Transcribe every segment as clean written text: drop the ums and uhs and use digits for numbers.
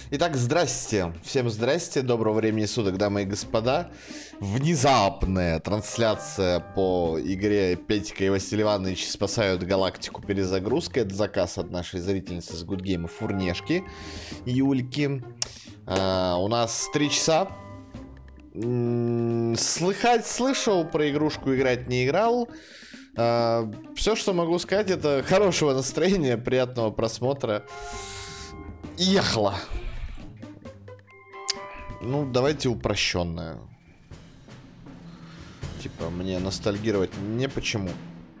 Итак, здрасте. Всем здрасте. Доброго времени суток, дамы и господа. Внезапная трансляция по игре Петька и Василий Иванович спасают галактику перезагрузкой. Это заказ от нашей зрительницы с Good Game Фурнешки, Юльки. У нас 3 часа. Слышал про игрушку, играть не играл. Все, что могу сказать, это хорошего настроения, приятного просмотра. Ехала. Ну, давайте упрощенное. Типа, мне ностальгировать не почему.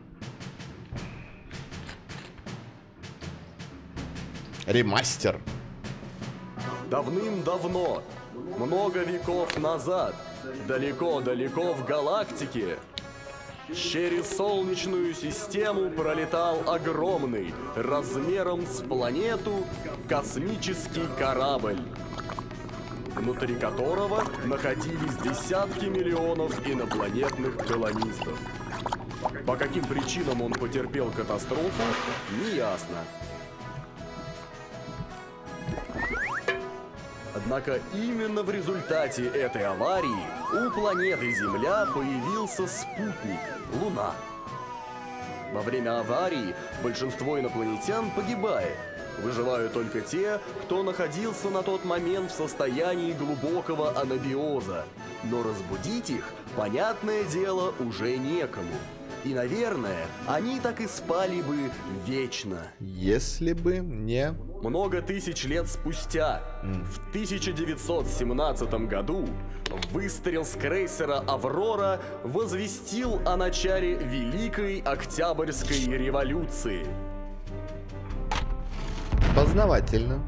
Ремастер. Давным-давно, много веков назад, далеко-далеко в галактике, через Солнечную систему пролетал огромный, размером с планету, космический корабль, внутри которого находились десятки миллионов инопланетных колонистов. По каким причинам он потерпел катастрофу, неясно. Однако именно в результате этой аварии у планеты Земля появился спутник – Луна. Во время аварии большинство инопланетян погибает. Выживают только те, кто находился на тот момент в состоянии глубокого анабиоза. Но разбудить их, понятное дело, уже некому. И, наверное, они так и спали бы вечно. Если бы не... Много тысяч лет спустя, в 1917 году, выстрел с крейсера «Аврора» возвестил о начале Великой Октябрьской революции. Познавательно.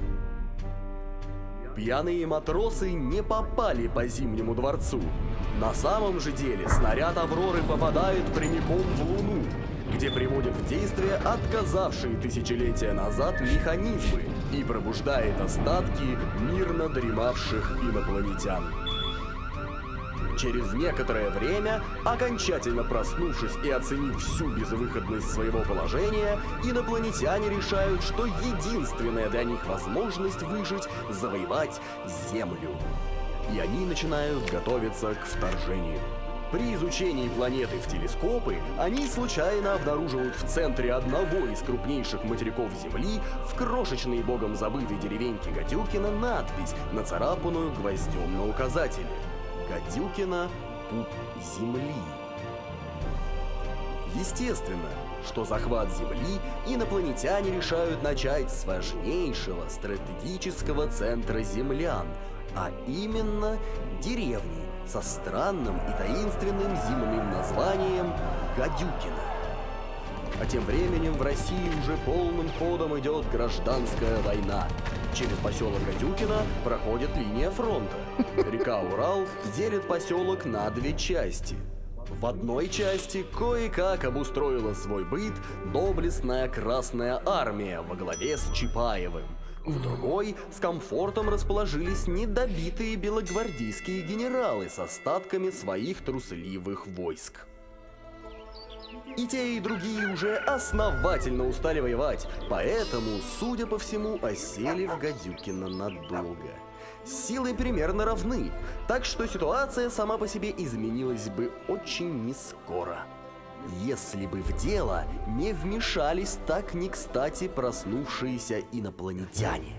Пьяные матросы не попали по Зимнему дворцу. На самом же деле снаряд «Авроры» попадает прямиком в Луну, где приводит в действие отказавшие тысячелетия назад механизмы и пробуждает остатки мирно дремавших инопланетян. Через некоторое время, окончательно проснувшись и оценив всю безвыходность своего положения, инопланетяне решают, что единственная для них возможность выжить – завоевать Землю. И они начинают готовиться к вторжению. При изучении планеты в телескопы они случайно обнаруживают в центре одного из крупнейших материков Земли, в крошечной богом забытой деревеньке Гадюкино, надпись, нацарапанную гвоздем на указателе. Гадюкино – пуп Земли. Естественно, что захват Земли инопланетяне решают начать с важнейшего стратегического центра землян, а именно деревни со странным и таинственным зимним названием Гадюкино. А тем временем в России уже полным ходом идет гражданская война. Через поселок Гадюкино проходит линия фронта. Река Урал делит поселок на 2 части. В одной части кое-как обустроила свой быт доблестная Красная Армия во главе с Чапаевым. В другой с комфортом расположились недобитые белогвардейские генералы с остатками своих трусливых войск. И те, и другие уже основательно устали воевать, поэтому, судя по всему, осели в Гадюкино надолго. Силы примерно равны, так что ситуация сама по себе изменилась бы очень нескоро. Если бы в дело не вмешались так не кстати проснувшиеся инопланетяне.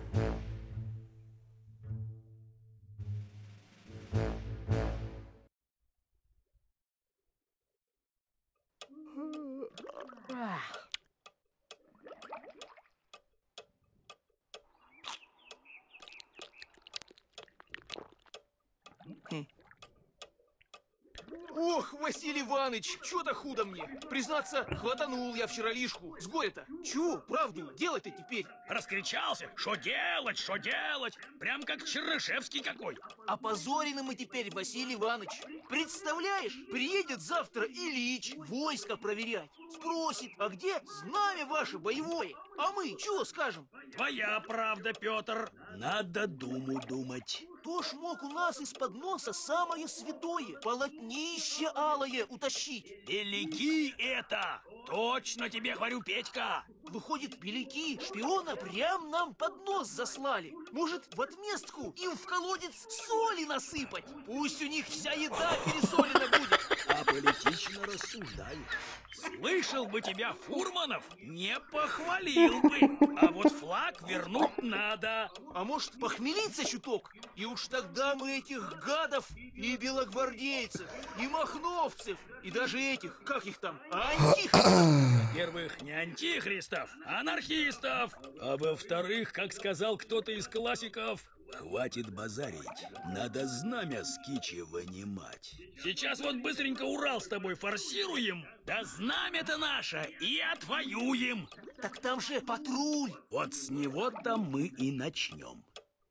Ох, Василий Иванович, чё-то худо мне. Признаться, хватанул я вчера лишку. С горя-то. Чё, правду, делать-то теперь? Раскричался? Что делать, что делать? Прям как Чернышевский какой. Опозорены мы теперь, Василий Иванович. Представляешь, приедет завтра Ильич войско проверять. Спросит, а где знамя ваше боевое? А мы чё скажем? Твоя правда, Петр. Надо думу думать. Кто ж мог у нас из-под носа самое святое, полотнище алое утащить? Велики это! Точно тебе говорю, Петька. Выходит, беляки шпиона прям нам под нос заслали. Может, в отместку им в колодец соли насыпать? Пусть у них вся еда пересолена будет. Аполитично рассуждаю. Слышал бы тебя, Фурманов, не похвалил бы. А вот флаг вернуть надо. А может, похмелиться чуток? И уж тогда мы этих гадов и белогвардейцев, и махновцев, и даже этих, как их там, Во-первых, не антихристов, а анархистов. А во-вторых, как сказал кто-то из классиков, Хватит базарить. Надо знамя с кичи вынимать. сейчас вот быстренько Урал с тобой форсируем, да знамя-то наше и отвоюем. Так там же патруль. Вот с него-то мы и начнем.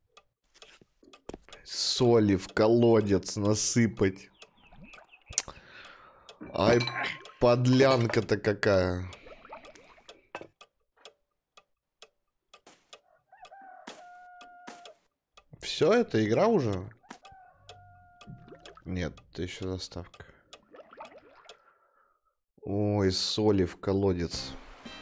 Соли в колодец насыпать. Ай, подлянка-то какая. Все, это игра уже? Нет, это еще заставка. Ой, соли в колодец.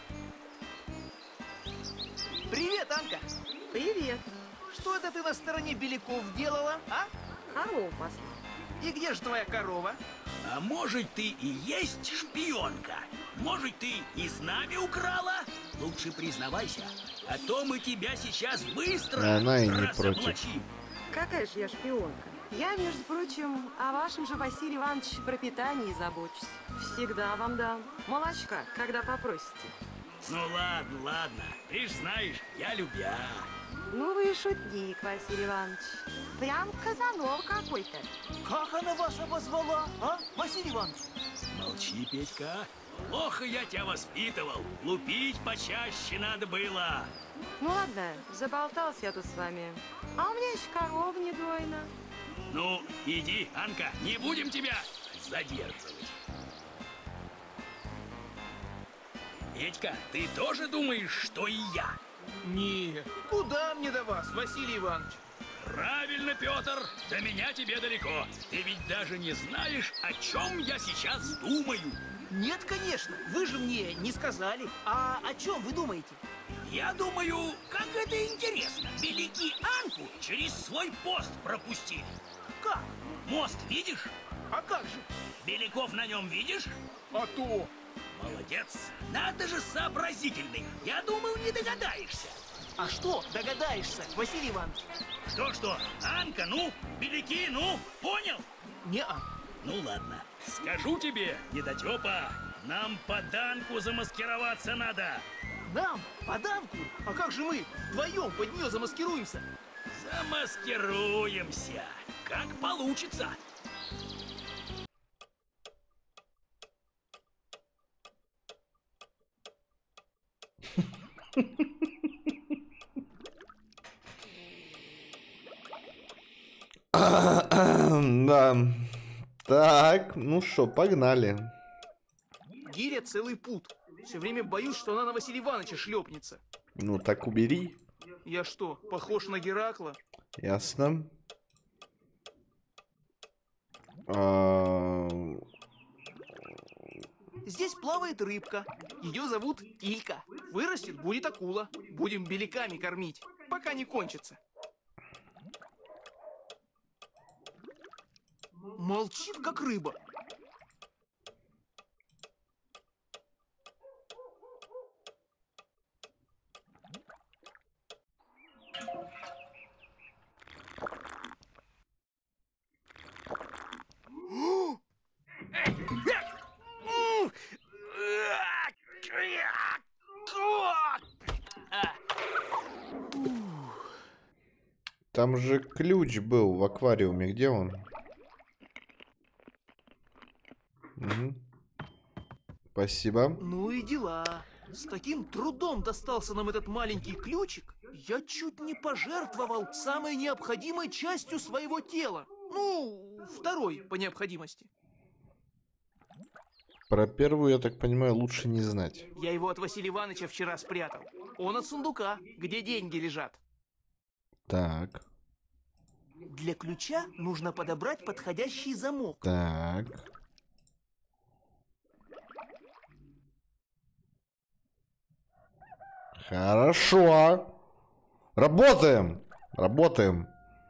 Привет, Анка. Привет. Что это ты на стороне беляков делала, а? Корову пасла. И где же твоя корова? А может, ты и есть шпионка? Может, ты и знамя украла? Лучше признавайся, а то мы тебя сейчас быстро Она и не разоблачим. Какая же я шпионка? Я, между прочим, о вашем же Василии Ивановиче пропитании забочусь. Всегда вам дам. Молочка, когда попросите. Ну ладно, ладно. Ты ж знаешь, я любя. Ну вы и шутник, Василий Иванович. Прям Казанов какой-то. Как она вас обозвала, а, Василий Иванович? Молчи, Петька. Плохо я тебя воспитывал. Лупить почаще надо было. Ну ладно, заболтался я тут с вами. А у меня еще корова не дойна. Ну, иди, Анка, не будем тебя задерживать. Петька, ты тоже думаешь, что и я? Не, куда мне до вас, Василий Иванович? Правильно, Петр, до меня тебе далеко. Ты ведь даже не знаешь, о чем я сейчас думаю. Нет, конечно, вы же мне не сказали. А о чем вы думаете? Я думаю, как это интересно. Беляки Анку через свой пост пропустили. Как? Мост видишь? А как же? Беляков на нем видишь? А то! Молодец. Надо же сообразительный. Я думал, не догадаешься. А что догадаешься, Василий Иванович? Что? Анка, ну? Беляки, ну? Понял? Не-а. Ну ладно. Скажу тебе, недотепа, нам под Анку замаскироваться надо. Нам? Под Анку? А как же мы вдвоем под нее замаскируемся? Замаскируемся. Как получится. Да. Так, ну что, погнали. Гиря целый пут. Все время боюсь, что она на Василия Ивановича шлепнется. Ну так убери. Я что, похож на Геракла? Ясно. Здесь плавает рыбка. Ее зовут Килька. Вырастет, будет акула. Будем беляками кормить, пока не кончится. Молчит, как рыба. Там же ключ был в аквариуме. Где он? Угу. Спасибо. Ну и дела. С таким трудом достался нам этот маленький ключик. Я чуть не пожертвовал самой необходимой частью своего тела. Ну, второй по необходимости. Про первую, я так понимаю, лучше не знать. Я его от Василия Ивановича вчера спрятал. Он от сундука, где деньги лежат. Так. Для ключа нужно подобрать подходящий замок. Так. Хорошо. Работаем. Работаем.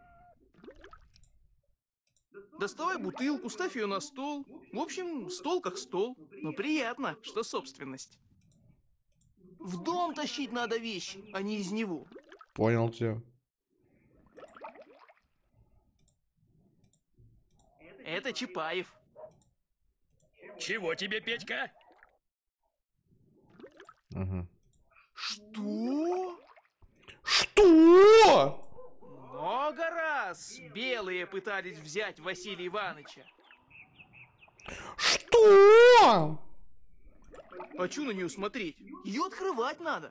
Доставай бутылку, ставь ее на стол. В общем, стол как стол. Но приятно, что собственность. В дом тащить надо вещи, а не из него. Понял тебя. Это Чапаев. Чего тебе, Петька? Угу. Что? Что? Много раз белые пытались взять Василия Ивановича. Что? А чё на нее смотреть? Ее открывать надо.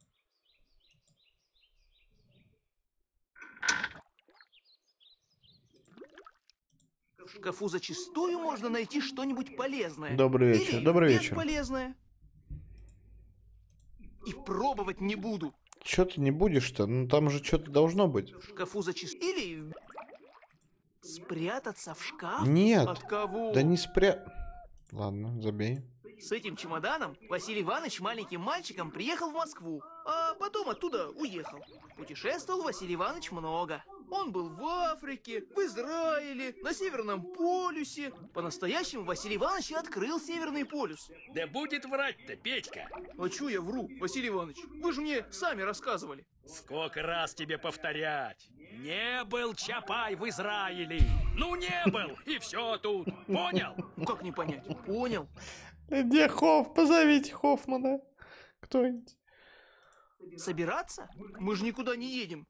В шкафу зачастую можно найти что-нибудь полезное. Добрый вечер. Или Добрый вечер. бесполезное. И пробовать не буду. Чё ты не будешь-то? Ну там же что-то должно быть. В шкафу зачастую... Или... Спрятаться в шкаф? Нет. От кого? Да не Ладно, забей. С этим чемоданом Василий Иванович маленьким мальчиком приехал в Москву, а потом оттуда уехал. Путешествовал Василий Иванович много. Он был в Африке, в Израиле, на Северном полюсе. По-настоящему Василий Иванович и открыл Северный полюс. Да будет врать-то, Петька. А чё я вру, Василий Иванович? Вы же мне сами рассказывали. Сколько раз тебе повторять? Не был Чапай в Израиле. Ну не был, и все тут. Понял? Ну как не понять? Понял. Где Позовите Хоффмана. Кто-нибудь. Собираться? Мы же никуда не едем.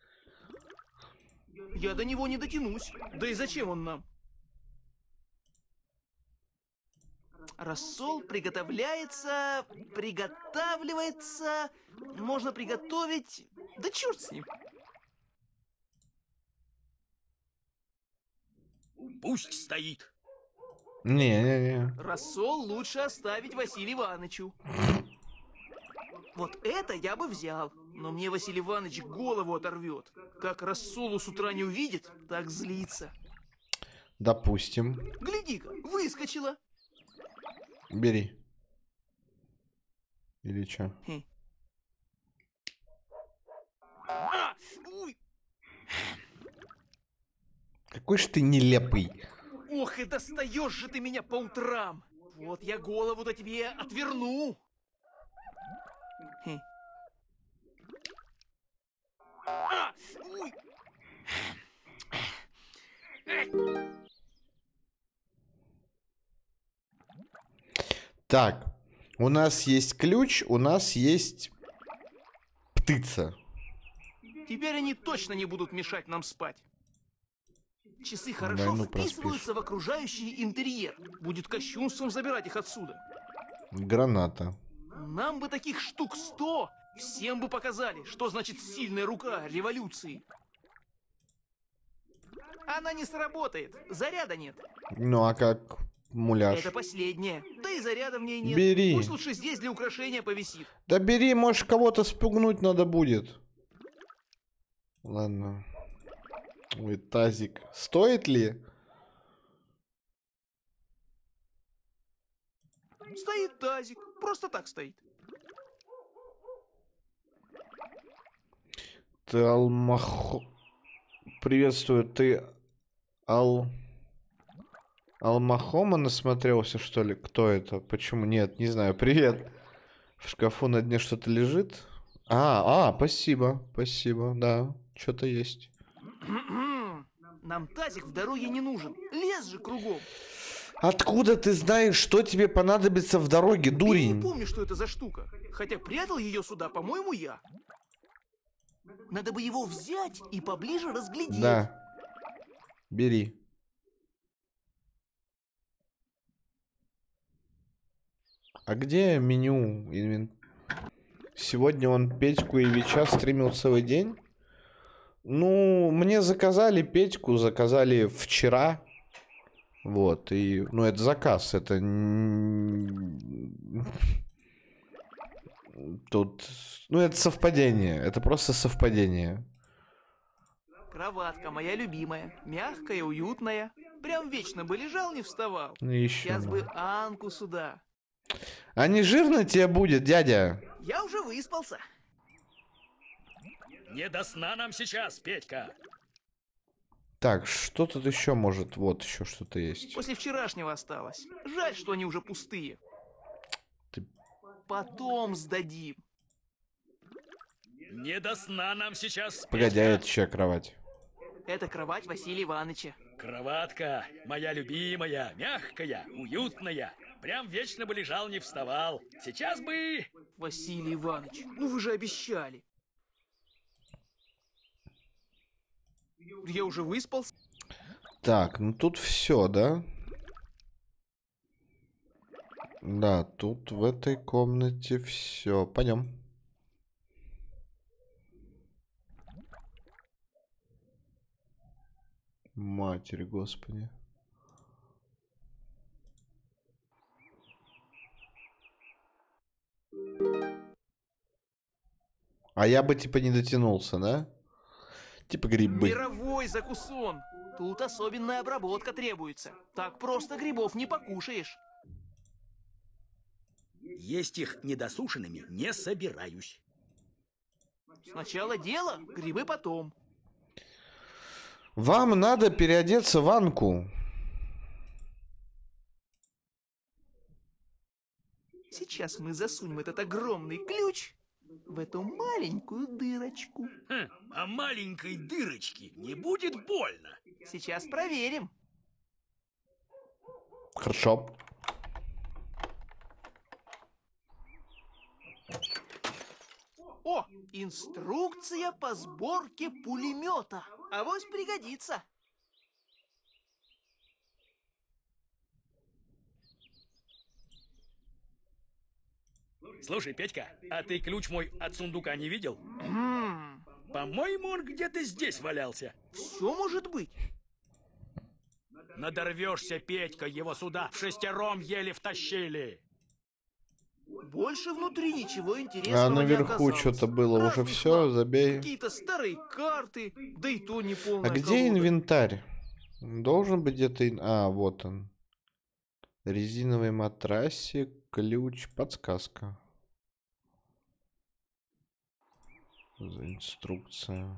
Я до него не дотянусь. Да и зачем он нам? Рассол приготавливается, можно приготовить, да черт с ним. Пусть стоит. Не. Рассол лучше оставить Василию Ивановичу. Вот это я бы взял, но мне Василий Иванович голову оторвет. Как рассолу с утра не увидит, так злится. Допустим. Гляди-ка, выскочила. Бери. Или чё? Уй. Какой ж ты нелепый. Ох, и достаешь же ты меня по утрам. Вот я голову-то тебе отверну. Уй. Так, у нас есть ключ, у нас есть птица. Теперь они точно не будут мешать нам спать. Часы хорошо Войну вписываются в окружающий интерьер. Будет кощунством забирать их отсюда. Граната. Нам бы таких штук 100. Всем бы показали, что значит сильная рука революции. Она не сработает. Заряда нет. Ну а как муляж? Это последнее. Да и заряда в ней нет. Бери. Пусть лучше здесь для украшения повисит. Да бери, может кого-то спугнуть надо будет. Ладно. Ой, тазик. Стоит ли? Стоит тазик. Просто так стоит. Ты Приветствую, ты Алмахома насмотрелся, что ли? Кто это? Почему? Нет, не знаю. Привет. В шкафу на дне что-то лежит? Спасибо. Спасибо, да. Что-то есть. Нам тазик в дороге не нужен. Лес же кругом. Откуда ты знаешь, что тебе понадобится в дороге, Я дурень? не помню, что это за штука. Хотя прятал ее сюда, по-моему, я. Надо бы его взять и поближе разглядеть. Да. Бери. А где меню? Сегодня он Петьку и Вича стримил целый день. Ну, мне заказали Петьку, заказали вчера. Вот, и... Ну, это заказ, это... Тут... Ну, это совпадение, это просто совпадение. Кроватка моя любимая. Мягкая, уютная. Прям вечно бы лежал, не вставал. Ну, еще Сейчас бы Анку сюда. А не жирно тебе будет, дядя? Я уже выспался. Не до сна нам сейчас, Петька. Так, что тут еще может? Вот еще что-то есть. После вчерашнего осталось. Жаль, что они уже пустые. Ты- Потом сдадим. Не до сна нам сейчас, Погоди, а Петька. это чья кровать? Это кровать Василия Ивановича. Кроватка, моя любимая, мягкая, уютная. Прям вечно бы лежал, не вставал. Сейчас бы... Василий Иванович, ну вы же обещали. Я уже выспался. Так, ну тут все, да? Да, тут в этой комнате все. Пойдем. Матерь Господи. А я бы типа не дотянулся, да? Типа грибы. Мировой закусон. Тут особенная обработка требуется. Так просто грибов не покушаешь. Есть их недосушенными не собираюсь. Сначала дело, грибы потом. Вам надо переодеться в Анку. Сейчас мы засунем этот огромный ключ в эту маленькую дырочку. А маленькой дырочки не будет больно. Сейчас проверим. Хорошо. О, инструкция по сборке пулемета. Авось пригодится. Слушай, Петька, а ты ключ мой от сундука не видел? Хм, По-моему, он где-то здесь валялся. все может быть. Надорвешься, Петька, его сюда в 6 еле втащили. Больше внутри ничего интересного А не наверху оказалось. что-то было. Уже Разный все, хлам, забей. Какие-то старые карты, да и то не А полная где колода. инвентарь? Должен быть где-то... А, вот он. Резиновый матрасик, ключ, подсказка. За инструкция.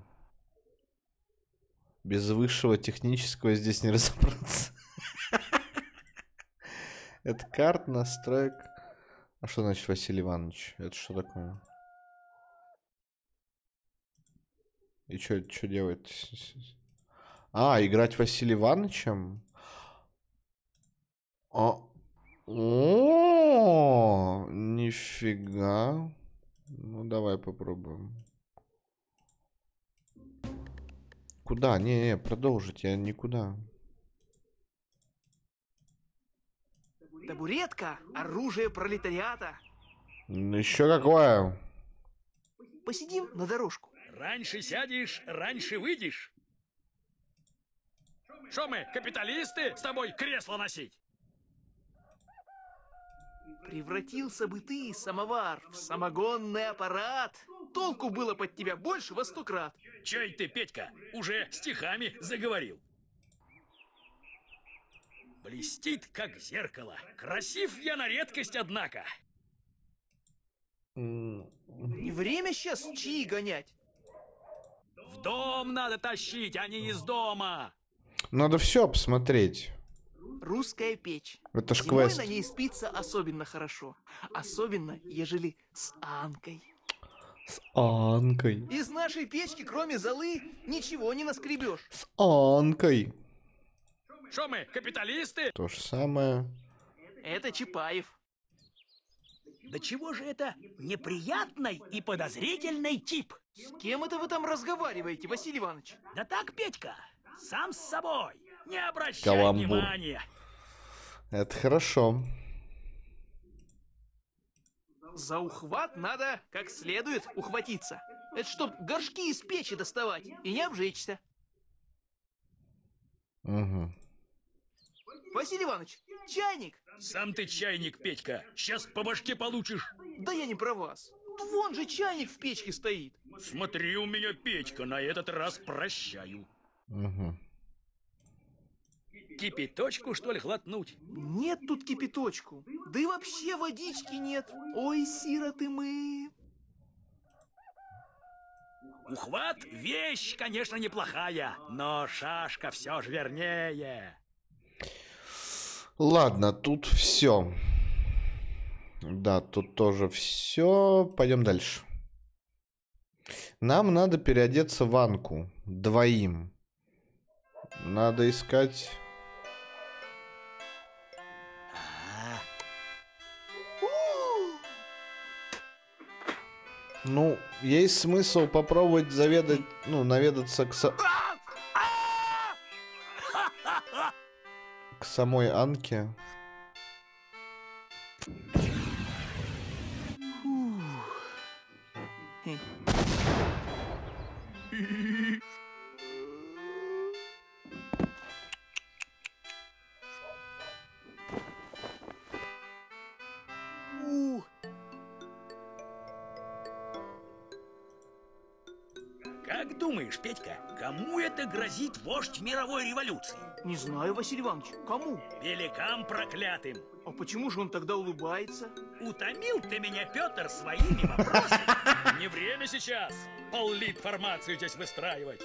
Без высшего технического здесь не разобраться. Это карт, настроек. А что значит Василий Иванович? Это что такое? И что делает? А, играть Василия Ивановичем? О, нифига. Ну, давай попробуем. Куда? Не, продолжить я никуда. Табуретка – оружие пролетариата. Ну, еще какое? Посидим на дорожку. Раньше сядешь, раньше выйдешь. Что мы, капиталисты, с тобой кресло носить? Превратился бы ты, самовар, в самогонный аппарат. Толку было под тебя больше во 100 крат. Чай ты, Петька, уже стихами заговорил. Блестит, как зеркало. Красив я на редкость, однако. Не время сейчас чаи гонять. В дом надо тащить, а не из дома. Надо все посмотреть. Русская печь. Это ж Зимой квест. на ней спится особенно хорошо. Особенно, ежели с Анкой. С Анкой. Из нашей печки, кроме золы, ничего не наскребешь. С Анкой. Что мы, капиталисты? То же самое. Это Чапаев. Да чего же это неприятный и подозрительный тип? С кем это вы там разговариваете, Василий Иванович? Да так, Петька, сам с собой. Не обращай Каламбур. внимания. Это хорошо. За ухват надо как следует ухватиться. Это чтоб горшки из печи доставать и не обжечься. Угу. Василий Иванович, чайник! Сам ты чайник, Петька. Сейчас по башке получишь. Да я не про вас. Вон же чайник в печке стоит. Смотри, у меня Петька, на этот раз прощаю. Угу. Кипяточку, что ли, глотнуть? Нет тут кипяточку. Да и вообще водички нет. Ой, сироты мы. Ухват — вещь, конечно, неплохая, но шашка все же вернее. Ладно, тут все. Да, тут тоже все. Пойдем дальше. Нам надо переодеться в Анку. Двоим. Надо искать... Ну, есть смысл попробовать заведать, ну, наведаться к самой Анке. Как думаешь, Петька, кому это грозит вождь мировой революции? Не знаю, Василий Иванович, кому? Великам проклятым. А почему же он тогда улыбается? Утомил ты меня, Петр, своими вопросами. Не время сейчас поллит-формацию здесь выстраивать.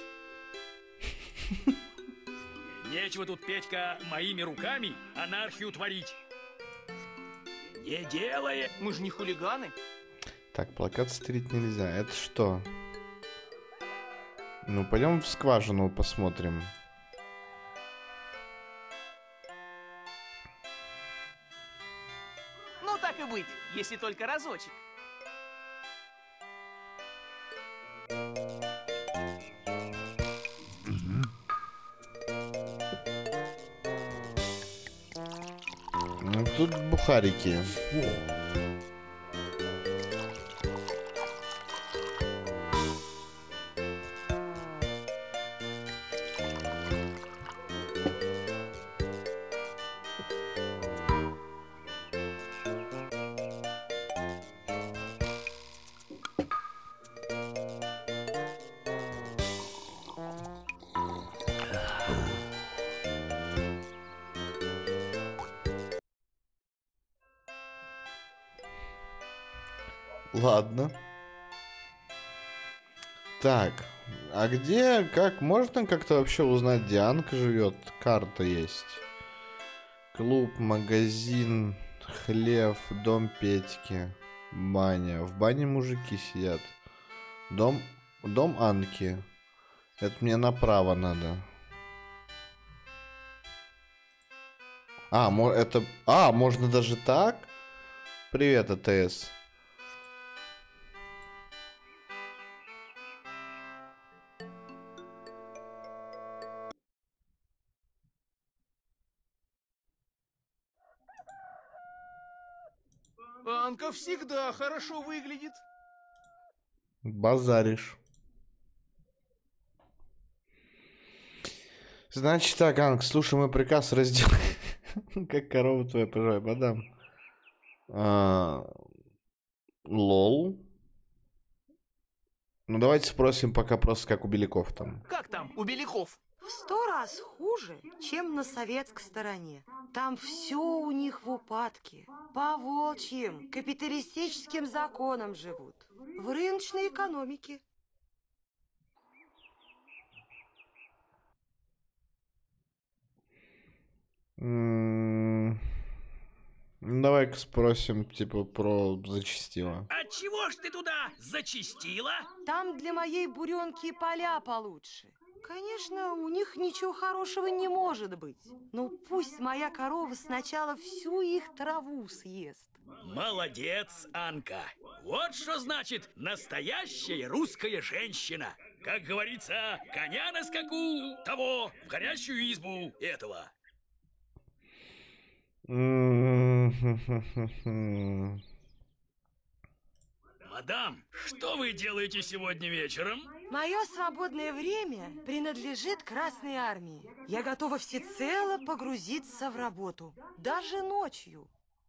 Нечего тут, Петька, моими руками анархию творить. Не делай. Мы же не хулиганы. Так, плакат стырить нельзя. Это что? Ну, пойдем в скважину посмотрим. Ну, так и быть, если только разочек. Ну, тут бухарики. Ладно. Так, а где, как, можно как-то вообще узнать, где Анка живет? Карта есть. Клуб, магазин, хлев, дом Петьки, баня. В бане мужики сидят. Дом Анки. Это мне направо надо. Можно даже так? Привет, АТС. Анка всегда хорошо выглядит. Базаришь. Значит так, Анг, слушай мой приказ, разделай. Как корова твоя, пожалуй, подам. Лол. Ну давайте спросим пока просто, как у Беляков там. Как там у Беляков? В 100 раз хуже, чем на советской стороне. Там все у них в упадке. По волчьим капиталистическим законам живут. В рыночной экономике. Давай-ка спросим, типа, про зачастило. А чего ж ты туда зачастила? Там для моей буренки и поля получше. Конечно, у них ничего хорошего не может быть. Но пусть моя корова сначала всю их траву съест. Молодец, Анка. Вот что значит настоящая русская женщина. Как говорится, коня на скаку, того в горящую избу этого. Мадам, что вы делаете сегодня вечером? Мое свободное время принадлежит Красной Армии. Я готова всецело погрузиться в работу, даже ночью.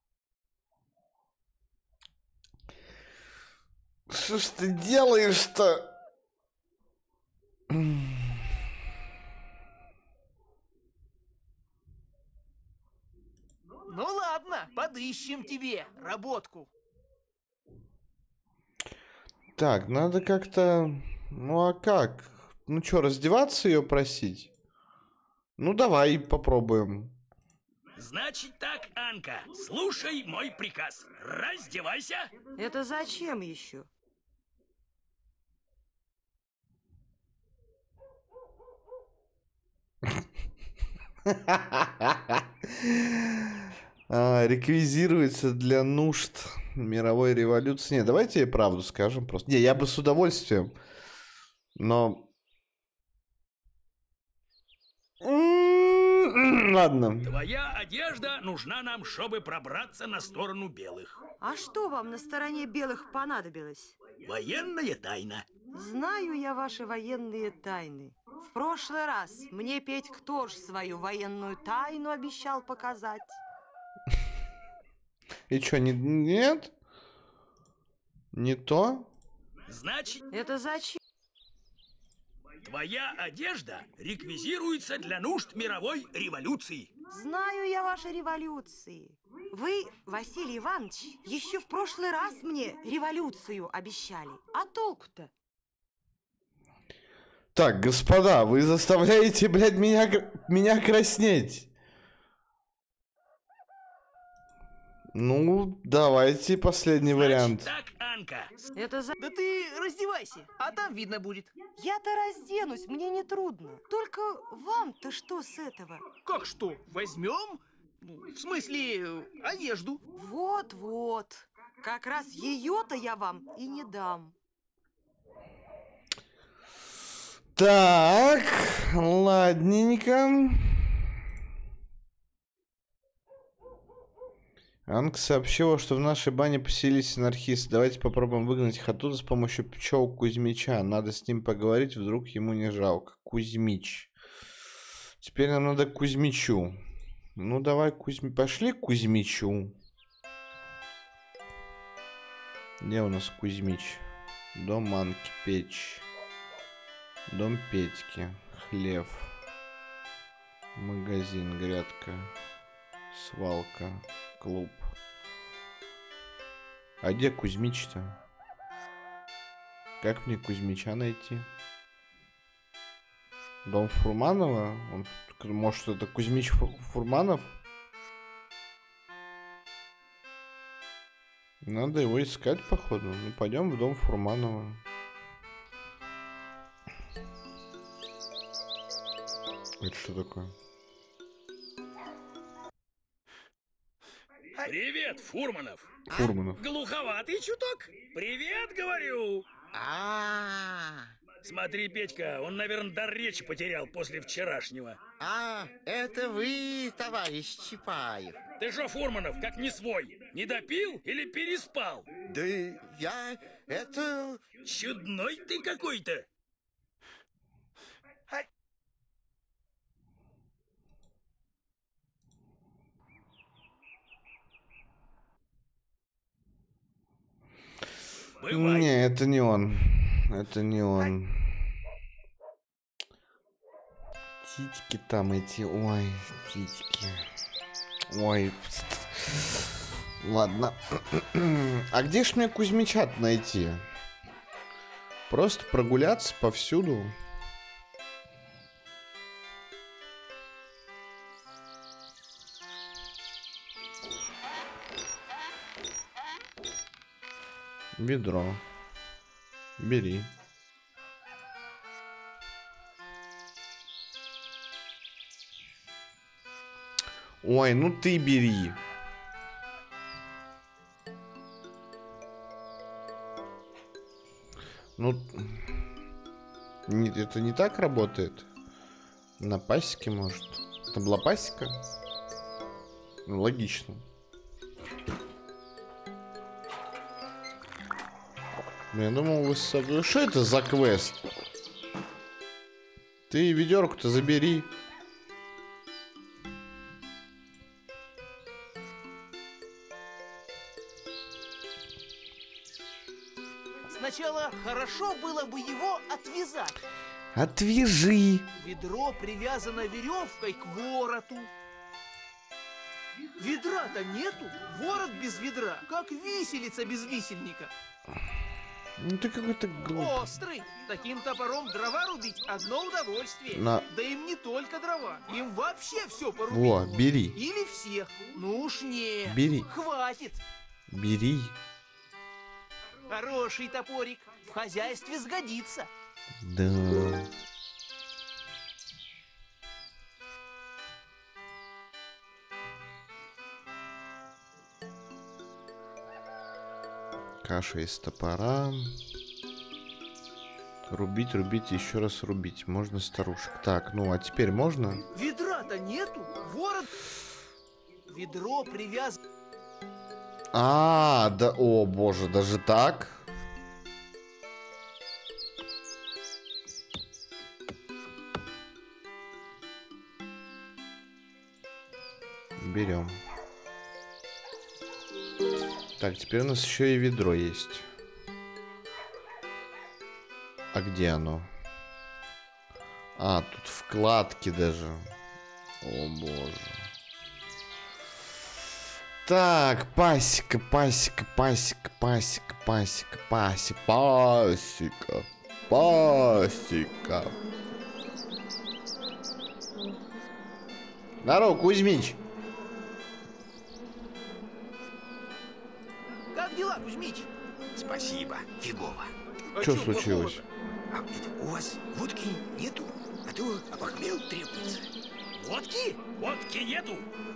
Что ж ты делаешь-то? Ну ладно, подыщем тебе работку. Так, надо как-то Ну а как? Ну что, раздеваться ее просить? Ну давай попробуем. Значит так, Анка, слушай мой приказ. Раздевайся. Это зачем еще? Реквизируется для нужд мировой революции. Не, давайте ей правду скажем просто. Не, я бы с удовольствием, но... Ладно. Твоя одежда нужна нам, чтобы пробраться на сторону белых. А что вам на стороне белых понадобилось? Военная тайна. Знаю я ваши военные тайны. В прошлый раз мне Петька тоже свою военную тайну обещал показать. И что, нет? Не то? Значит, Это зачем? твоя одежда реквизируется для нужд мировой революции. Знаю я ваши революции. Вы, Василий Иванович, еще в прошлый раз мне революцию обещали. А толку-то? Так, господа, вы заставляете, блядь, меня краснеть. Ну, давайте последний вариант. Так, Анка. Это за... Да ты раздевайся, а там видно будет. Я-то разденусь, мне не трудно. Только вам-то что с этого? Как что, возьмем? В смысле, одежду. Вот-вот. Как раз ее-то я вам и не дам. Так, ладненько. Анка сообщила, что в нашей бане поселились анархисты. Давайте попробуем выгнать их оттуда с помощью пчел Кузьмича. Надо с ним поговорить, вдруг ему не жалко. Кузьмич. Теперь нам надо к Кузьмичу. Ну давай, пошли к Кузьмичу. Где у нас Кузьмич? Дом Анки, печь. Дом Петьки. Хлев. Магазин, грядка. Свалка. Клуб. А где Кузьмич-то? Как мне Кузьмича найти? Дом Фурманова? Он, может, это Кузьмич Фурманов? Надо его искать, походу. Ну, пойдем в дом Фурманова. Это что такое? Привет, Фурманов. Фурманов. Глуховатый чуток? Привет, говорю. Смотри, Петька, он, наверное, дар речи потерял после вчерашнего. Это вы, товарищ Чапаев. Ты что, Фурманов, как не свой? Не допил или переспал? Да я... это... Чудной ты какой-то. Бывай. Не, это не он. Это не он. Титьки там эти. Ой, титьки. Ой. Ладно. А где ж мне Кузьмича найти? Просто прогуляться повсюду. Ведро. Бери. Ой, ну ты бери. Ну, это не так работает. На пасеке, может. Это была пасека? Ну, логично. Я думал, вы... Что это за квест? Ты ведерку-то забери. Сначала хорошо было бы его отвязать. Отвяжи. Ведро привязано веревкой к вороту. Ведра-то нету. Ворот без ведра, как виселица без висельника. Ну ты какой-то глупый. Острый. Таким топором дрова рубить одно удовольствие. На. Да им не только дрова. Им вообще все порубить. Во, бери. Или всех. Ну уж не. Бери. Хватит. Бери. Хороший топорик. В хозяйстве сгодится. Да. Каша из топора. Рубить, рубить, еще раз рубить. Можно старушек. Так, ну а теперь можно? Ведра-то нету. Ворот. Ведро привязано. А, да, о боже, даже так? Берем. Так, теперь у нас еще и ведро есть. А где оно? А, тут вкладки даже. О боже. Так, пасека, пасека, пасека, пасека, пасека, пасека, пасека, пасека. Здорово, Кузьмич. Как дела, Кузьмич? Спасибо, фигово. А Что чё случилось? плохого-то? А у вас водки нету? А то опохмел требуется. Водки? Водки нету.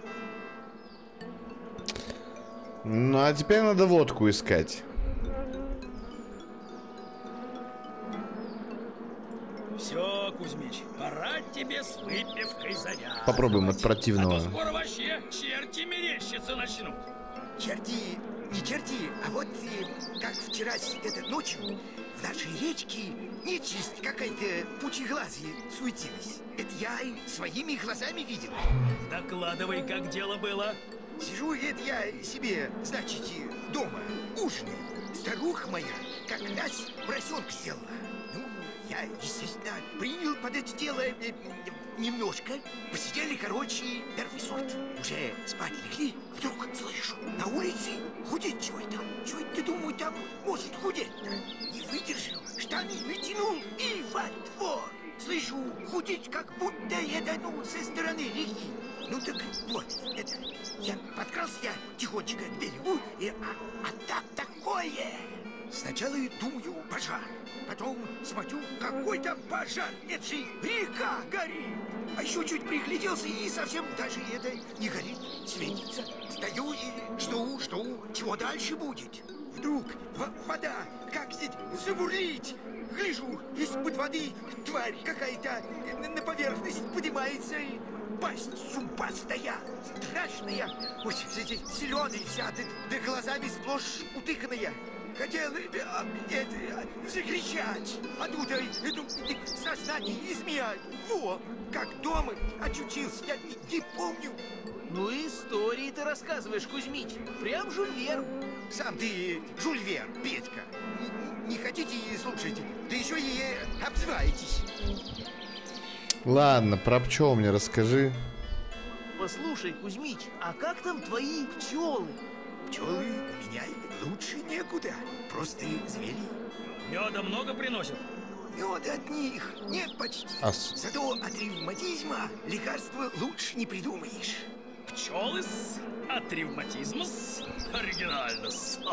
Ну, а теперь надо водку искать. Все, Кузьмич, пора тебе с выпивкой заняться. Попробуем от противного. А то скоро вообще черти мерещиться начнут. Черти, не черти, а вот как вчера это ночью в нашей речке нечисть какая-то пучеглазая суетилась. Это я и своими глазами видел. Докладывай, как дело было. Сижу, это я себе, значит, дома ужинаю. Старуха моя как раз поросенка сделала. Ну, я, естественно, принял под это дело немножко. Посидели, короче, первый сорт. Уже спать легли, вдруг слышу, на улице худеть чего-то. Чего это, думаю, там может худеть-то? Не выдержал, штаны натянул и в двор. Слышу, худеть как будто это, ну, со стороны реки. Ну так вот, это, я подкрался тихонечко к берегу, и, а так такое! Сначала думаю, пожар, потом смотрю, какой-то пожар, это же река горит. А еще чуть пригляделся, и совсем даже это не горит, светится. Стою и жду, чего дальше будет. Вдруг вода, как здесь забурлить. Гляжу, из-под воды тварь какая-то на поверхность поднимается и... Пасть зубастая, страшная, очень зеленая вся, да глазами сплошь утыканная. Хотел закричать, оттуда сознание изменяет. Во, как дома очутился, я не помню. Ну, истории ты рассказываешь, Кузьмич. Прям Жюль Верн. Сам ты Жюль Верн, Петька. Не хотите слушать, да еще и обзываетесь. Ладно, про пчел мне расскажи. Послушай, Кузьмич, а как там твои пчелы? Пчелы у меня лучше некуда. Просто звери. Меда много приносят? Меда от них нет почти. Зато от ревматизма лекарства лучше не придумаешь. Пчелы от ревматизма оригинально.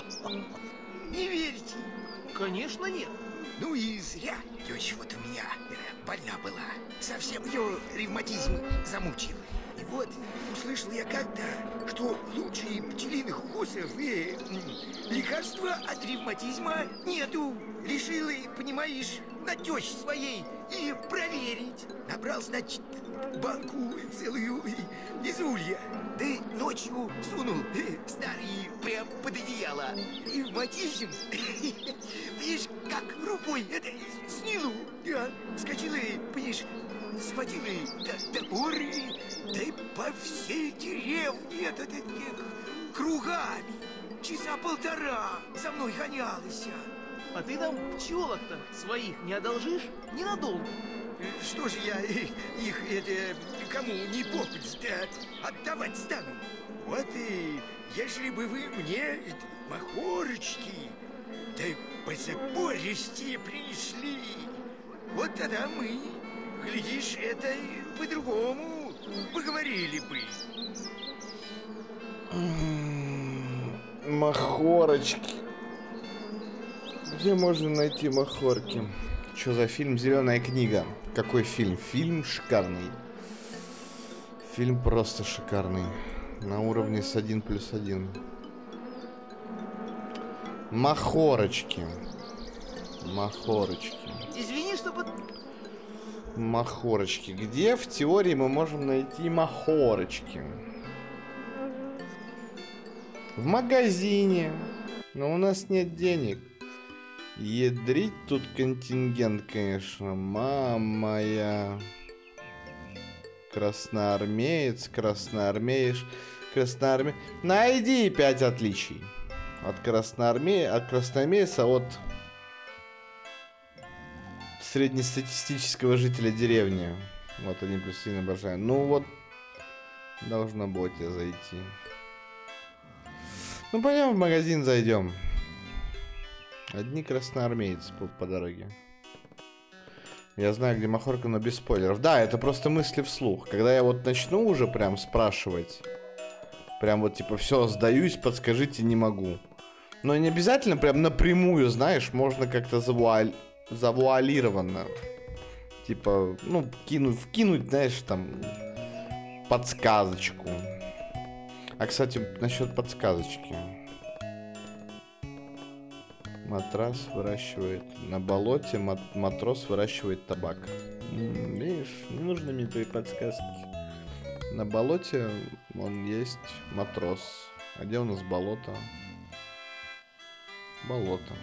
Не верите? Конечно, нет. Ну и зря. Теща вот у меня больна была. Совсем ее ревматизм замучил. И вот услышал я как-то, что лучше пчелиных укусов и лекарства от ревматизма нету. Решил, понимаешь, на тещи своей и проверить. Набрал, значит, банку целую из улья. Да ночью сунул старый прям под одеяло. Ревматизм, видишь, как рукой это сняло. Я вскочила, понимаешь, схватила топор, да и по всей деревне это кругами. Часа полтора за мной гонялась. А ты нам пчелок-то своих не одолжишь? Ненадолго. Что же я их кому не попасть-то отдавать стану? Вот и если бы вы мне махорочки, да по запористи принесли. Вот тогда мы, глядишь, это по-другому поговорили бы. Махорочки. Где можно найти махорки? Что за фильм «Зеленая книга»? Какой фильм? Фильм шикарный. Фильм просто шикарный. На уровне с 1+1. Махорочки. Махорочки. Извини, что Махорочки. Где в теории мы можем найти махорочки? В магазине. Но у нас нет денег. Ядрить тут контингент, конечно. Мама моя. Красноармеец, красноармеец. Найди 5 отличий. От красноармейца от среднестатистического жителя деревни. Вот 1+1 обожаю. Ну вот, должно будет зайти. Ну пойдем в магазин зайдем. Одни красноармейцы по дороге. Я знаю, где махорка, но без спойлеров. Да, это просто мысли вслух. Когда я вот начну уже прям спрашивать, прям вот типа все, сдаюсь, подскажите, не могу. Но не обязательно прям напрямую, знаешь, можно как-то завуалированно. Типа, ну, вкинуть, знаешь, там, подсказочку. А, кстати, насчет подсказочки. Матрас выращивает на болоте, матрос выращивает табак. Видишь, не нужны мне твои подсказки. На болоте он есть матрос. А где у нас болото? Болото.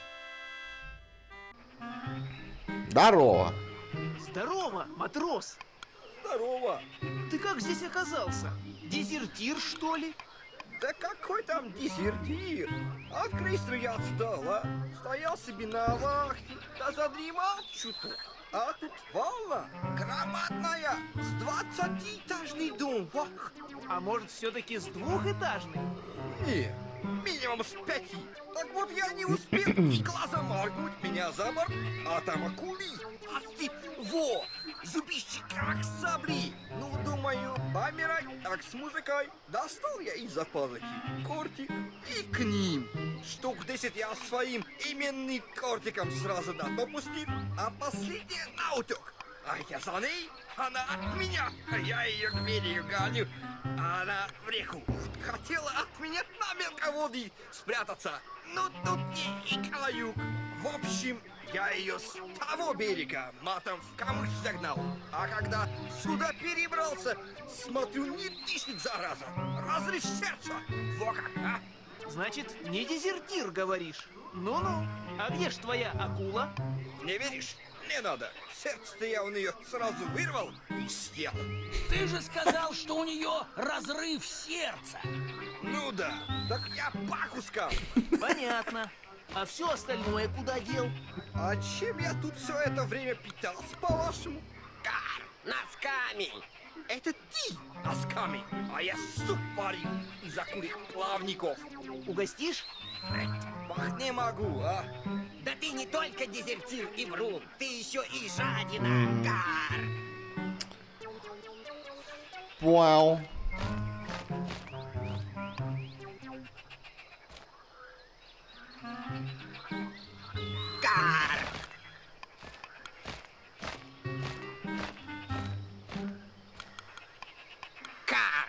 Здорово! Здорово, матрос! Здорово. Ты как здесь оказался? Дезертир, что ли? Да какой там дезертир? От крейсера я отстал, а? Стоял себе на вахте, да задремал чуток. А тут волна громадная, с 20-этажный дом. Вах. А может, все-таки с двухэтажной? Не, минимум с 5. Так вот я не успел и глазом моргнуть, меня за борт, а там акули. Асти, во, зубище как сабли. Ну, думаю, помирать так с музыкой. Достал я из-за пазухи кортик и к ним. Штук 10 я своим именным кортиком сразу допустил, а последняя наутек. А я за ней, она от меня, я ее к берегу гоню, а она в реку. Хотела от меня на мелководье спрятаться, но тут и каюк. В общем, я ее с того берега матом в камыш загнал. А когда сюда перебрался, смотрю, не дышит, зараза. Разрыв сердца. Во как, а? Значит, не дезертир, говоришь? Ну-ну, а где ж твоя акула? Не веришь? Не надо. Сердце-то я у нее сразу вырвал и съел. Ты же сказал, что у нее разрыв сердца. Ну да, так я по кускам. Понятно. А все остальное куда дел? А чем я тут все это время питался, по-вашему? Кар, носками. Это ты носками, а я суп варил из акулих плавников. Угостишь? Бах, не могу, а? Да ты не только дезертир и врун, ты еще и жадина, Кар. Вау. Кар. Кар.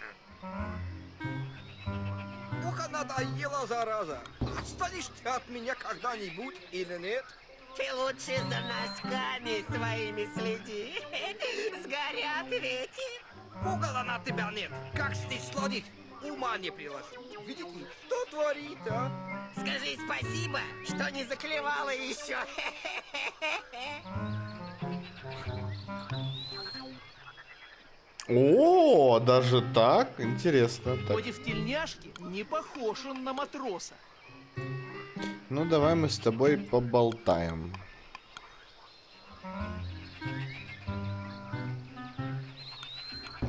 Уха надоела, зараза. Отстанешь ты от меня когда-нибудь или нет? Ты лучше за носками своими следи. Сгорят ведь. Пугал она тебя нет. Как ж ты сладить? Ума не приложу. Видите, что творит, а? Скажи спасибо, что не заклевала еще. О, даже так? Интересно. Так. Вроде в тельняшке не похож он на матроса. Ну, давай мы с тобой поболтаем.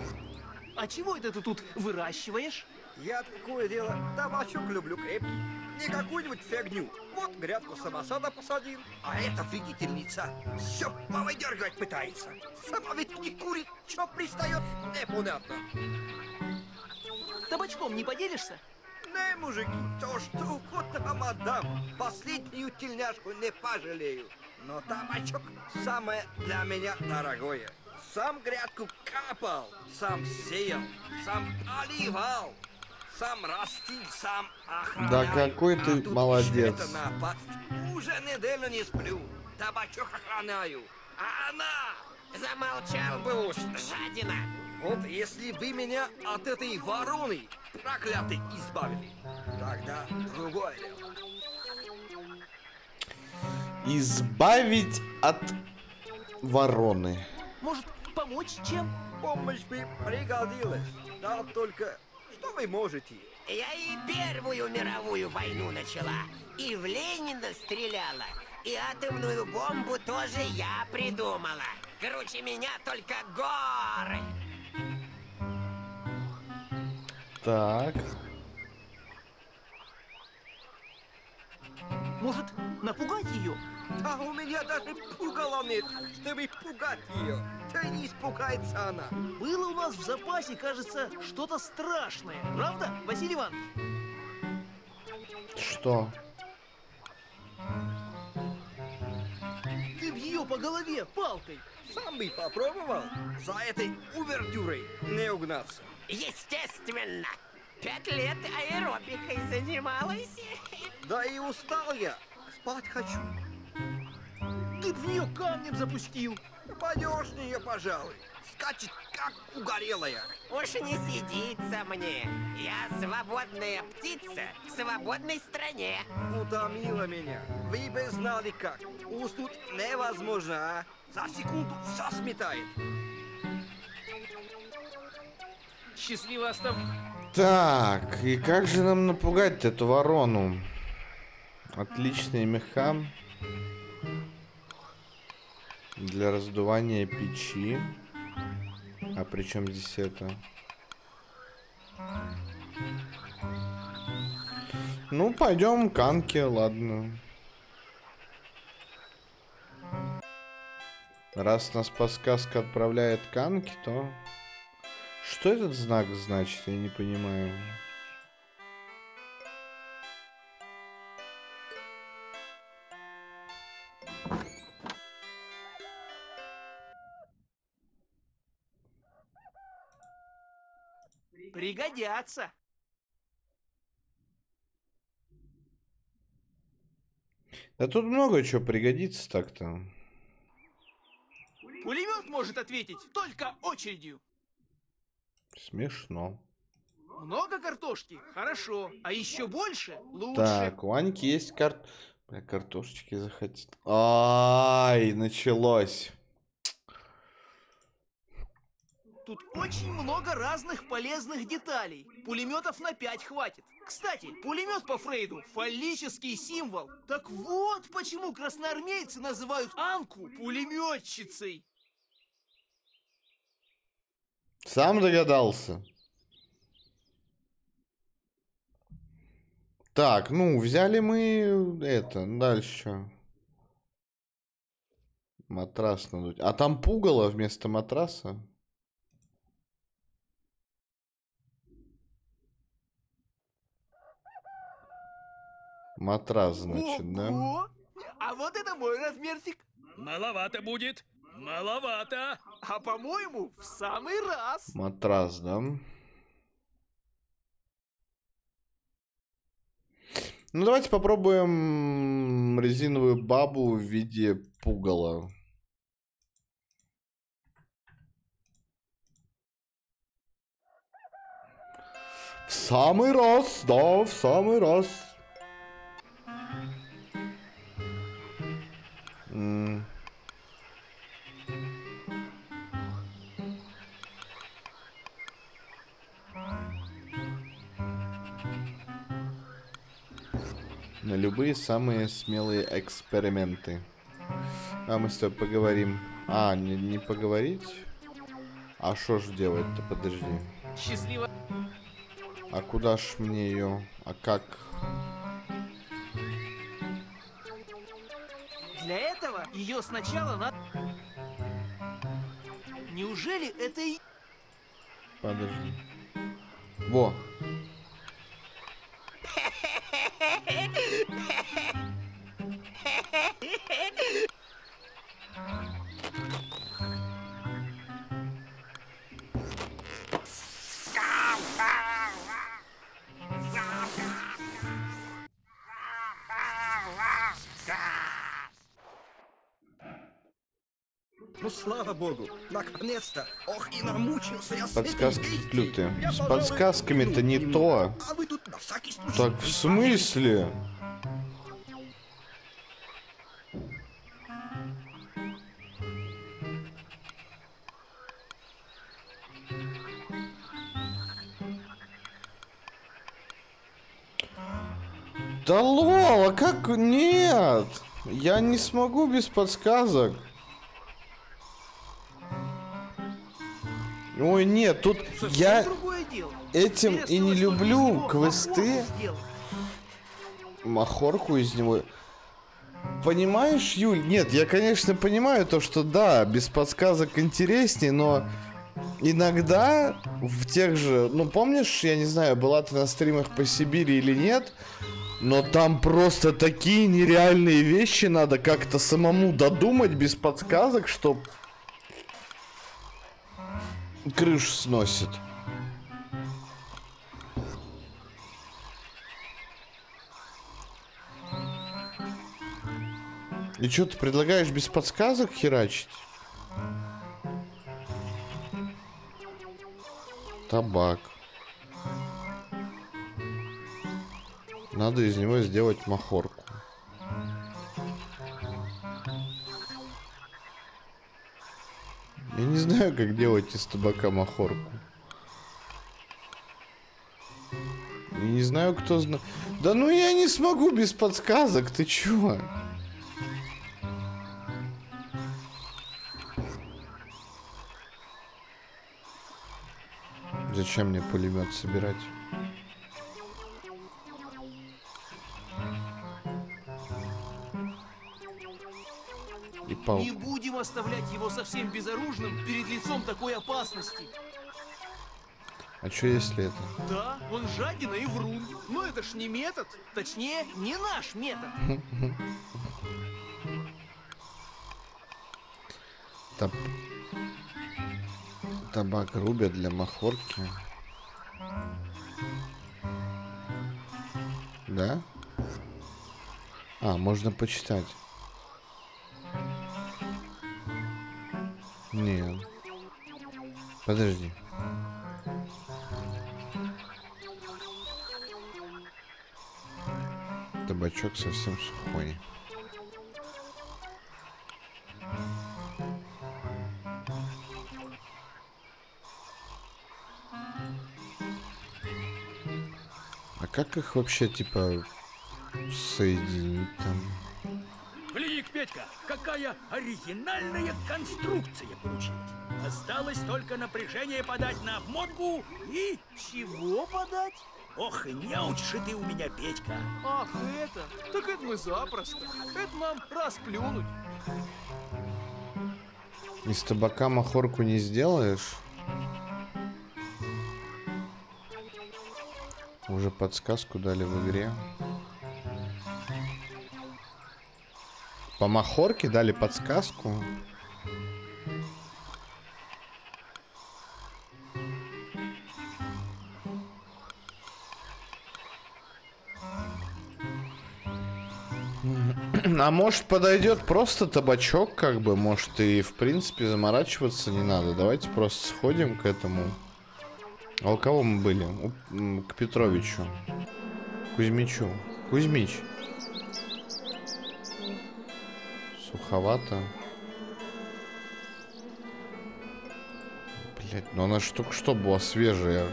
А чего это ты тут выращиваешь? Я такое дело, табачок люблю крепкий. не какую-нибудь фигню. Вот грядку самосада посадил, а эта вредительница все повыдергивать пытается. Сама ведь не курит, что пристает, непонятно. Табачком не поделишься? Не, мужики, то, что угодно вам отдам. Последнюю тельняшку не пожалею. Но табачок самое для меня дорогое. Сам грядку капал, сам сеял, сам поливал, сам растил, сам охранял. Да какой ты молодец. Это напасть. Уже неделю не сплю, табачок охраняю. А она... Замолчал бы уж, жадина. Вот если вы меня от этой вороны проклятой избавили, тогда другое дело. Избавить от вороны. Может, помочь чем? Помощь бы пригодилась. Да только что вы можете? Я и Первую мировую войну начала, и в Ленина стреляла, и атомную бомбу тоже я придумала. Круче меня только горы. Так. Может, напугать ее? А у меня даже пугала нет, чтобы пугать ее. Да и не испугается она. Было у нас в запасе, кажется, что-то страшное. Правда, Василий Иванович? Что? Ты в ее по голове палкой. Сам бы попробовал за этой увертюрой не угнаться. Естественно. 5 лет аэробикой занималась. Да и устал я. Спать хочу. Ты в нее камнем запустил. Понежнее, пожалуй. Скачет, как угорелая. Уж не сидится мне. Я свободная птица в свободной стране. Утомила меня. Вы бы знали как. Уснуть невозможно, а? За секунду все сметает. Счастливо оставь. Так, и как же нам напугать эту ворону? Отличные меха для раздувания печи. А при чем здесь это? Ну, пойдем к Анке, ладно. Раз нас подсказка отправляет к Анке, то... Что этот знак значит, я не понимаю. Пригодятся. Да тут много чего пригодится так-то. Пулемет может ответить только очередью. Смешно. Много картошки? Хорошо. А еще больше? Лучше. Так, у Аньки есть картошечки захотит. Ай, началось. Тут очень много разных полезных деталей. Пулеметов на 5 хватит. Кстати, пулемет по Фрейду – фаллический символ. Так вот, почему красноармейцы называют Анку пулеметчицей. Сам догадался. Так, ну, взяли мы это, дальше. Матрас надуть. А там пугало вместо матраса? Матрас, значит, да? Ого! А вот это мой размерчик. Маловато будет. Маловато. А по-моему, в самый раз. Матрас, да? Ну, давайте попробуем резиновую бабу в виде пугала. В самый раз, да, в самый раз. На любые самые смелые эксперименты. А мы с тобой поговорим. А, не поговорить? А что ж делать-то, подожди. Счастливо. А куда ж мне ее? А как? для этого ее сначала надо... Неужели это и... Подожди. Во. Ну, слава богу, наконец-то. Ох, и намучился я с Подсказки этой действией. лютые. Я, С пожалуй, подсказками-то не пойду то. А вы тут на всякий случай... Так, в смысле? Да лол, а как? Нет! Я не смогу без подсказок. Ой, нет, тут я Другое дело. этим Мне и не осталось только из люблю него квесты. махорку сделать. Махорку из него. Понимаешь, Юль? Нет, я, конечно, понимаю то, что да, без подсказок интереснее, но иногда в тех же... Ну, помнишь, я не знаю, была ты на стримах по Сибири или нет, но там просто такие нереальные вещи надо как-то самому додумать без подсказок, что крышу сносит. И что, ты предлагаешь без подсказок херачить? Табак. Надо из него сделать махорку. Я не знаю, как делать из табака махорку. Я не знаю, кто знает. Да ну я не смогу без подсказок, ты чё? Зачем мне пулемет собирать? И палку. Не будем оставлять его совсем безоружным перед лицом такой опасности. А что если это? Да, он жадина и врун. Но это ж не метод. Точнее, не наш метод. Табак рубят для махорки. Да? А, можно почитать. Нет. Подожди. Табачок совсем сухой. А как их вообще, типа, соединить там? Гляди-ка, Петька, какая оригинальная конструкция получилась. Осталось только напряжение подать на обмотку и... Чего подать? Ох, и неуч же ты у меня, Петька. Ах, это? Так это мы запросто. Это нам расплюнуть. Из табака махорку не сделаешь? Уже подсказку дали в игре. По махорке дали подсказку. А может подойдет просто табачок, как бы, может и в принципе заморачиваться не надо. Давайте просто сходим к этому. А у кого мы были? К Петровичу. Кузьмичу. Кузьмич. Суховато. Блять, ну она же только что была свежая.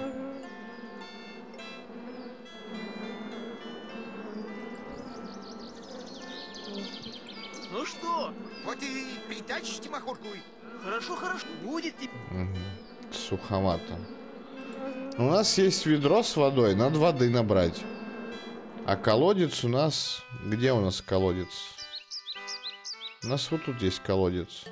Ну что? Вот и притащите махорку. Хорошо, хорошо. Будет тебе. Угу. Суховато. У нас есть ведро с водой, надо воды набрать. А колодец у нас... Где у нас колодец? У нас вот тут есть колодец.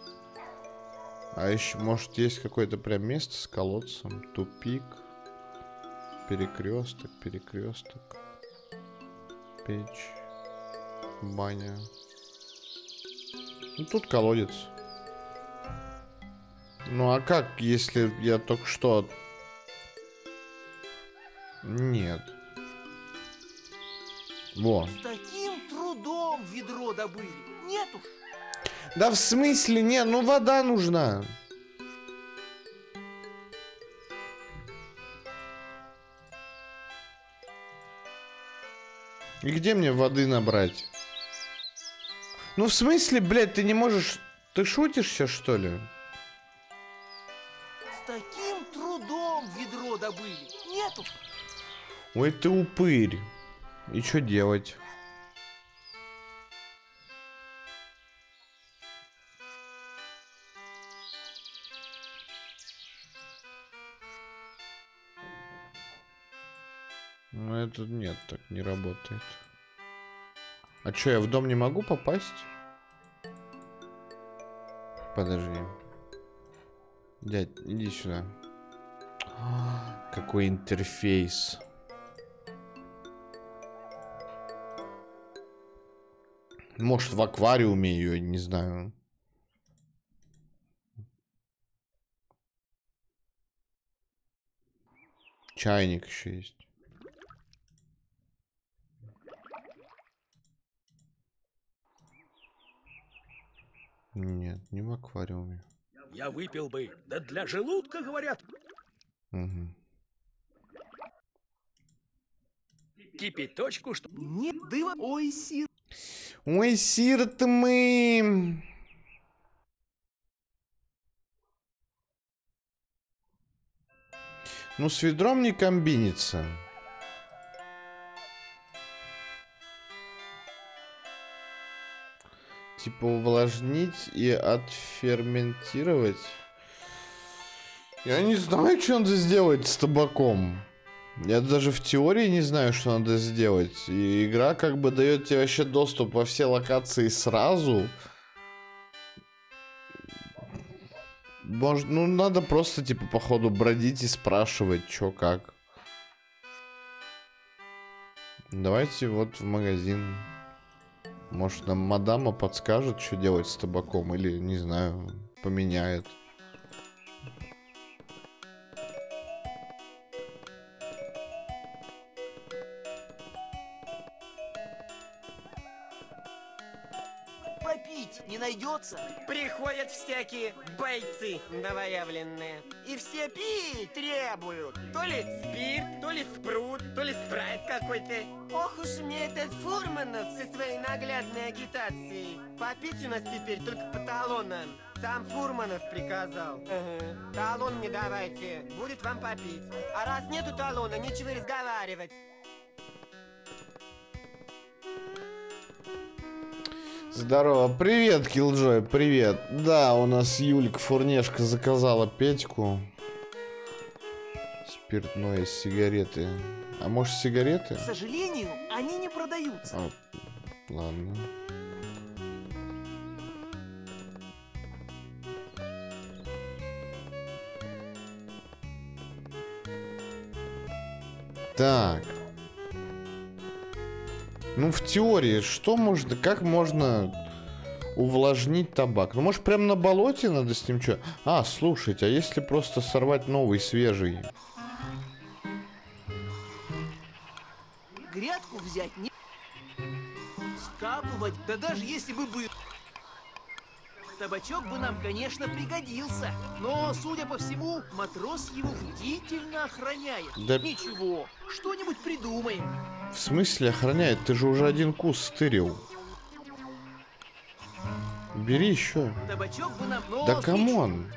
А еще, может, есть какое-то прям место с колодцем. Тупик. Перекресток, перекресток. Печь. Баня. Ну, тут колодец. Ну, а как, если я только что... Нет. Во. С таким трудом ведро добыли. Нет уж. Да в смысле? Не, ну вода нужна. И где мне воды набрать? Ну в смысле, блядь, ты не можешь... Ты шутишь сейчас, что ли? С таким трудом ведро добыли. Нет уж. Ой, ты упырь. И что делать? Ну это нет, так не работает. А что, я в дом не могу попасть? Подожди. Дядь, иди сюда. Какой интерфейс. Может, в аквариуме ее, не знаю. Чайник еще есть. Нет, не в аквариуме. Я выпил бы, да для желудка, говорят. Угу. Кипяточку, что... Нет дыма. Ой, сир. Ой, сир-то мы... Ну, с ведром не комбинится. Типа увлажнить и отферментировать. Я не знаю, что надо сделать с табаком. Я даже в теории не знаю, что надо сделать. И игра как бы дает тебе вообще доступ во все локации сразу. Может, ну надо просто типа по ходу бродить и спрашивать, что как. Давайте вот в магазин. Может, нам мадама подскажет, что делать с табаком, или, не знаю, поменяет. Попить не найдется. Приходят всякие бойцы новоявленные. И все пить требуют. То ли спирт, то ли спрут, то ли спрайт какой-то. Ох уж мне этот Фурманов со своей наглядной агитацией. Попить у нас теперь только по талонам. Сам Фурманов приказал. Ага. Талон мне давайте, будет вам попить. А раз нету талона, нечего разговаривать. Здорово, привет, Киллджой, привет. Да, у нас Юлька Фурнешка заказала Петьку. Спиртное, сигареты. А может сигареты? К сожалению, они не продаются. А, ладно. Так. Ну, в теории, что можно, как можно увлажнить табак? Ну, может, прям на болоте надо с ним что? А, слушайте, а если просто сорвать новый, свежий? Грядку взять не... Скапывать, да даже если бы был... Табачок бы нам, конечно, пригодился. Но, судя по всему, матрос его бдительно охраняет. Да... Ничего, что-нибудь придумаем. В смысле охраняет? Ты же уже один кус стырил. Бери еще. Табачок бы нам... Но да камон.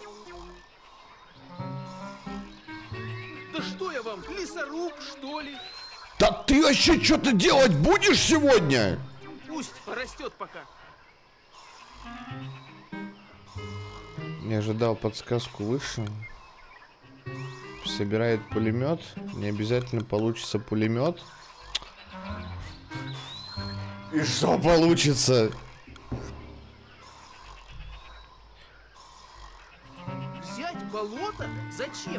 Да что я вам, лесоруб, что ли? Да ты вообще что-то делать будешь сегодня? Пусть порастет пока. Не ожидал подсказку выше. Собирает пулемет. Не обязательно получится пулемет. И что получится? Болото? Зачем?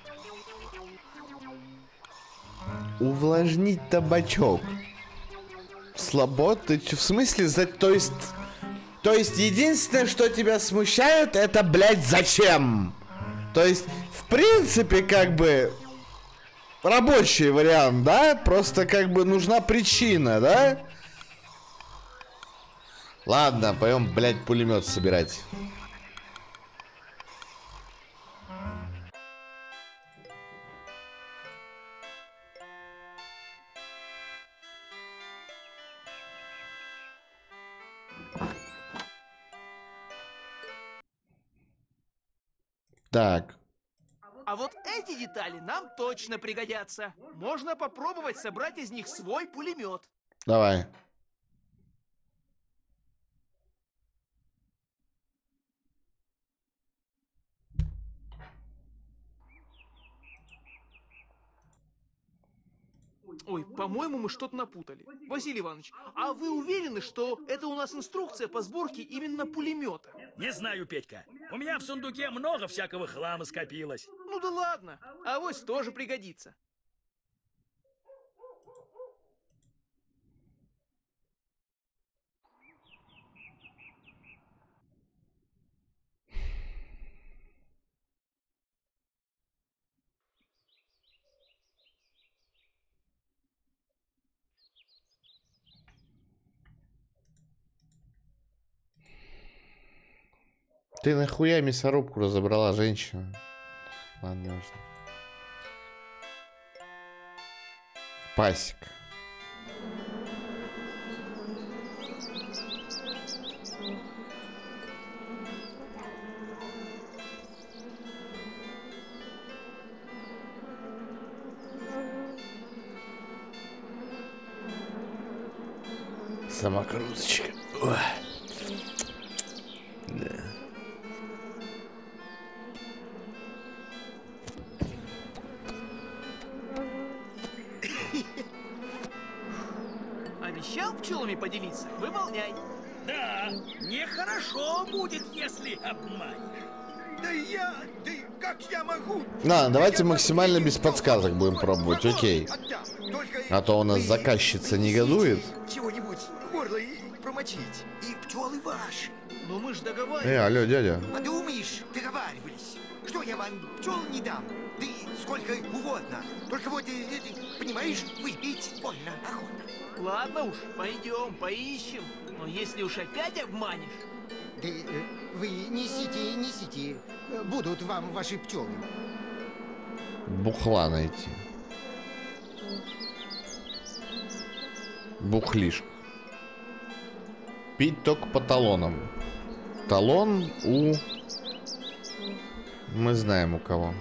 Увлажнить табачок. Слабо? В смысле, то есть единственное, что тебя смущает, это, блядь, зачем? То есть, в принципе, как бы, рабочий вариант, да? Просто, как бы, нужна причина, да? Ладно, пойдем, блядь, пулемет собирать. Так. А вот эти детали нам точно пригодятся. Можно попробовать собрать из них свой пулемет. Давай. Ой, по-моему, мы что-то напутали. Василий Иванович, а вы уверены, что это у нас инструкция по сборке именно пулемета? Не знаю, Петька. У меня в сундуке много всякого хлама скопилось. Ну да ладно, авось тоже пригодится. Ты нахуя мясорубку разобрала, женщина? Ладно, важно. Пасек. Самокруточка. Ой. Да. Обещал пчелами поделиться? Выполняй. Да, нехорошо будет, если обманешь. Да как я могу? Давайте максимально без подсказок будем пробовать, окей. А то у нас заказчица негодует. Чего-нибудь в горло и промочить. И пчелы ваши. Но мы ж договаривались. Алло, дядя. Подумаешь, договаривались. Что я вам пчел не дам? Да и сколько угодно. Только вот, понимаешь, выпить больно охотно. Ладно уж, пойдем, поищем. Но если уж опять обманешь... Да вы несите. Будут вам ваши пчелы. Бухла найти. Бухлишка. Пить только по талонам. Талон у... Мы знаем у кого.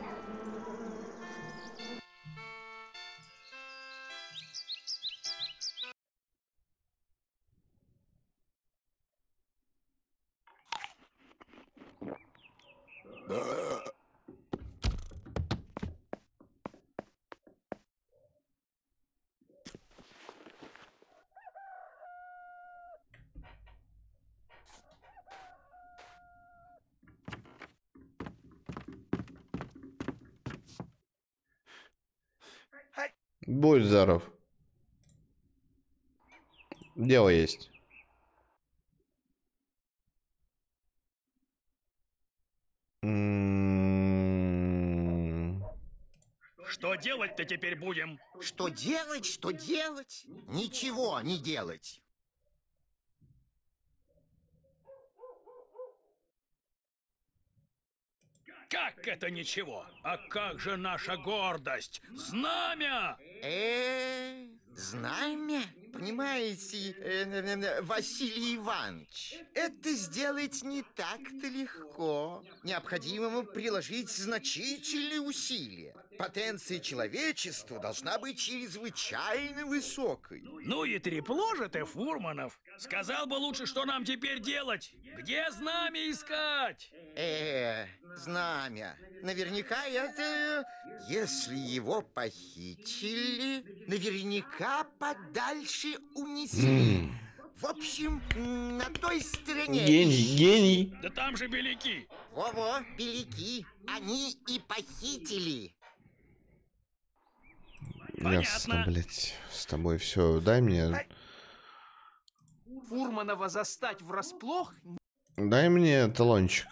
Будь здоров. Дело есть. Что делать-то теперь будем? Что делать, что делать? Ничего не делать. Как это ничего? А как же наша гордость? Знамя! Знамя? Понимаете, Василий Иванович, это сделать не так-то легко. Необходимо приложить значительные усилия. Потенция человечества должна быть чрезвычайно высокой. Ну и трепло же ты, Фурманов. Сказал бы лучше, что нам теперь делать. Где знамя искать? Знамя. Наверняка это... Если его похитили, наверняка подальше унесли. В общем, на той стороне... Гений, гений. Да там же беляки. Во-во, беляки. Они и похитили. Ясно, блядь. С тобой все. Дай мне... Фурманова застать врасплох? Дай мне талончик.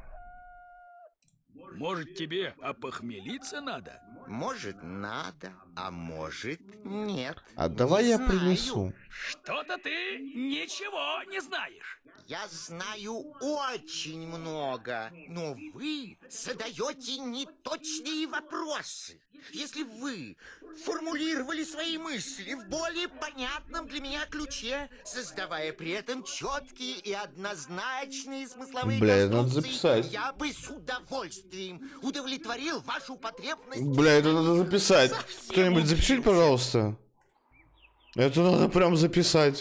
Может, тебе опохмелиться надо? Может, надо, а может, нет. А давай Не я знаю. принесу. Что-то ты ничего не знаешь. Я знаю очень много, но вы задаете неточные вопросы. Если вы формулировали свои мысли в более понятном для меня ключе, создавая при этом четкие и однозначные смысловые Бля, это надо конструкции, записать. я бы с удовольствием удовлетворил вашу потребность. Бля, это надо записать. Совсем Кто-нибудь запишите, убился. пожалуйста. Это надо прям записать.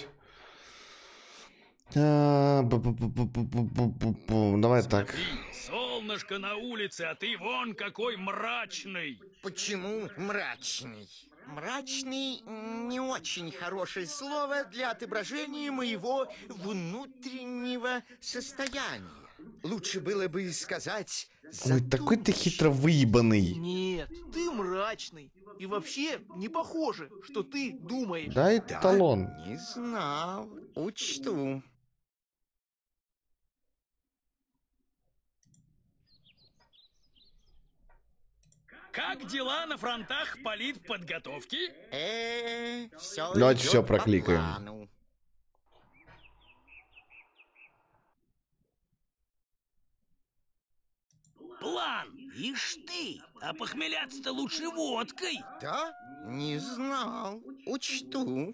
Давай так. Смотри, солнышко на улице, а ты вон какой мрачный. Почему мрачный? Мрачный не очень хорошее слово для отображения моего внутреннего состояния. Лучше было бы сказать Ой, такой ты хитро выебанный. Нет, ты мрачный. И вообще не похоже, что ты думаешь. Дай Да, талон. не знал. Учту. Как дела на фронтах политподготовки? Все Давайте всё прокликаем. План. Ишь ты, а похмеляться-то лучше водкой. Да? Не знал. Учту.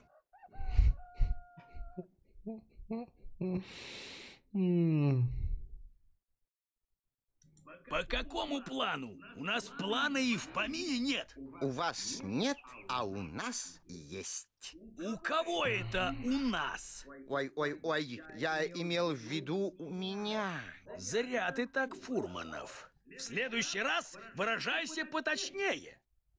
По какому плану? У нас плана и в помине нет. У вас нет, а у нас есть. У кого это у нас? Ой, я имел в виду у меня. Зря ты так, Фурманов. В следующий раз выражайся поточнее.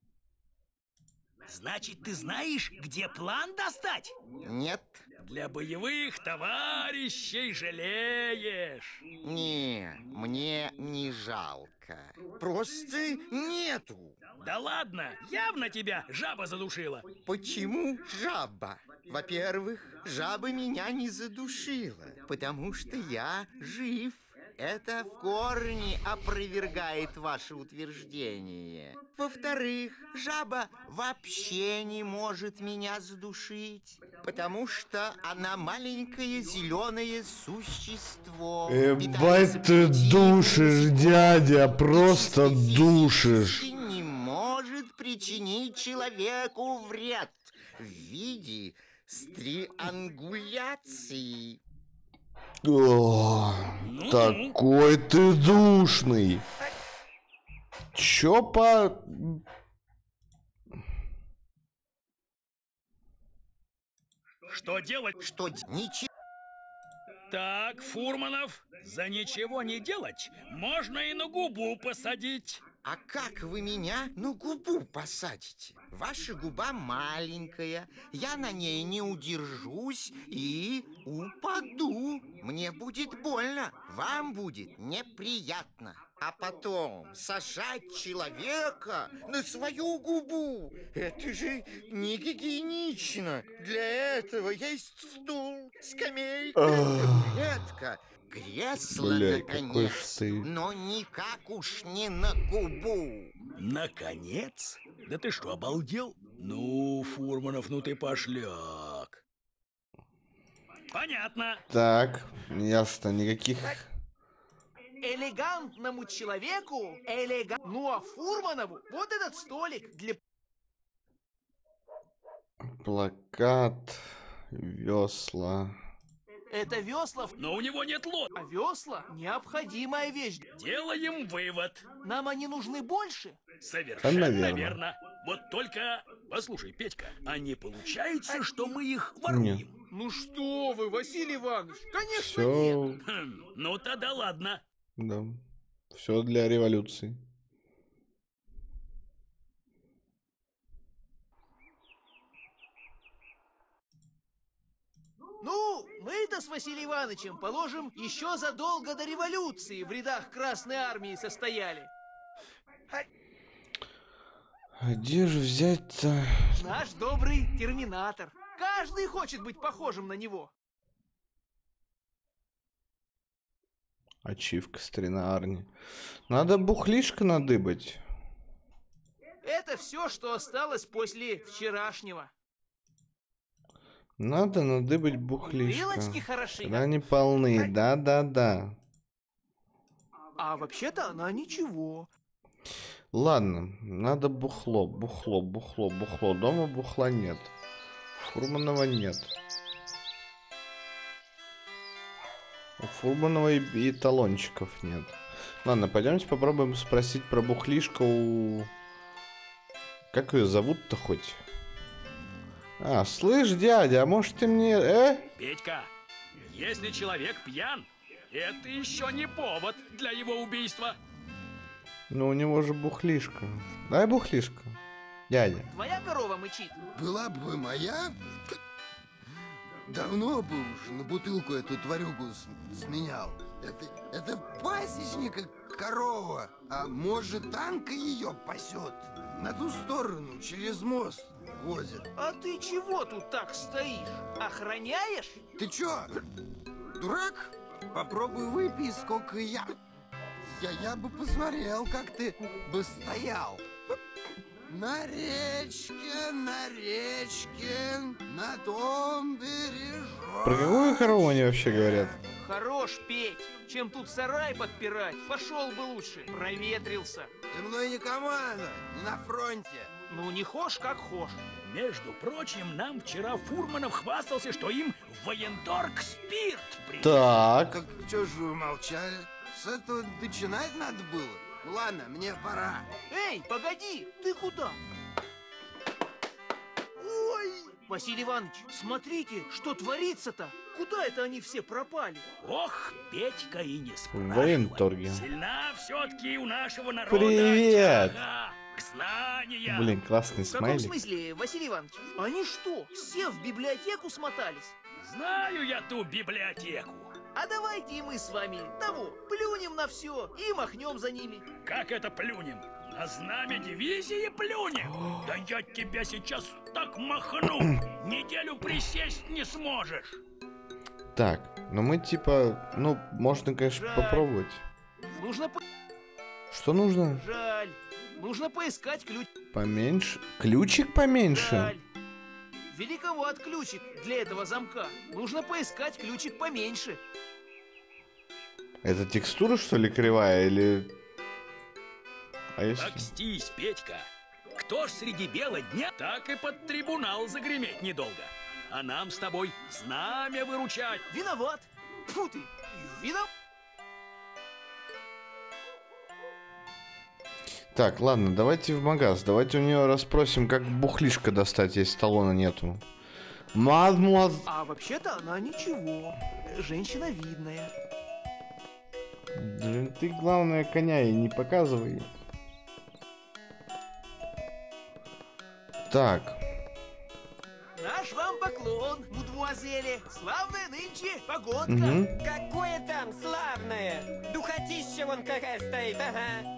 Значит, ты знаешь, где план достать? Нет, Для боевых товарищей жалеешь. не, мне не жалко. Просто нету. Да ладно, явно тебя жаба задушила. Почему жаба? Во-первых, жаба меня не задушила, потому что я жив. Это в корне опровергает ваше утверждение. Во-вторых, жаба вообще не может меня задушить, потому что она маленькое зеленое существо. Ебать ты душишь, дядя, просто душишь. И не может причинить человеку вред в виде стриангуляции. О, такой ты душный. Чё по... Что делать? Что ничего. Так, Фурманов, за ничего не делать можно и на губу посадить. А как вы меня на губу посадите? Ваша губа маленькая, я на ней не удержусь и упаду. Мне будет больно, вам будет неприятно. А потом сажать человека на свою губу — это же не гигиенично. Для этого есть стул, скамейка, табуретка, кресло, Бля, какой наконец, ж ты. но никак уж не на губу. Наконец? Да ты что, обалдел? Ну, Фурманов, ну ты пошляк. Понятно. Так, ясно, никаких... Элегантному человеку Ну а Фурманову вот этот столик для... Плакат, весла. Это весла, Но у него нет лодки. а весла необходимая вещь. Делаем вывод. Нам они нужны больше. Совершенно наверно. верно. Вот только, послушай, Петька, а не получается, что мы их воруем? Ну что вы, Василий Иванович, конечно нет. Все, Ну тогда ладно. да, все для революции. Ну, Мы-то с Василием Ивановичем, положим, еще задолго до революции в рядах Красной Армии состояли. А где же взять-то? Наш добрый терминатор. Каждый хочет быть похожим на него. Ачивка старина Арни. Надо бухлишко надыбать. Это все, что осталось после вчерашнего. Надо надыбать бухлишко. Вилочки хороши. Когда они полны, да-да-да. А вообще-то она ничего. Ладно, надо бухло. Дома бухла нет. Фурманова нет. У Фурманова и талончиков нет. Ладно, пойдемте попробуем спросить про бухлишко у... Как ее зовут-то хоть? А, слышь, дядя, а может ты мне... Петька, если человек пьян, это еще не повод для его убийства. Ну, у него же бухлишко. Дай бухлишко, дядя. Твоя корова мычит. Была бы моя, давно бы уж на бутылку эту тварюгу сменял. Это пасечника корова, а может Анка ее пасет. На ту сторону, через мост возит. А ты чего тут так стоишь? Охраняешь? Ты чё, дурак? Попробуй выпей, сколько я. Я бы посмотрел, как ты бы стоял. На речке, на том бережок. Про какую корову они вообще говорят? Хорош петь. Чем тут сарай подпирать? Пошел бы лучше. Проветрился. Ты мной не команда, не на фронте. Ну, не хошь, как хошь. Между прочим, нам вчера Фурманов хвастался, что им в военторг спирт привез. Так. Так чё ж вы молчали? С этого начинать надо было. Ну ладно, мне пора. Эй, погоди, ты куда? Ой! Василий Иванович, смотрите, что творится-то? Куда это они все пропали? Ох, Петька и не В спрашивай. военторге. Сильна все-таки у нашего народа Привет! тяга к знаниям. Блин, классный В каком смайлик. смысле, Василий Иванович? Они что, все в библиотеку смотались? Знаю я ту библиотеку. А давайте и мы с вами того, плюнем на все и махнем за ними. Как это плюнем? На знамя дивизии плюнем? Да я тебя сейчас так махну, неделю присесть не сможешь. Так, ну мы типа, ну, можно, конечно, Жаль. попробовать. Нужно Что нужно? Жаль. Нужно поискать ключ. Поменьше. Ключик поменьше. Жаль. Великоват ключик для этого замка. Нужно поискать ключик поменьше. Это текстура, что ли, кривая, или... А если... Так стись, Петька. Кто ж среди бела дня, так и под трибунал загреметь недолго. А нам с тобой знамя выручать. Виноват. Фу ты. Виноват. Так, ладно, давайте в магаз. Давайте у нее расспросим, как бухлишко достать, если талона нету. Мадмуаз... А вообще-то она ничего. Женщина видная. Да ты, главное, коня ей не показывай. Так. Наш вам поклон, мадемуазели. Славная нынче погодка. Угу. Какое там славное! Духотища вон какая стоит, ага.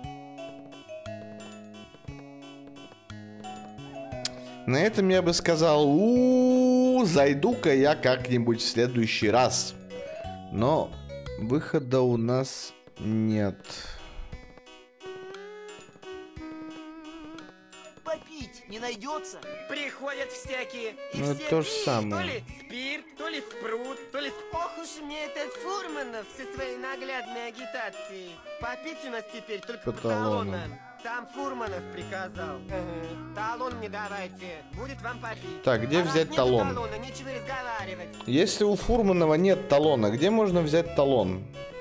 На этом я бы сказал, зайду-ка я как-нибудь в следующий раз. Но выхода у нас нет. Попить не найдется. Приходят всякие, и Ну, все то же пьют, самое. то ли спирт, то ли спрут, то ли... Ох уж мне этот Фурманов со своей наглядной агитацией. Попить у нас теперь только По по талонам. талонам. Там Фурманов приказал. Талон мне давайте, будет вам попить. Так, где А раз взять нету талон? талона, нечего разговаривать. Если у Фурманова нет талона, где можно взять талон?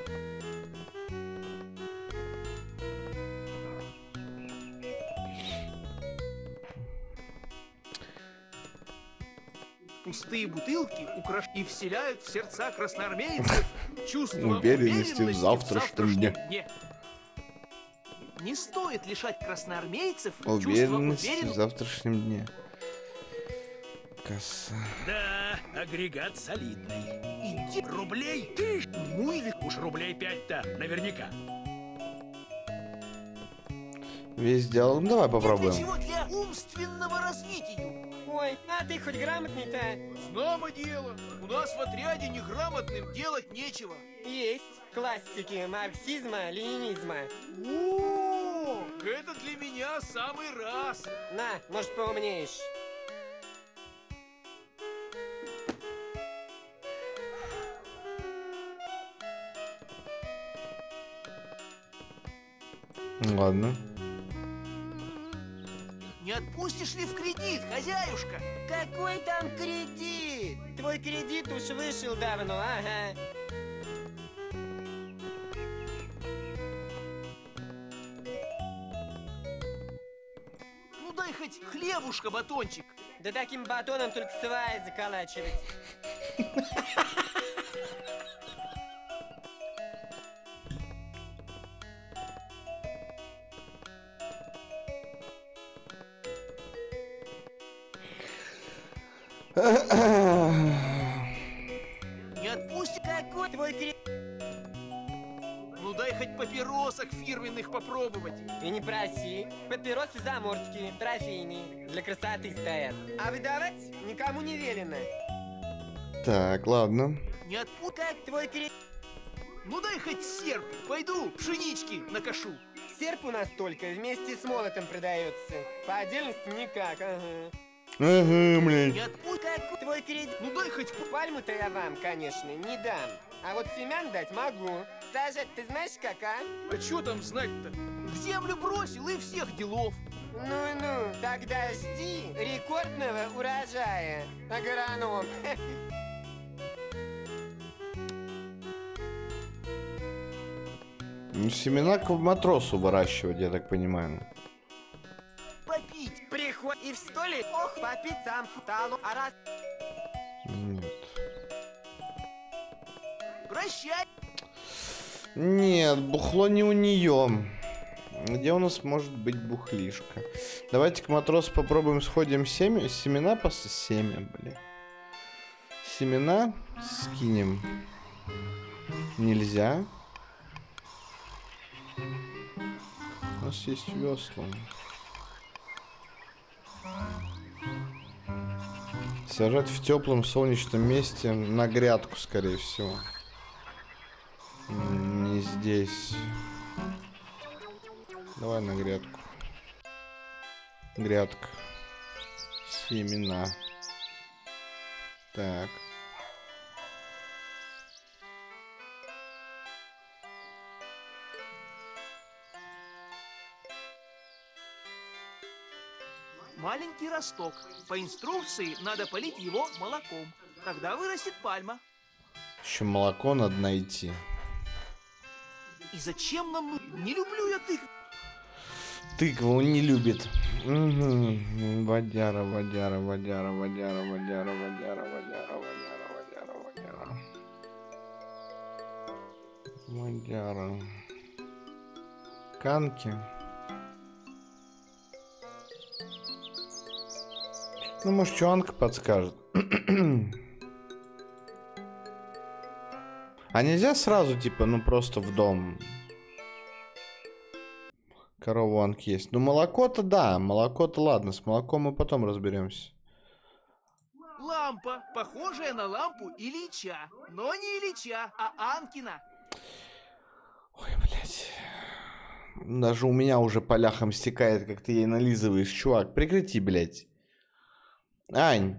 Пустые бутылки и вселяют в сердца красноармейцев чувство Уверенности в завтрашнем дне. Не стоит лишать красноармейцев чувства Уверенность в уверенности. завтрашнем дне. касса. Да, агрегат солидный. Рублей ты Ну или... уж рублей 5-то, наверняка. Весь диалог. Ну, давай попробуем. Для чего? Для умственного развития. Ой, а ты хоть грамотный-то? Знамо дело. У нас в отряде неграмотным делать нечего. Есть классики марксизма, ленинизма. О, это для меня самый раз. На, может, поумнеешь. Ладно. Не отпустишь ли в кредит, хозяюшка? Какой там кредит? Твой кредит уж вышел давно, ага. Ну дай хоть хлебушка, батончик. Да таким батоном только сваи заколачивать. Не отпусти. Какой твой кредит? Ну дай хоть папиросок фирменных попробовать. И не проси. Папиросы заморские, трофейные. Для красоты стоят. А выдавать никому не велено. Так, ладно. Не отпусти. Как твой кредит? Ну дай хоть серп. Пойду пшенички накошу. Серп у нас только вместе с молотом продается. По отдельности никак, ага. Ага, блядь. Не отпусти. Как твой кредит? Ну дай хоть... Пальму-то я вам, конечно, не дам. А вот семян дать могу. Сажать ты знаешь как, а? А чё там знать-то? В землю бросил и всех делов. Ну-ну, тогда жди рекордного урожая, агроном. Ну, семена к матросу выращивать, я так понимаю. Попить. Приход и в столе, ох, попить там футалу, а раз... Нет. Прощай. Нет, бухло не у нее. Где у нас может быть бухлишка? Давайте к матросу попробуем сходим семена семя, блин. Семена скинем. Нельзя. У нас есть весла. Сажать в теплом солнечном месте на грядку, скорее всего. Не здесь. Давай на грядку. Грядка. Семена. Так. Маленький росток. По инструкции надо полить его молоком. Тогда вырастет пальма. Еще молоко надо найти. И зачем нам... Не люблю я тыкву. Тыкву он не любит. Угу. Водяра, водяра, водяра, водяра, водяра, водяра, водяра, водяра, водяра, водяра. Водяра. Канки. Ну, может, что Анка подскажет. А нельзя сразу, типа, ну, просто в дом? Корову Анки есть. Ну, молоко-то да, молоко-то ладно. С молоком мы потом разберемся. Лампа, похожая на лампу Ильича. Но не Ильича, а Анкина. Ой, блядь. Даже у меня уже по ляхам стекает, как ты ей нализываешь. Чувак, прекрати, блядь. Ань.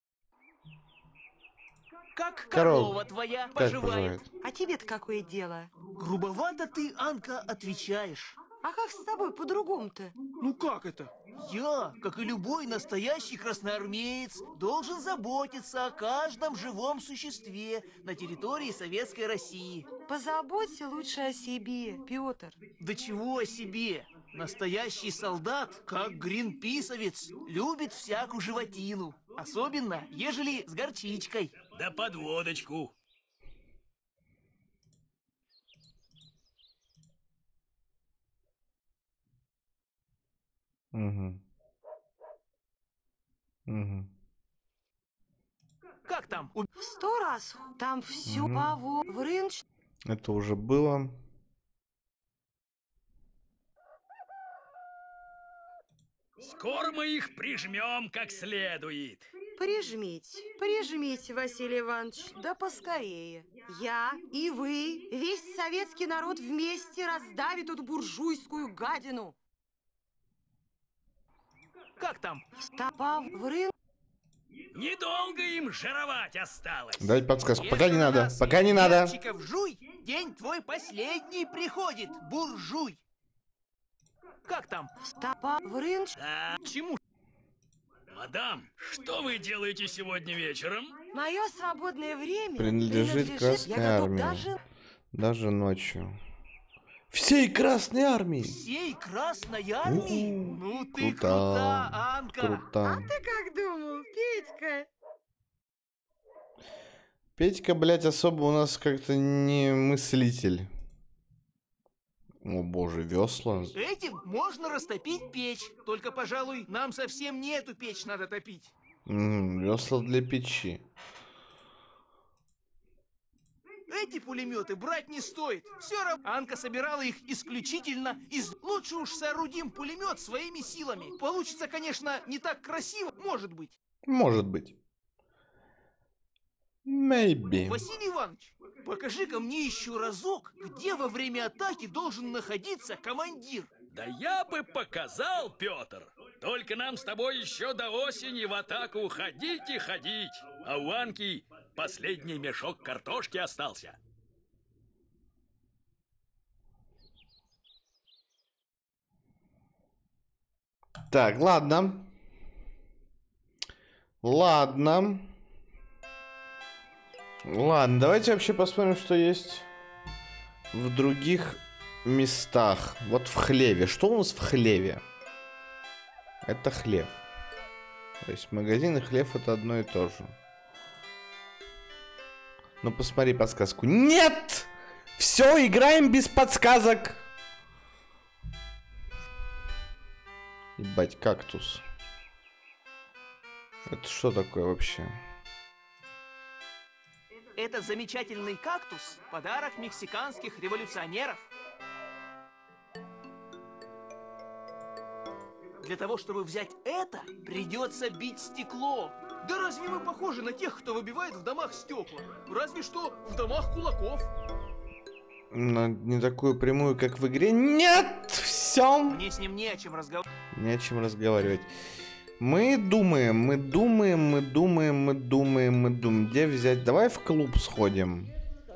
Как корова твоя Как поживает? А тебе-то какое дело? Грубовато ты, Анка, отвечаешь. А как с тобой по-другому-то? Ну как это? Я, как и любой настоящий красноармеец, должен заботиться о каждом живом существе на территории Советской России. Позаботься лучше о себе, Петр. Да чего о себе? Настоящий солдат, как гринписовец, любит всякую животину. Особенно, ежели с горчичкой. Да под водочку. Угу. Угу. Как там? В 100 раз. Там все в рыночной. Это уже было. Скоро мы их прижмем как следует. Прижмите, Василий Иванович, да поскорее. Я и вы, весь советский народ вместе раздавит эту буржуйскую гадину. Как там? В рынок. Недолго им жировать осталось. Дайте подсказку. Пока не Если надо. нас Пока не надо. перчиков жуй, день твой последний приходит, буржуй. Как там? В рынок. Да, Чему? мадам, что вы делаете сегодня вечером? Мое свободное время Принадлежит Красной я готов Армии. Даже ночью. Всей Красной Армии. Всей Красной Армии? Ну ты Круто. крута, Анка. Круто. Ты как думал, Петька? Петька, блядь, особо у нас как-то не мыслитель. О боже, весла. Этим можно растопить печь. Только, пожалуй, нам совсем не эту печь надо топить. Весла для печи. Эти пулеметы брать не стоит. Все равно Анка собирала их исключительно из... Лучше уж соорудим пулемет своими силами. Получится, конечно, не так красиво, может быть. Может быть. Maybe. Василий Иванович, покажи-ка мне еще разок, где во время атаки должен находиться командир. Да я бы показал, Петр. Только нам с тобой еще до осени в атаку ходить и ходить. А у Анки последний мешок картошки остался. Так, ладно. Ладно, давайте вообще посмотрим, что есть в других местах. Вот в хлеве. Что у нас в хлеве? Это хлев. То есть магазин и хлев это одно и то же. Ну посмотри подсказку. Нет! Все, играем без подсказок. Ебать, кактус. Это что такое вообще? Это замечательный кактус – подарок мексиканских революционеров. Для того, чтобы взять это, придется бить стекло. Да разве мы похожи на тех, кто выбивает в домах стекла? Разве что в домах кулаков. Но не такую прямую, как в игре. Нет! Все! Мне с ним не о чем разговаривать. Не о чем разговаривать. Мы думаем. Где взять? Давай в клуб сходим.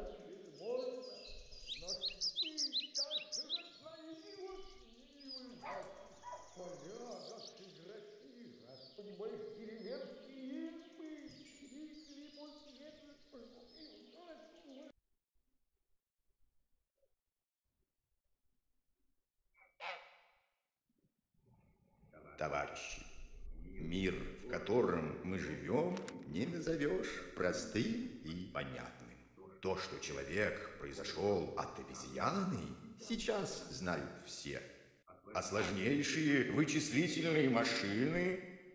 Товарищи, мир, в котором мы живем, не назовешь простым и понятным. То, что человек произошел от обезьяны, сейчас знают все. А сложнейшие вычислительные машины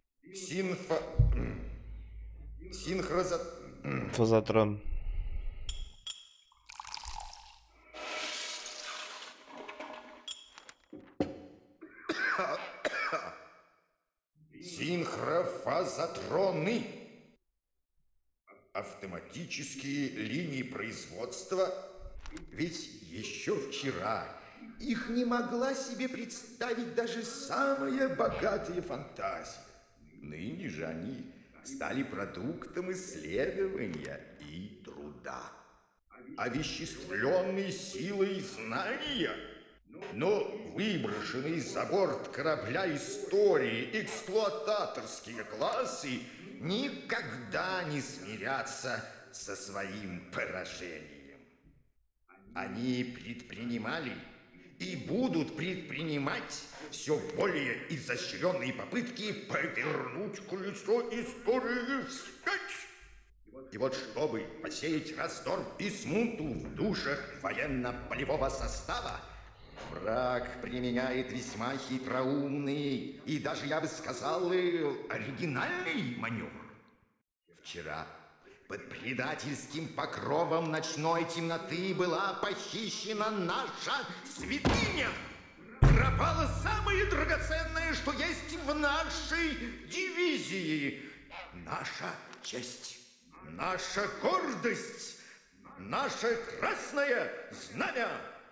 Фазотрон. Синхрофазотроны. Автоматические линии производства. Ведь еще вчера их не могла себе представить даже самая богатая фантазия. Ныне же они стали продуктом исследования и труда. Овеществленной силой знания, но выброшенные за борт корабля истории эксплуататорские классы никогда не смирятся со своим поражением. Они предпринимали и будут предпринимать все более изощренные попытки повернуть колесо истории вспять. И вот чтобы посеять раздор и смуту в душах военно-полевого состава, враг применяет весьма хитроумный и даже, я бы сказал, оригинальный маневр. Вчера Под предательским покровом ночной темноты была похищена наша святыня. Пропало самое драгоценное, что есть в нашей дивизии. Наша честь, наша гордость, наше красное знамя.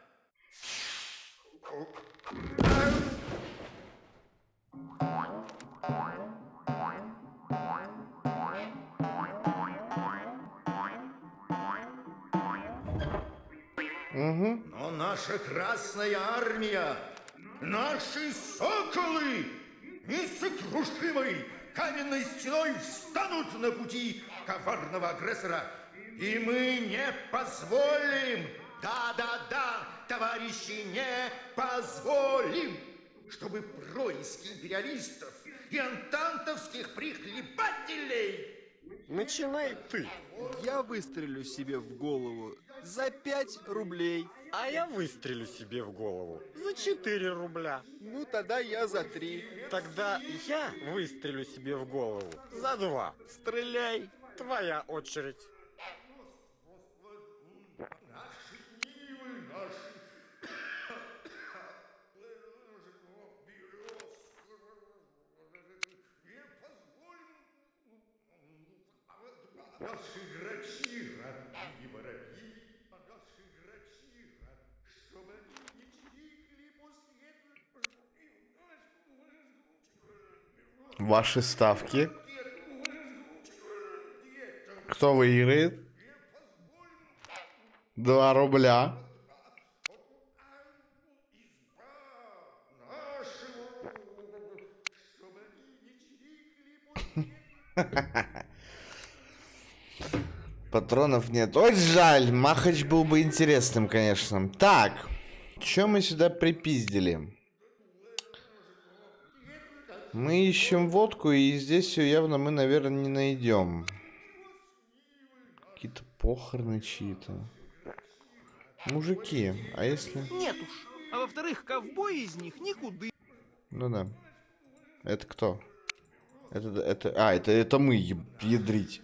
Но наша Красная Армия, наши соколы несокрушимой каменной стеной встанут на пути коварного агрессора. И мы не позволим, да-да-да, товарищи, не позволим, чтобы происки империалистов и антантовских прихлебателей... Начинай ты. Я выстрелю себе в голову за 5 рублей. А я выстрелю себе в голову за 4 рубля. Ну, тогда я за 3. Тогда я выстрелю себе в голову за 2. Стреляй. Твоя очередь. Наши грачи, родные воробьи, наши грачи, чтобы они не чирикали после... Ваши ставки. Кто выиграет? 2 рубля. Патронов нет. Ой, жаль. Махач был бы интересным, конечно. Так. Что мы сюда припиздили? Мы ищем водку, и здесь ее явно мы, наверное, не найдем. Какие-то похороны чьи-то. Мужики, а если... Нет уж. А во-вторых, ковбой из них никуда. Ну да. Это кто? Это мы, ядрить.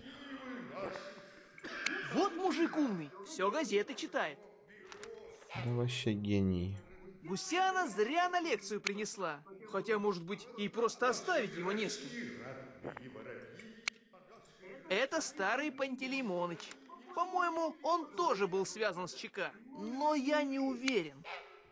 Вот мужик умный, все газеты читает. Да вообще гений. Гусяна зря на лекцию принесла. Хотя, может быть, и просто оставить его не с кем. Это старый Пантелеймоныч. По-моему, он тоже был связан с ЧК. Но я не уверен.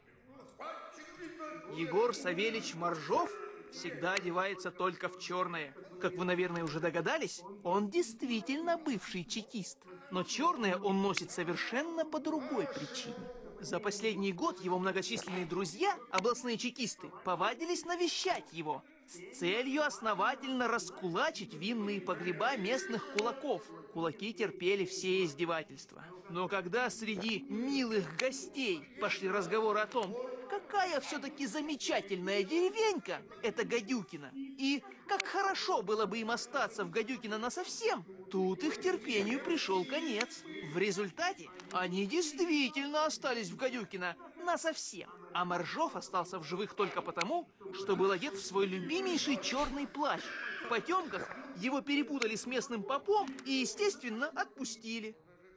Егор Савельич Моржов всегда одевается только в черное. Как вы, наверное, уже догадались, он действительно бывший чекист. Но черное он носит совершенно по другой причине. За последний год его многочисленные друзья, областные чекисты, повадились навещать его с целью основательно раскулачить винные погреба местных кулаков. Кулаки терпели все издевательства. Но когда среди милых гостей пошли разговоры о том, какая все-таки замечательная деревенька это Гадюкино, и как хорошо было бы им остаться в Гадюкино насовсем, тут их терпению пришел конец. В результате они действительно остались в Гадюкино насовсем. А Моржов остался в живых только потому, что был одет в свой любимейший черный плащ. В потемках его перепутали с местным попом и, естественно, отпустили.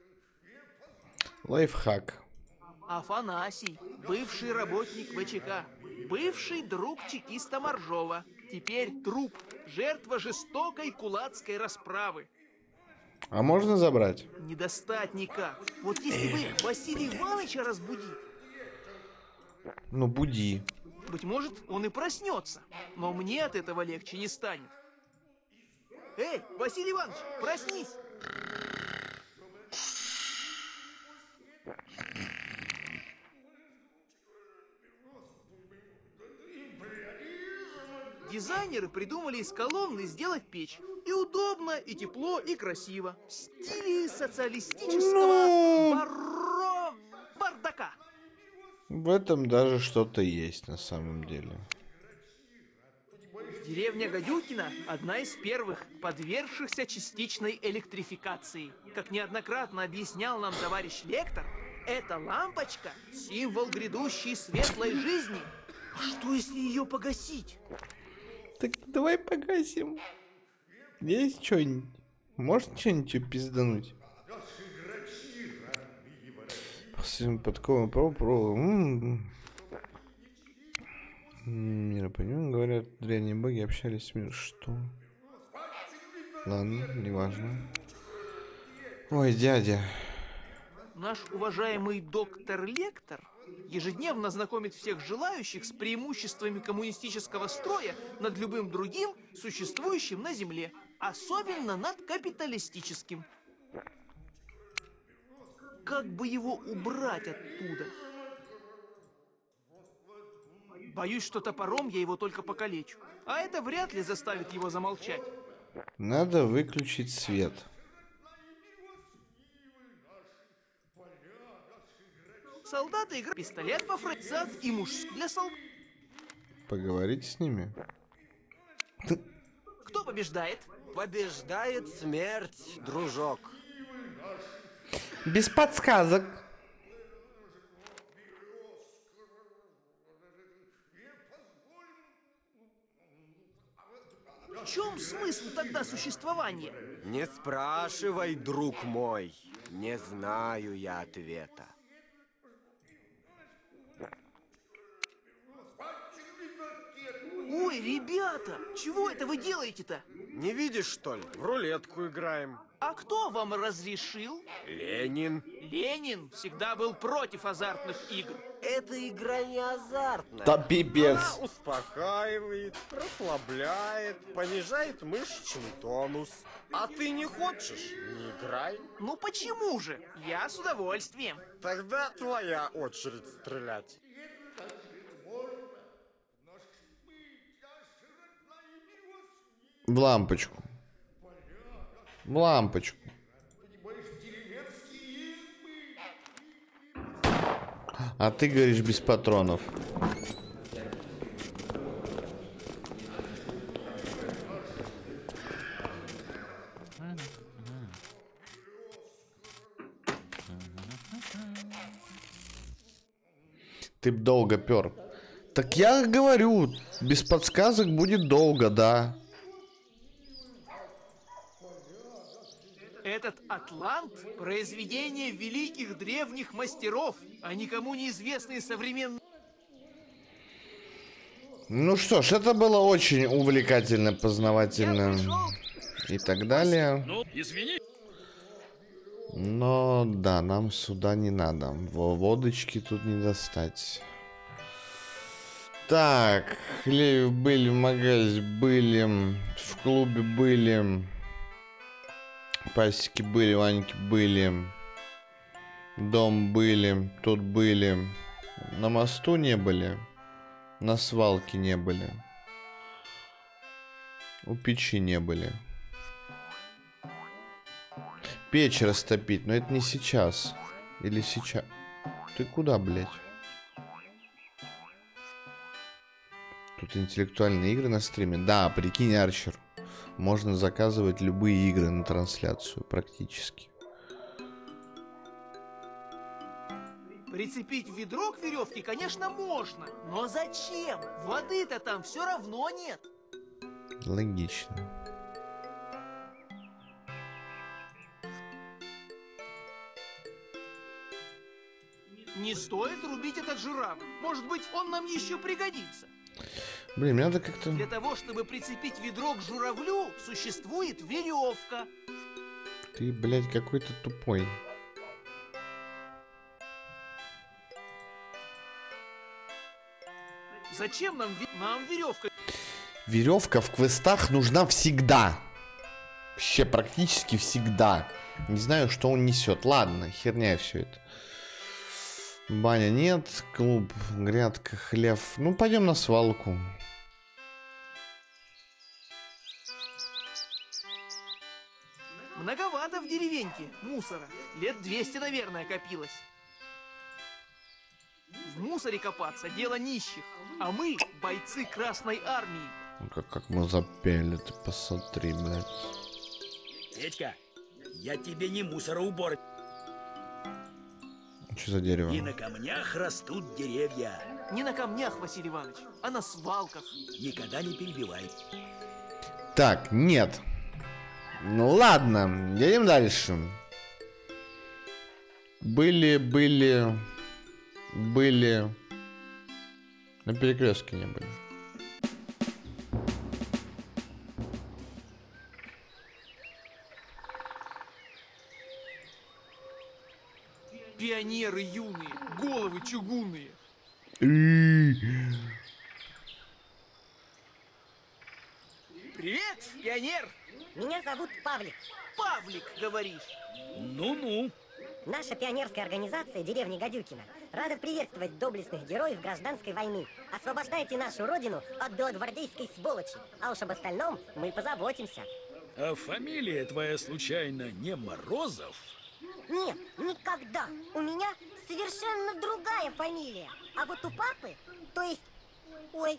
Лайфхак. Афанасий, бывший работник ВЧК, бывший друг чекиста Моржова, теперь труп, жертва жестокой кулацкой расправы. А можно забрать? Не достать никак. Вот если бы Василия Ивановича разбудить. Ну, буди. Быть может, он и проснется, но мне от этого легче не станет. Эй, Василий Иванович, проснись! Дизайнеры придумали из колонны сделать печь. И удобно, и тепло, и красиво. В стиле социалистического бардака. В этом даже что-то есть на самом деле. Деревня Гадюкино – одна из первых, подвергшихся частичной электрификации. Как неоднократно объяснял нам товарищ лектор, эта лампочка – символ грядущей светлой жизни. А что, если ее погасить? Так давай погасим. Есть что-нибудь? Может что-нибудь пиздануть? Подковым попробуем. Мира по нему говорят, древние боги общались с миром. Что? Ладно, неважно. Ой, дядя. Наш уважаемый доктор Лектор ежедневно знакомит всех желающих с преимуществами коммунистического строя над любым другим, существующим на Земле, особенно над капиталистическим. Как бы его убрать оттуда? Боюсь, что топором я его только покалечу. А это вряд ли заставит его замолчать. Надо выключить свет. Солдаты играют пистолет по фрейзат и муж для солдат. Поговорить с ними. Кто побеждает? Побеждает смерть, дружок. Без подсказок. В чем смысл тогда существования? Не спрашивай, друг мой. Не знаю я ответа. Ой, ребята, чего это вы делаете-то? Не видишь, что ли? В рулетку играем. А кто вам разрешил? Ленин. Ленин всегда был против азартных игр. Эта игра не азартная. Да пипец. Она успокаивает, расслабляет, понижает мышечный тонус. А ты не хочешь? Не играй. Ну почему же? Я с удовольствием. Тогда твоя очередь стрелять. В лампочку. В лампочку. А ты говоришь без патронов. Ты б долго пёр. Так я говорю, без подсказок будет долго, да. Этот атлант – произведение великих древних мастеров, а никому неизвестные современные... Ну что ж, это было очень увлекательно, познавательно и так далее. Ну, извини. Но да, нам сюда не надо. Водочки тут не достать. Так, хлеб были, в магазе были, в клубе были, пасеки были, ваньки были, дом были, тут были, на мосту не были, на свалке не были, у печи не были. Печь растопить, но это не сейчас. Или сейчас. Ты куда, блядь? Тут интеллектуальные игры на стриме. Да, прикинь, Арчер. Можно заказывать любые игры на трансляцию, практически. Прицепить ведро к веревке, конечно, можно. Но зачем? Воды-то там все равно нет. Логично. Не стоит рубить этот жираф. Может быть, он нам еще пригодится. Блин, мне надо как-то... Для того, чтобы прицепить ведро к журавлю, существует веревка. Ты, блядь, какой-то тупой. Зачем нам веревка? Веревка в квестах нужна всегда. Вообще, практически всегда. Не знаю, что он несет. Ладно, херня все это. Баня нет, клуб, грядка, хлев. Ну, пойдем на свалку. Многовато в деревеньке мусора. Лет 200, наверное, копилось. В мусоре копаться — дело нищих. А мы — бойцы Красной Армии. Как мы запели, ты посмотри, блядь. Петька, я тебе не мусороубор. Что за дерево? И на камнях растут деревья. Не на камнях, Василий Иванович, а на свалках. Никогда не перебивай. Так, нет. Ну ладно, едем дальше. Были. На перекрестке не были. Пионеры юные, головы чугунные. Привет, пионер! Меня зовут Павлик. Павлик, говоришь? Ну-ну. Наша пионерская организация деревни Гадюкино рада приветствовать доблестных героев гражданской войны. Освобождайте нашу родину от белогвардейской сволочи. А уж об остальном мы позаботимся. А фамилия твоя случайно не Морозов? Нет, никогда. У меня совершенно другая фамилия. А вот у папы, то есть... Ой.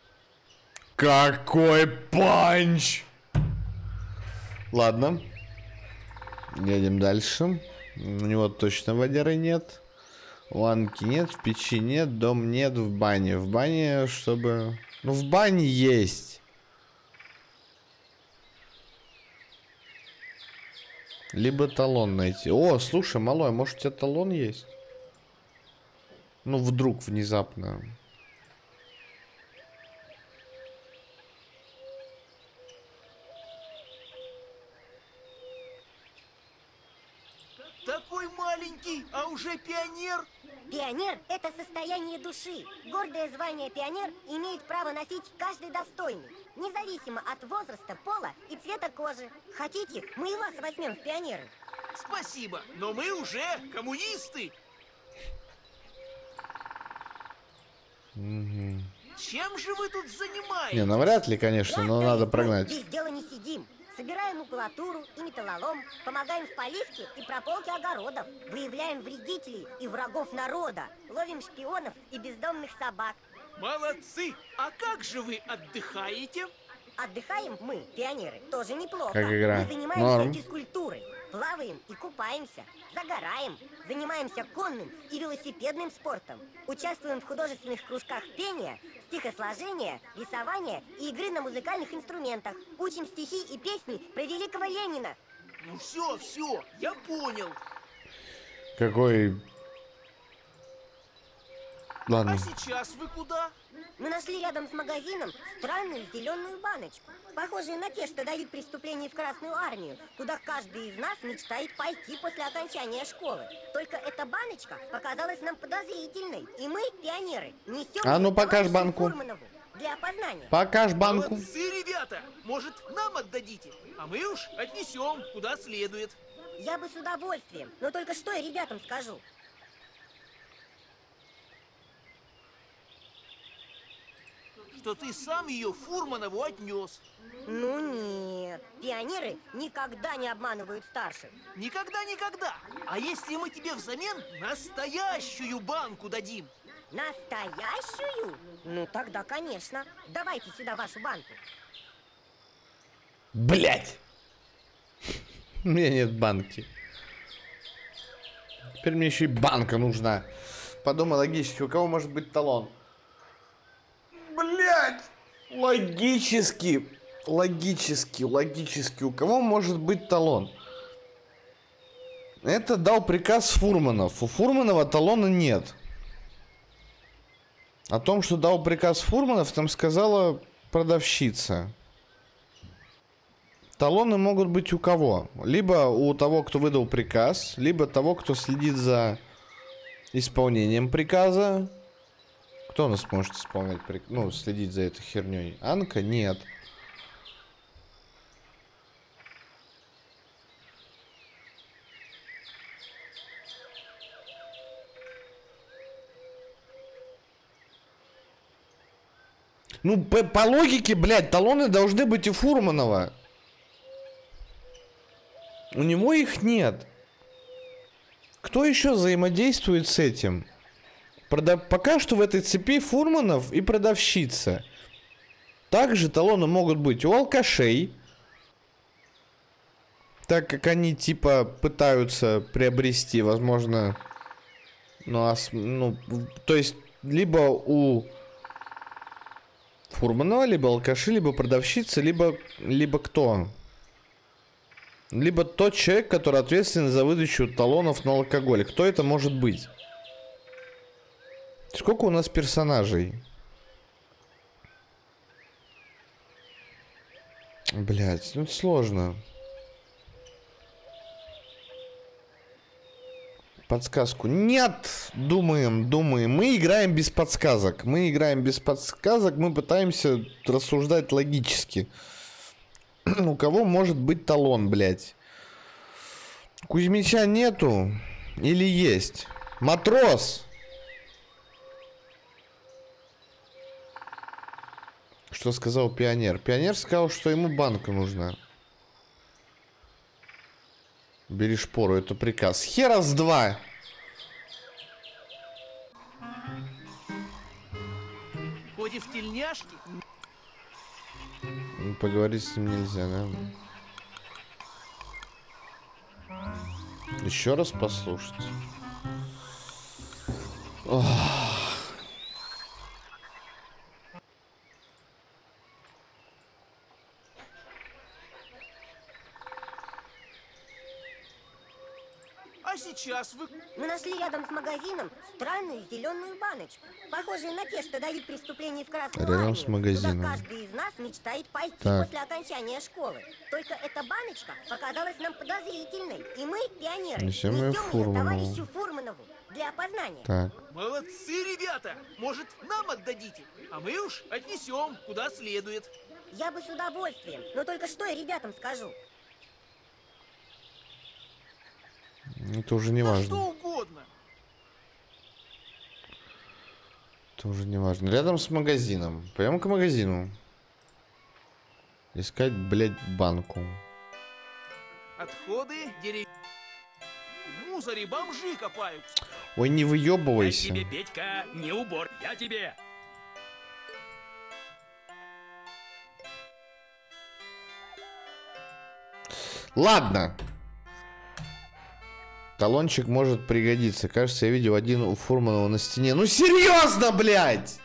Какой панч! Ладно. Едем дальше. У него точно водяры нет. Ланки нет, в печи нет, дом нет, в бане. В бане, чтобы... Ну, в бане есть. Либо талон найти. О, слушай, малой, может у тебя талон есть? Ну, вдруг, внезапно. Такой маленький, а уже пионер? Пионер – это состояние души. Гордое звание пионер имеет право носить каждый достойный, независимо от возраста, пола и цвета кожи. Хотите, мы и вас возьмем в пионеры? Спасибо, но мы уже коммунисты. Угу. Чем же вы тут занимаетесь? Не, ну вряд ли, конечно, но надо прогнать. Без дела не сидим. Собираем макулатуру и металлолом, помогаем в поливке и прополке огородов, выявляем вредителей и врагов народа, ловим шпионов и бездомных собак. Молодцы! А как же вы отдыхаете? Отдыхаем мы, пионеры, тоже неплохо. Как игра. Мы занимаемся Норм. физкультурой, плаваем и купаемся, загораем, занимаемся конным и велосипедным спортом, участвуем в художественных кружках пения, стихосложения, рисования и игры на музыкальных инструментах, учим стихи и песни про великого Ленина. Ну все, я понял. Какой... Ладно. А сейчас вы куда? Мы нашли рядом с магазином странную зеленую баночку, похожую на те, что дают преступление в Красную Армию, куда каждый из нас мечтает пойти после окончания школы. Только эта баночка показалась нам подозрительной, и мы, пионеры, несем... А ну покажь товарищу банку. Фурманову для опознания. Покажь банку. Молодцы, ребята! Может, нам отдадите? А мы уж отнесем, куда следует. Я бы с удовольствием, но только что я ребятам скажу. Что ты сам ее Фурманову отнес. Ну нет, пионеры никогда не обманывают старших. Никогда. А если мы тебе взамен настоящую банку дадим? Настоящую? Ну тогда, конечно. Давайте сюда вашу банку. Блять! У меня нет банки. Теперь мне еще и банка нужна. Подумай логически, у кого может быть талон? Блять! Логически, у кого может быть талон? Это дал приказ Фурманов. У Фурманова талона нет. О том, что дал приказ Фурманов, там сказала продавщица. Талоны могут быть у кого? Либо у того, кто выдал приказ, либо того, кто следит за исполнением приказа. Кто у нас может исполнять приказ? Ну, следить за этой херней? Анка? Нет. Ну, по логике, блядь, талоны должны быть у Фурманова. У него их нет. Кто еще взаимодействует с этим? Пока что в этой цепи Фурманов и продавщица. Также талоны могут быть у алкашей. Так как они типа пытаются приобрести, возможно... Ну, то есть, либо у Фурманова, либо алкаши, либо продавщица, либо кто? Либо тот человек, который ответственен за выдачу талонов на алкоголь. Кто это может быть? Сколько у нас персонажей? Блять, ну это сложно. Подсказку. Нет! Думаем. Мы играем без подсказок. Мы пытаемся рассуждать логически. У кого может быть талон, блядь? Кузьмича нету? Или есть? Матрос! Что сказал пионер? Пионер сказал, что ему банка нужна. Бери шпору, это приказ. Хера с два! Ходи в тельняшки. Поговорить с ним нельзя, да? Еще раз послушать. Ох. А сейчас вы... Мы нашли рядом с магазином странную зеленую баночку, похожую на те, что дают при вступлении в Красную Рядом армию, с магазином. куда каждый из нас мечтает пойти Так. после окончания школы. Только эта баночка показалась нам подозрительной, и мы, пионеры, Несем её несем ее Фурманову. товарищу Фурманову для опознания. Так. Молодцы, ребята! Может, нам отдадите? А мы уж отнесем, куда следует. Я бы с удовольствием, но только что я ребятам скажу. Это уже не Да важно. что угодно. Это уже не важно. Рядом с магазином. Пойдем к магазину. Искать, блядь, банку. Отходы, деревья. В мусоре бомжи копаются. Ой, не Я выебывайся. тебе, Петька, не убор. Я тебе. Ладно. Талончик может пригодиться. Кажется, я видел один у Фурманова на стене. Ну серьезно, блядь!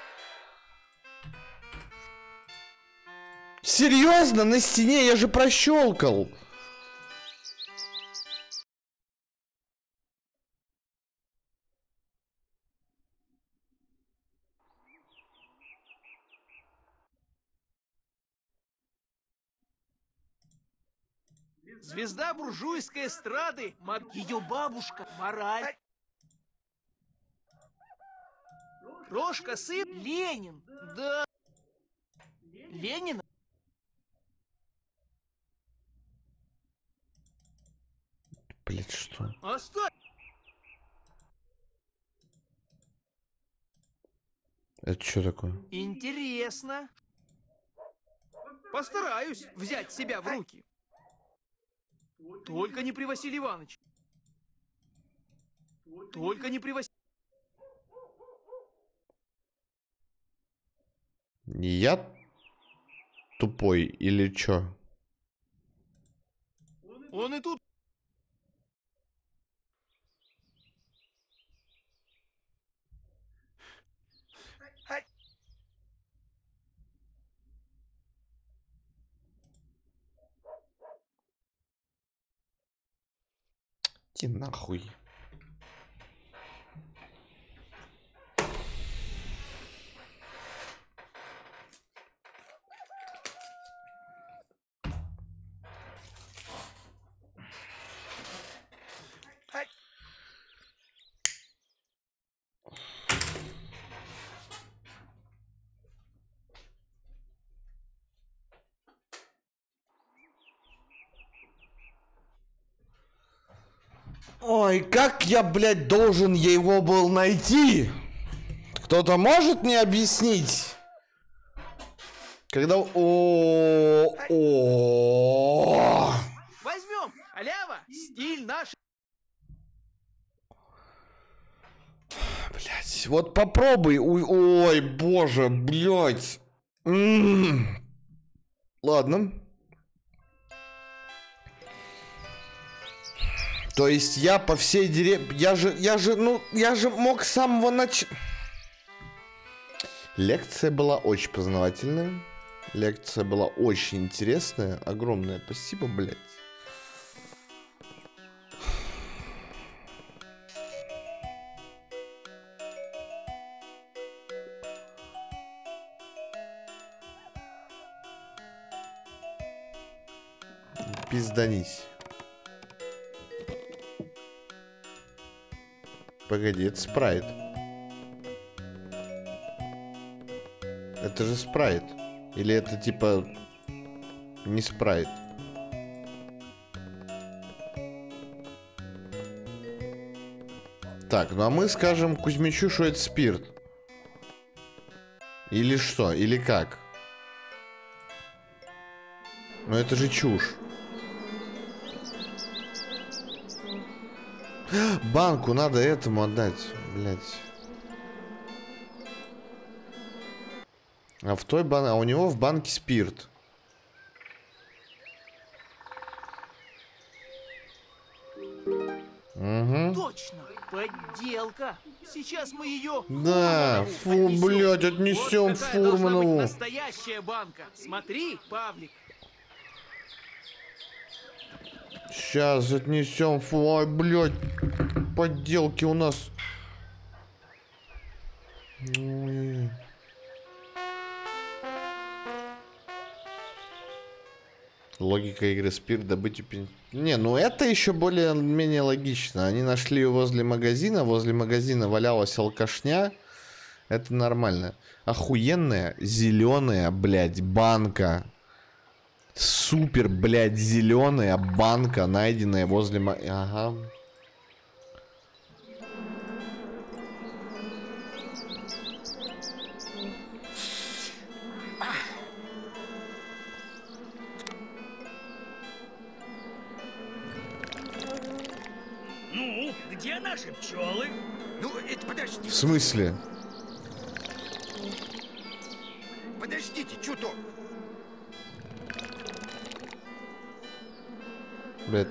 Серьезно, на стене? Я же прощелкал. Звезда буржуйской эстрады, ее бабушка, мораль. Рожка, сын, Ленин. Да. Ленина? Блядь, что? Оставь. Это что такое? Интересно. Постараюсь взять себя в руки. Только не при Василии Ивановиче. Только не при Василии. Я тупой или чё? Он и тут. Иди нахуй. Ой, как я, блядь, должен его был найти? Кто-то может мне объяснить? Когда... О-о-о. Возьмем, халява, стиль наш. Блядь, вот попробуй. Ой, боже, блядь. Ладно. То есть я по всей деревне... Я же мог с самого начала... Лекция была очень познавательная. Лекция была очень интересная. Огромное спасибо, блядь. Пизданись. Погоди, это спрайт. Это же спрайт. Или это типа не спрайт? Так, ну а мы скажем Кузьмичу, что это спирт. Или что? Или как? Ну это же чушь. Банку надо этому отдать, блядь. А в той банке, а у него в банке спирт. Угу. Точно, подделка. Сейчас мы ее. Да, фу, блядь, отнесем вот Фурманову. Настоящая банка. Смотри, Павлик. Сейчас отнесем. Фу, ой, блядь, подделки у нас. Ой. Логика игры спирт добыть у... Не, ну это еще более-менее логично. Они нашли ее возле магазина валялась алкашня. Это нормально. Охуенная зеленая, блядь, банка. Супер, блядь, зеленая банка, найденная возле... Ага. Ну, где наши пчелы? Ну, это подожди. В смысле? Подождите, чуток. Блядь.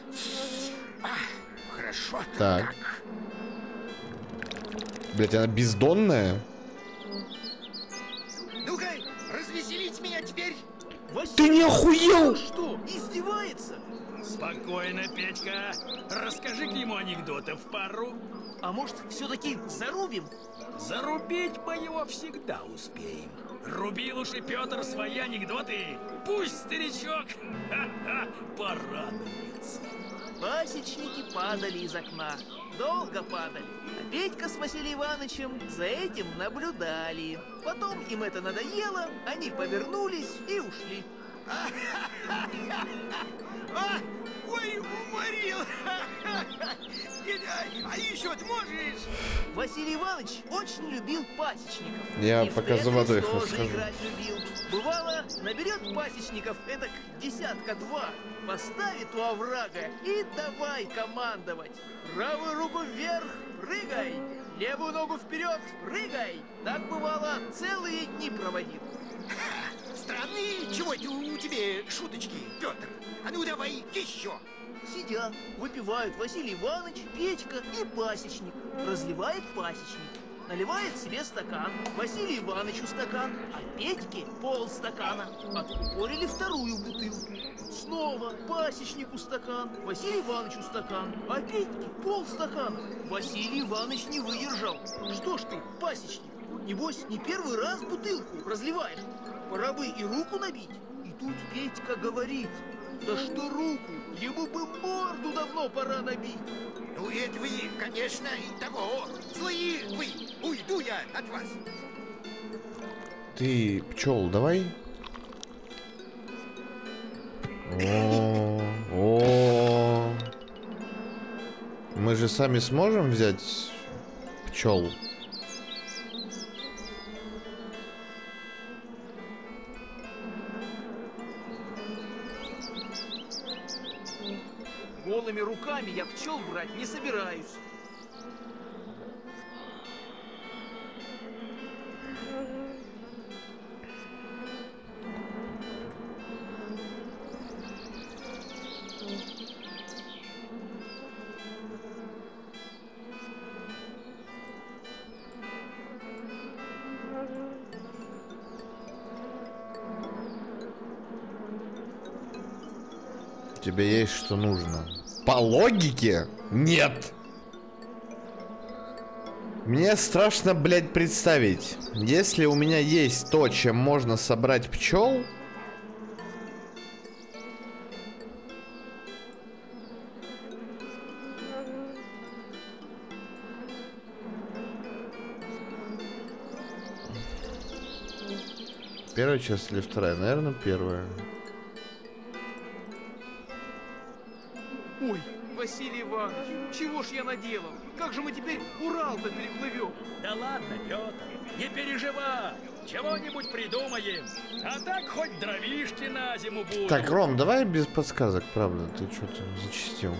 Хорошо. Так. Блядь, она бездонная? Ну-ка, развеселить меня теперь. Ты не охуел? Что, издевается? Спокойно, Петька. Расскажи к нему анекдотов пару. А может, все-таки зарубим? Зарубить мы его всегда успеем. Рубил уж и Петр свои анекдоты. Пусть старичок порадуется. Пасечники падали из окна. Долго падали. А Петька с Василием Ивановичем за этим наблюдали. Потом им это надоело, они повернулись и ушли. Ой, уморил! А еще ты можешь? Василий Иванович очень любил пасечников. Я И в пока за Тетрис водой тоже схожу. играть любил. Бывало, наберет пасечников этак десятка-два, поставит у оврага и давай командовать. Правую руку вверх, прыгай! Левую ногу вперед, прыгай! Так бывало, целые дни проводил. Странные чего это у тебя шуточки, Петр? А ну давай еще. Сидят, выпивают Василий Иванович, Петька и пасечник. Разливает пасечник. Наливает себе стакан, Василию Ивановичу стакан, а Петьке полстакана. Откупорили вторую бутылку. Снова пасечнику стакан, Василию Ивановичу стакан, а Петьке полстакана. Василий Иванович не выдержал. Что ж ты, пасечник, небось не первый раз бутылку разливаешь? Пора бы и руку набить. И тут Петька говорит: да что руку, ему бы морду давно пора набить. Ну это вы, конечно, и того. Злые вы, уйду я от вас. Ты, пчел, давай. О. Мы же сами сможем взять пчел? Голыми руками я пчел брать не собираюсь. У тебя есть что нужно. По логике? Нет. Мне страшно, блядь, представить. Если у меня есть то, чем можно собрать пчел, Первая часть или вторая? Наверное, первая. Ой, Василий Иванович, чего ж я наделал? Как же мы теперь Урал-то переплывем? Да ладно, Петр, не переживай. Чего-нибудь придумаем. А так хоть дровишки на зиму будут. Так, Ром, давай без подсказок, правда. Ты что-то зачастил.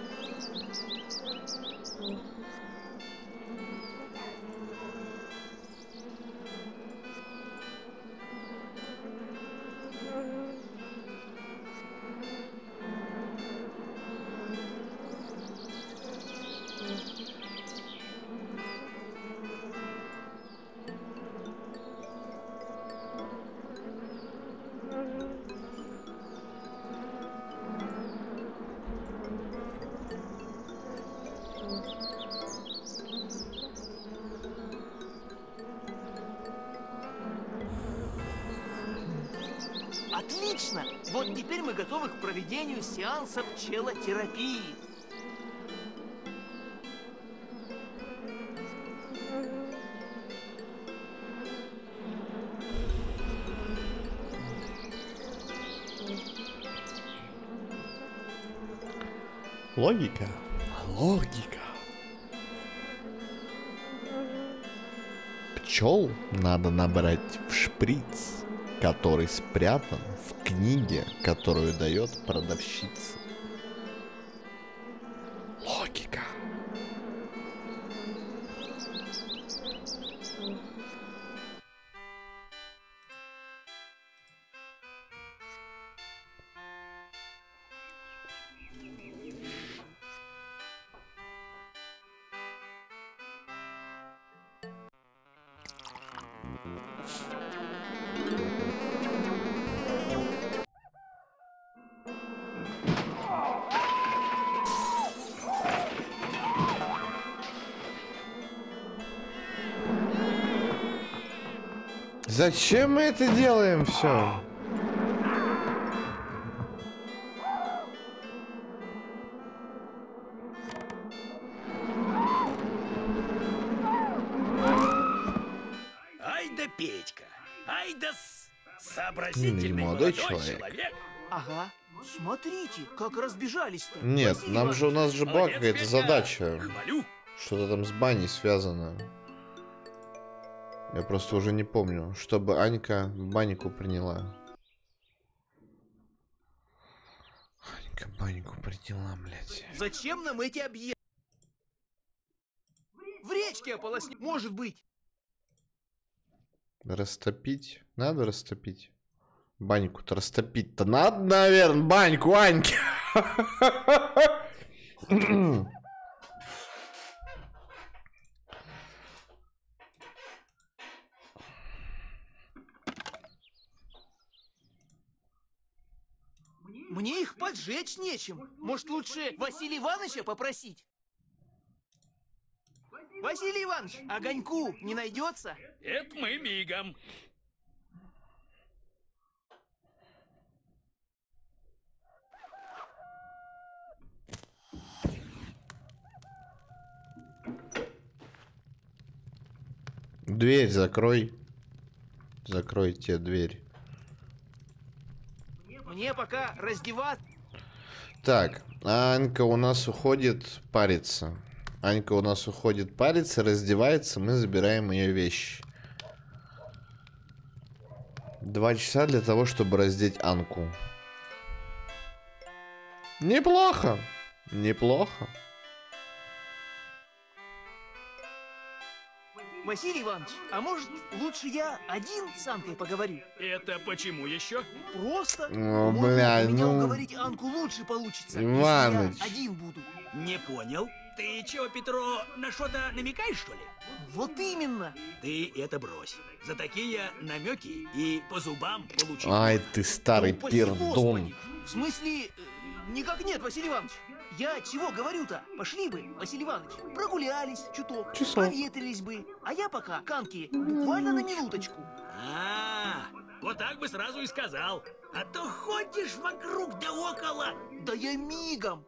Отлично! Вот теперь мы готовы к проведению сеанса пчелотерапии. Логика. Логика. Пчел надо набрать в шприц, который спрятан в книге, которую дает продавщица. Логика. Зачем мы это делаем все? Ай да Петька, ай да сообразительный молодой человек. Ага. Смотрите, как разбежались-то. Нет, Василий нам же у нас же была Молодец, какая-то Петя. задача. Хвалю. Что-то там с баней связано. Я просто уже не помню, чтобы Анька баньку приняла. Анька баньку приняла, блядь. Зачем нам эти объекты? В речке ополоснить, может быть. Растопить? Надо растопить. Баньку-то растопить-то надо, наверное, баньку, Аньки. Мне их поджечь нечем. Может, лучше Василия Ивановича попросить? Василий Иванович, огоньку не найдется? Это мы мигом. Дверь закрой. Закройте дверь. Мне пока раздеваться. Так, Анька у нас уходит париться. Анька у нас уходит париться, раздевается, мы забираем ее вещи. 2 часа для того, чтобы раздеть Анку. Неплохо. Неплохо. Василий Иванович, а может, лучше я один с Анкой поговорю? Это почему еще? Просто. О, может, бля, у меня ну... уговорить Анку лучше получится, Иваныч. если я один буду. Не понял. Ты чего, Петро, на что-то намекаешь, что ли? Вот именно. Ты это брось. За такие намеки и по зубам получить. Ай, ты старый Упаси пердун. Господи. В смысле, никак нет, Василий Иванович. Я чего говорю-то? Пошли бы, Василий Иванович, прогулялись чуток, Часок. проветрились бы. А я пока к Анке буквально на минуточку. Вот так бы сразу и сказал. А то ходишь вокруг да около. Да я мигом.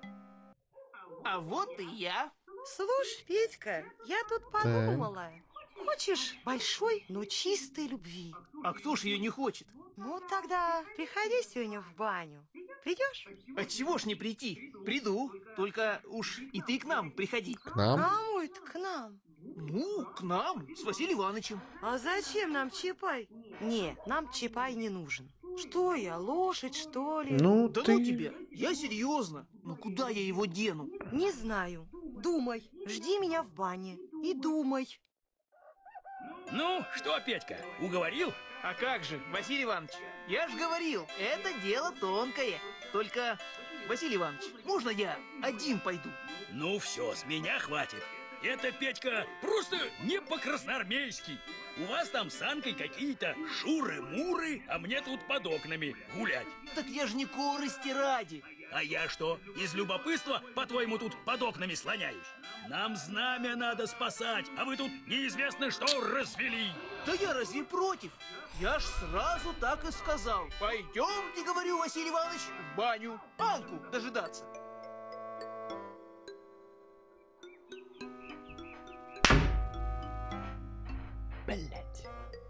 А вот и я. Слушай, Петька, я тут подумала. Хочешь большой, но чистой любви? А кто ж ее не хочет? Ну, тогда приходи сегодня в баню. Придешь? Отчего ж не прийти? Приду. Только уж и ты к нам приходи. К нам? Кому это к нам? Ну, к нам, с Василием Ивановичем. А зачем нам Чапай? Не, нам Чапай не нужен. Что я, лошадь, что ли? Ну, Да ты... ну тебя, я серьезно. Ну куда я его дену? Не знаю. Думай. Жди меня в бане. И думай. Ну, что, Петька, уговорил? А как же, Василий Иванович, я ж говорил, это дело тонкое. Только, Василий Иванович, можно я один пойду? Ну все, с меня хватит. Это, Петька, просто не по-красноармейски. У вас там с Анкой какие-то шуры-муры, а мне тут под окнами гулять. Так я ж не корысти ради. А я что, из любопытства, по-твоему, тут под окнами слоняюсь? Нам знамя надо спасать, а вы тут неизвестно что развели. Да я разве против? Я ж сразу так и сказал. Пойдемте, говорю, Василий Иванович, в баню Анку дожидаться. Блять.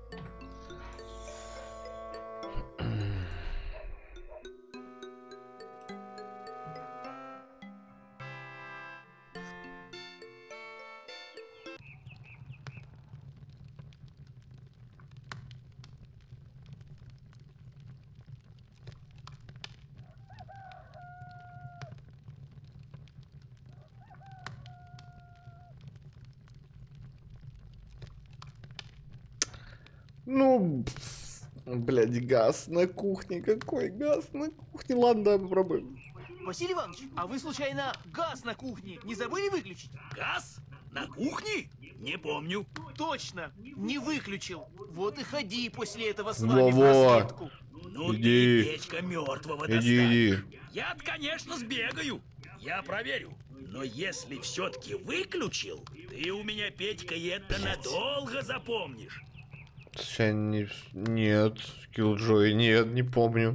Ну, блядь, газ на кухне. Какой газ на кухне? Ладно, давай попробуем. Василий Иванович, а вы случайно газ на кухне не забыли выключить? Газ? На кухне? Не помню. Точно, не выключил. Вот и ходи после этого с вами в Во-во. разведку. Ну Иди. ты, Петька, мертвого Иди. достанешь. Я-то, конечно, сбегаю. Я проверю. Но если все-таки выключил, ты у меня, Петька, и это надолго запомнишь. Сейчас не... Нет, Killjoy, нет, не помню.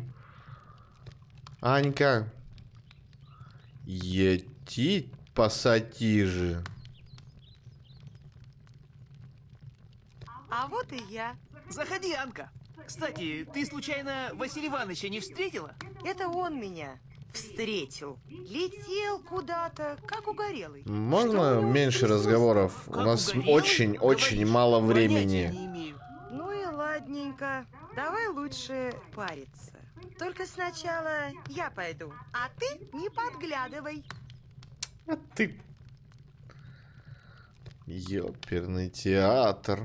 Анька. Ети пассатижи. А вот и я. Заходи, Анка. Кстати, ты случайно Василия Ивановича не встретила? Это он меня встретил. Летел куда-то, как угорелый. Можно Что у него меньше стряслось? разговоров? У Как нас угорелый? очень Говоришь, мало понятия времени. не имею. Ну и ладненько. Давай лучше париться. Только сначала я пойду, а ты не подглядывай. А ты... Ёперный театр.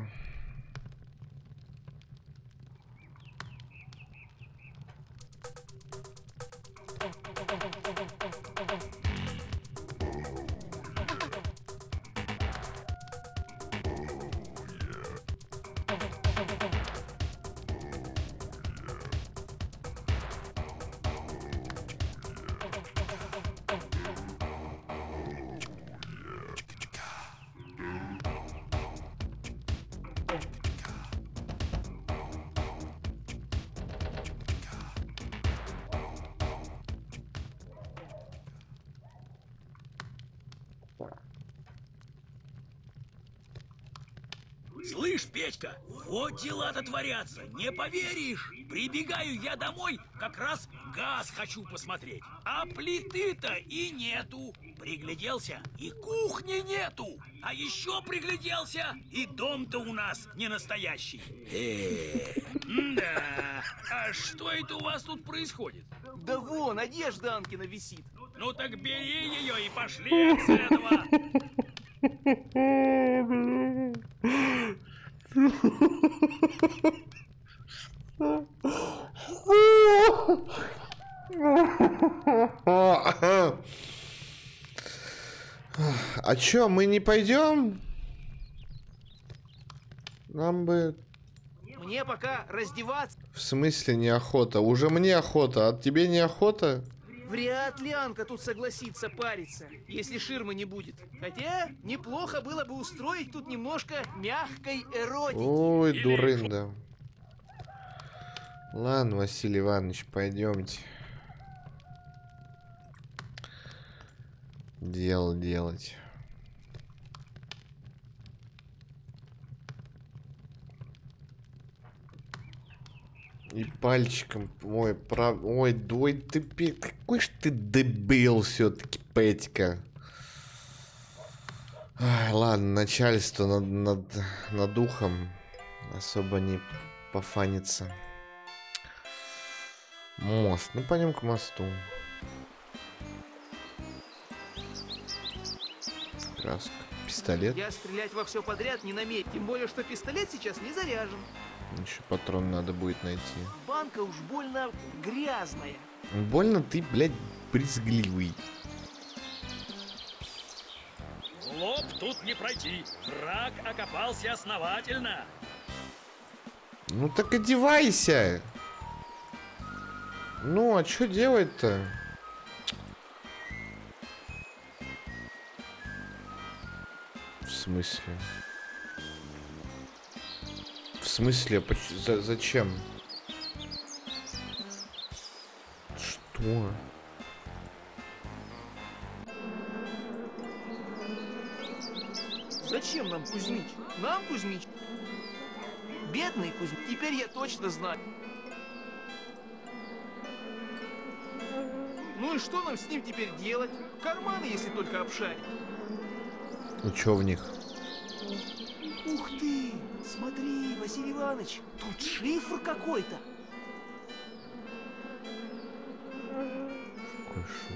Слышь, Петька, вот дела-то творятся, не поверишь. Прибегаю я домой, как раз газ хочу посмотреть. А плиты-то и нету. Пригляделся, и кухни нету. А еще пригляделся, и дом-то у нас не настоящий. Да, а что это у вас тут происходит? Да вон, одежда Анкина висит. Ну так бери ее и пошли от этого. А чё, мы не пойдем? Нам бы... Мне пока раздеваться. В смысле неохота? Уже мне охота, а тебе не охота? Вряд ли Анка тут согласится париться, если ширмы не будет. Хотя неплохо было бы устроить тут немножко мягкой эротики. Ой, дурында. Ладно, Василий Иванович, пойдемте. Дело делать. И пальчиком, ой, ой, ты, какой ж ты дебил все-таки, Петька. Ай, ладно, начальство над духом особо не пофанится. Мост, ну пойдем к мосту. Краска, пистолет. Я стрелять во все подряд не намерен, тем более, что пистолет сейчас не заряжен. Еще патрон надо будет найти. Банка уж больно грязная. Больно ты, блядь, брезгливый. Лоб тут не пройти. Враг окопался основательно. Ну так одевайся. Ну, а что делать-то? В смысле? В смысле? Зачем? Что? Зачем нам Кузьмич? Нам Кузьмич? Бедный Кузьмич. Теперь я точно знаю. Ну и что нам с ним теперь делать? Карманы, если только обшарить. Ну чё в них? Ух ты! Смотри, Василий Иванович, тут шифр какой-то. Какой шифр?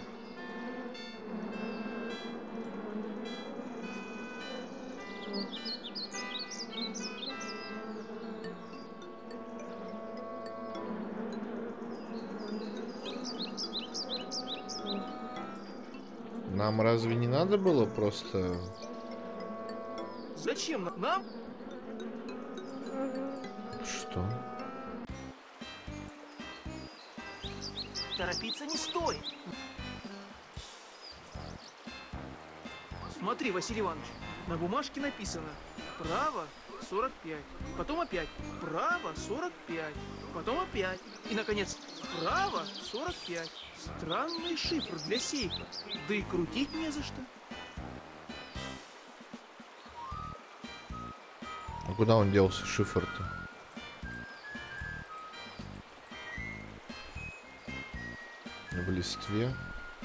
Нам разве не надо было просто... Зачем нам? Что? Торопиться не стоит. Смотри, Василий Иванович, на бумажке написано право 45, потом опять право 45, потом опять и, наконец, право 45. Странный шифр для сейфа, да и крутить не за что. А куда он делся, шифр-то? В листве.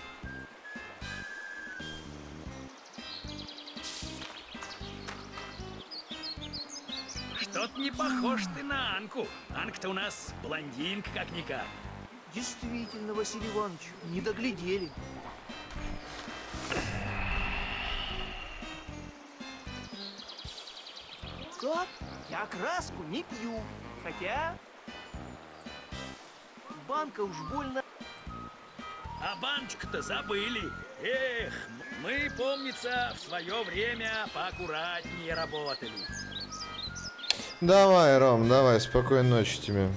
Что-то не похож ты на Анку. Анка-то у нас блондинка как-никак. Действительно, Василий Иванович, не доглядели. Как? Я краску не пью. Хотя... Банка уж больно... А баночку-то забыли. Эх, мы, помнится, в свое время поаккуратнее работали. Давай, Ром, давай, спокойной ночи тебе.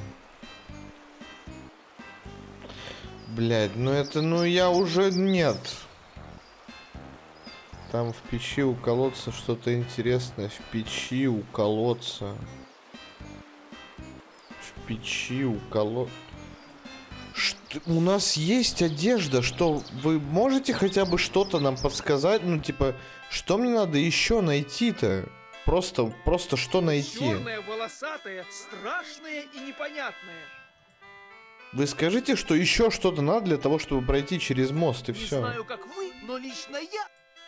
Блядь, ну это, ну я уже нет. Там в печи у колодца что-то интересное. В печи у колодца. В печи у колодца. У нас есть одежда, что вы можете хотя бы что-то нам подсказать? Ну, типа, что мне надо еще найти-то? Просто что найти? Черная, волосатая, страшная и непонятная. Вы скажите, что еще что-то надо для того, чтобы пройти через мост, и все. Не знаю, как вы, но лично я...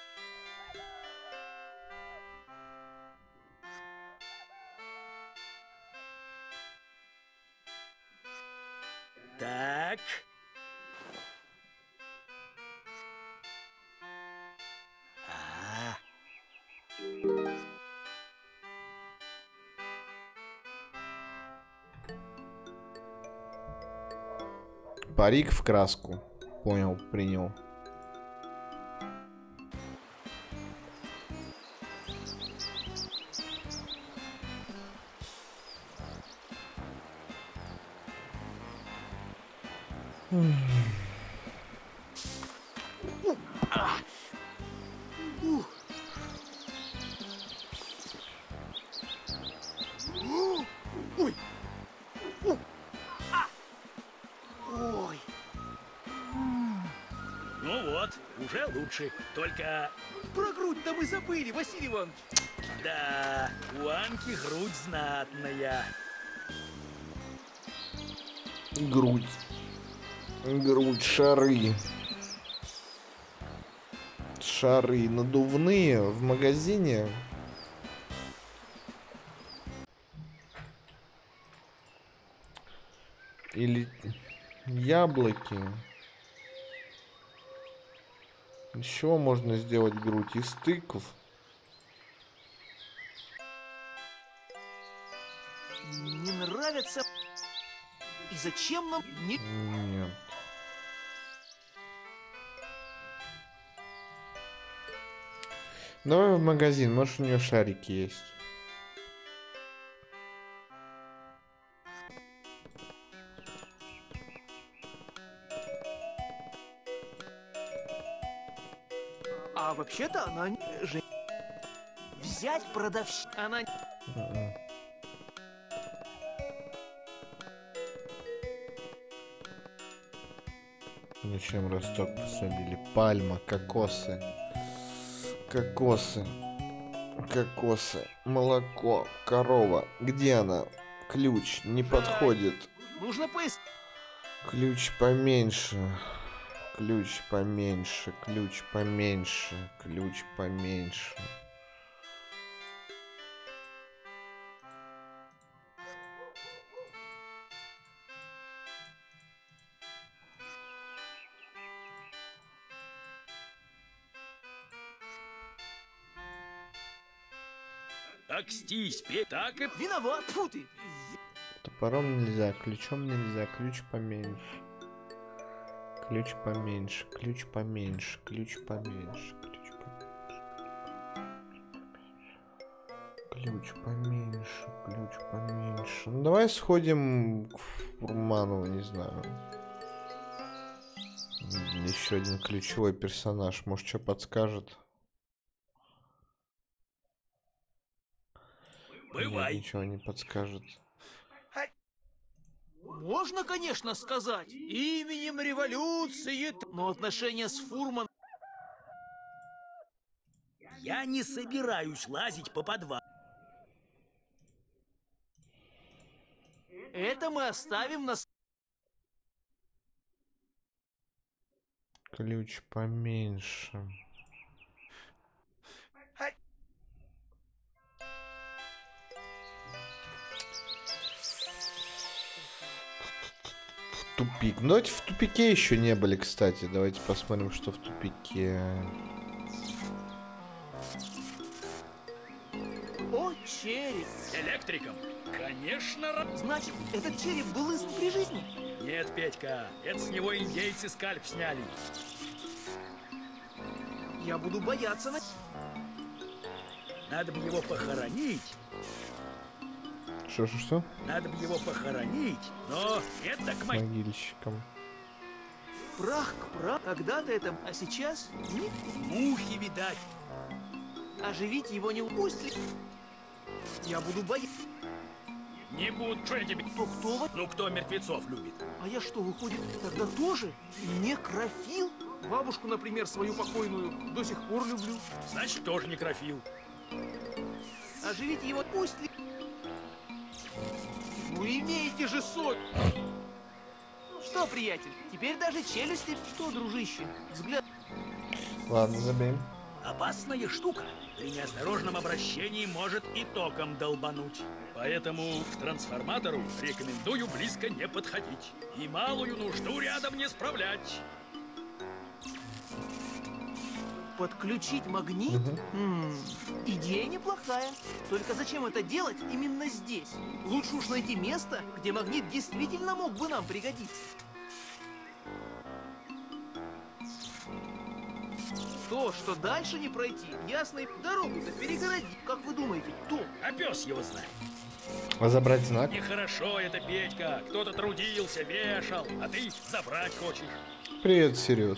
Так. Парик в краску. Понял, принял. Ну вот, уже лучше. Только... Про грудь-то мы забыли, Василий Иванович. Да, у Анки грудь знатная. Грудь. Грудь, шары. Шары надувные в магазине. Или яблоки. Из чего можно сделать грудь? Из тыкв. Не нравится. И зачем нам не... Нет. Давай в магазин, может у нее шарики есть. А вообще-то она же... Взять продавщицу. Она... Зачем росток посадили? Пальма, кокосы. Кокосы. Кокосы. Молоко. Корова. Где она? Ключ. Не подходит. Нужно поискать. Ключ поменьше. Ключ поменьше. Ключ поменьше. Ключ поменьше. Так стись, так и... Виноват, фу ты. Топором нельзя, ключом нельзя, ключ поменьше. Ключ поменьше, ключ поменьше, ключ поменьше, ключ поменьше. Ключ поменьше, ключ поменьше. Ну давай сходим к Фурманову, не знаю. Еще один ключевой персонаж, может, что подскажет. Бывай. Ничего не подскажет. Можно, конечно, сказать именем революции, но отношения с Фурман... Я не собираюсь лазить по подвалу. Это мы оставим на... Ключ поменьше. Тупик. Ну, давайте в тупике еще не были, кстати. Давайте посмотрим, что в тупике. О, череп. Электриком? Конечно. Значит, этот череп был из при жизни? Нет, Петька, это с него индейцы скальп сняли. Я буду бояться на... Надо бы его похоронить. Что? Надо бы его похоронить, но это к могильщикам. Прах к прах. Когда-то это, а сейчас нет. Мухи, видать. Оживить его не упустили. Я буду бояться. Не буду, что я тебе... Кто? Ну, кто мертвецов любит? А я что, выходит, тогда тоже некрофил? Бабушку, например, свою покойную до сих пор люблю. Значит, тоже некрофил. Оживить его пусть ли... Вы имеете же сотню. Что, приятель, теперь даже челюсти... Что, дружище, взгляд... Ладно, забей. Опасная штука. При неосторожном обращении может и током долбануть. Поэтому к трансформатору рекомендую близко не подходить. И малую нужду рядом не справлять. Подключить магнит? Идея неплохая. Только зачем это делать именно здесь? Лучше уж найти место, где магнит действительно мог бы нам пригодиться. То, что дальше не пройти, ясно, дорогу-то перегородить. Как вы думаете, кто? А пес его знает. А забрать знак? Нехорошо это, Петька. Кто-то трудился, вешал, а ты забрать хочешь. Привет, Сириус.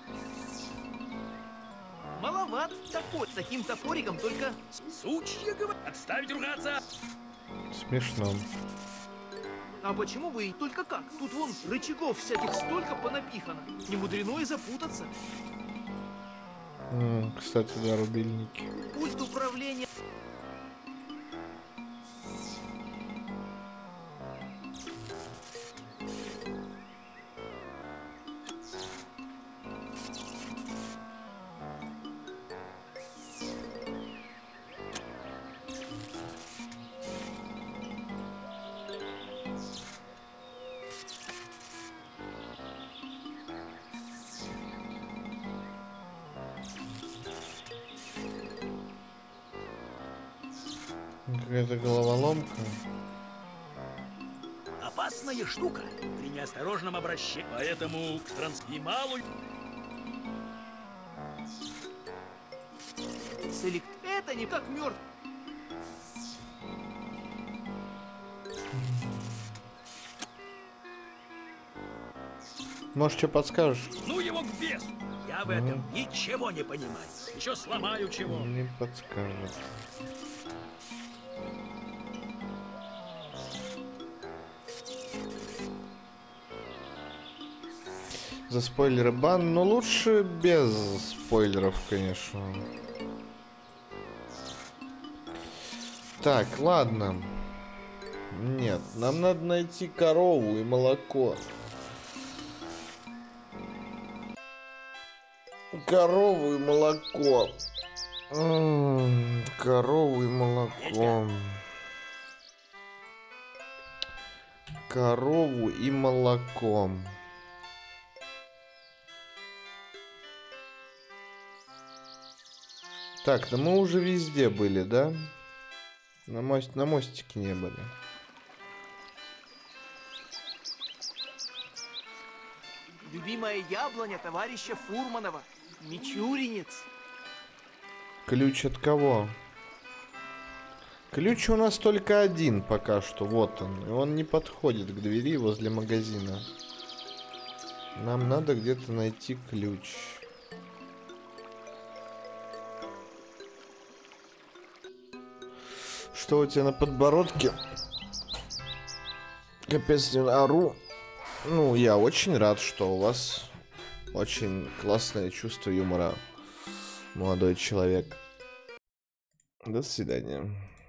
Маловат топор. Таким топориком только... Сучья, говорят. Отставить ругаться. Смешно. А почему бы и только как? Тут вон рычагов всяких столько понапихано. Не мудрено и запутаться. Кстати, да, рубильники. Пульт управления. какая-то головоломка. Опасная штука при неосторожном обращении. Поэтому и малую... Селект, это не как мертв. Может, что подскажешь? Ну его к бесу! Я в этом ничего не понимаю. Еще сломаю чего. Не подскажет. За спойлеры бан, но лучше без спойлеров, конечно. Так, ладно. Нет, нам надо найти корову и молоко. Корову и молоко. Корову и молоко. Корову и молоко. Так, да мы уже везде были, да? На мостике не были. Любимая яблоня товарища Фурманова. Мичуринец. Ключ от кого? Ключ у нас только один пока что. Вот он. И он не подходит к двери возле магазина. Нам надо где-то найти ключ. Что у тебя на подбородке? Капец, не ору. Ну, я очень рад, что у вас очень классное чувство юмора, молодой человек. До свидания.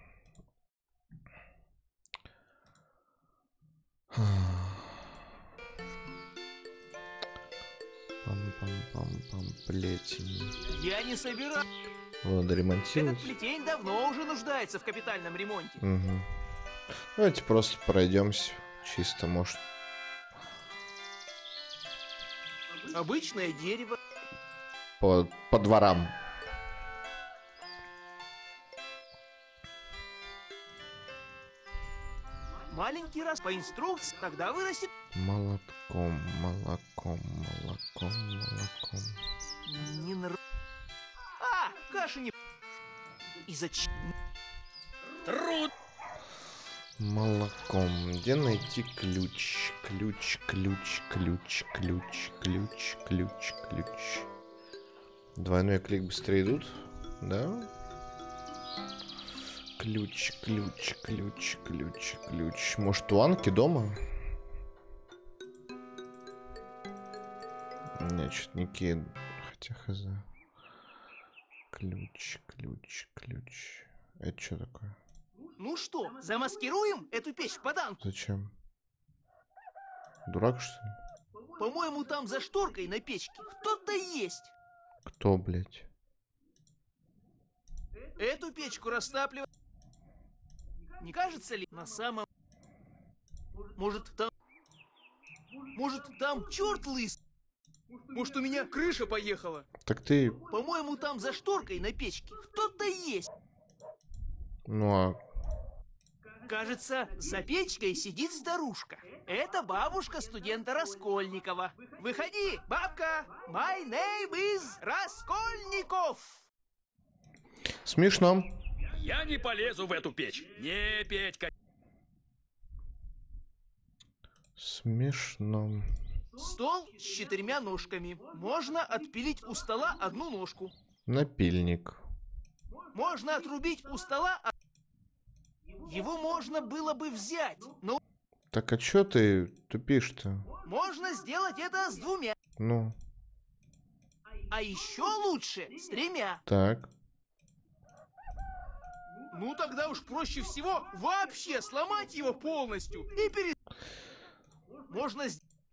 Пам-пам-пам-пам, плетень. Я не собираюсь. Надо ремонтировать. Этот плетень давно уже нуждается в капитальном ремонте. Угу. Давайте просто пройдемся. Чисто, может. Обычное дерево. По дворам. Маленький раз по инструкции, тогда вырастет. Молотком, молоком, молоком, молоком. Не нравится. А, каша не... И зачем? Труд. Молоком. Где найти ключ? Ключ, ключ, ключ, ключ, ключ, ключ, ключ. Двойной клик быстрее идут? Да? Ключ, ключ, ключ, ключ, ключ. Может, у Анки дома? Нет, что-то не кид. Хотя хз. Ключ, ключ, ключ. Это что такое? Ну что, замаскируем эту печь под Анку? Зачем? Дурак, что ли? По-моему, там за шторкой на печке кто-то есть. Кто, блядь? Эту печку растапливать. Не кажется ли на самом... Может, там черт лыс? Может, у меня крыша поехала? Так ты... По-моему, там за шторкой на печке кто-то есть. Ну а... Кажется, за печкой сидит старушка. Это бабушка студента Раскольникова. Выходи, бабка! My name is Раскольников! Смешно. Я не полезу в эту печь. Не, Петька. Смешно. Стол с 4 ножками. Можно отпилить у стола одну ножку. Напильник. Можно отрубить у стола... Его можно было бы взять, но... Так а чё ты тупишь-то? Можно сделать это с 2. Ну. А еще лучше с 3. Так. Ну тогда уж проще всего вообще сломать его полностью и Можно...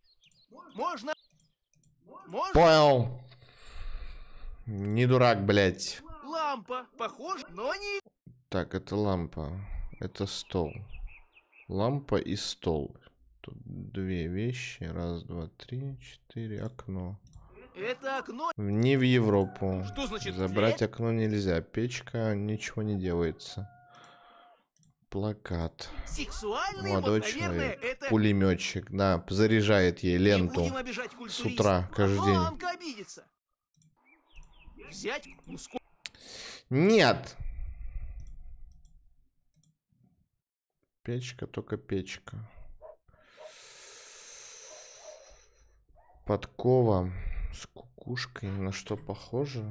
Понял. Не дурак, блядь. Лампа, похоже, но не... Так, это лампа. Это стол. Лампа и стол. Тут 2 вещи. 1, 2, 3, 4. Окно. Это окно... Не в Европу. Что значит? Забрать окно нельзя. Печка, ничего не делается. Плакат. Сексуальный, Молодой вот, наверное, человек. это... Пулеметчик, да, заряжает ей ленту Не будем обижать с культуриста, утра, каждый а то день. Анка обидится. Взять, ну сколько... Нет! Печка, только печка. Подкова с кукушкой. На что похоже?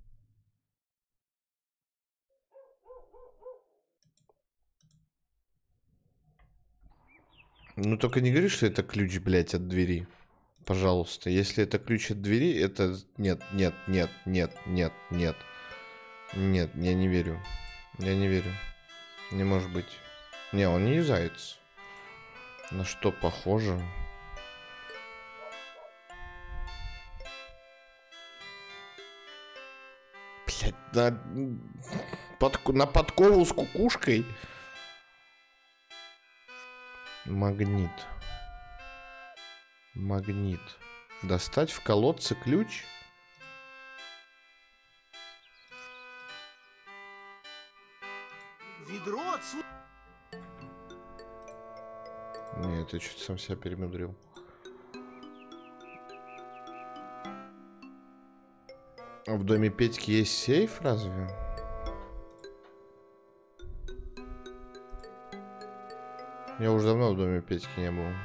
Ну только не говори, что это ключ, блядь, от двери. Пожалуйста. Если это ключ от двери, это... Нет, нет, нет, нет, нет, нет. Нет, я не верю. Я не верю. Не может быть. Не, он не юзается. На что похоже? Блядь, на подкову с кукушкой. Магнит. Магнит. Достать в колодце ключ? Ведро отсюда... Нет, я что-то сам себя перемудрил. А в доме Петьки есть сейф, разве? Я уже давно в доме Петьки не был.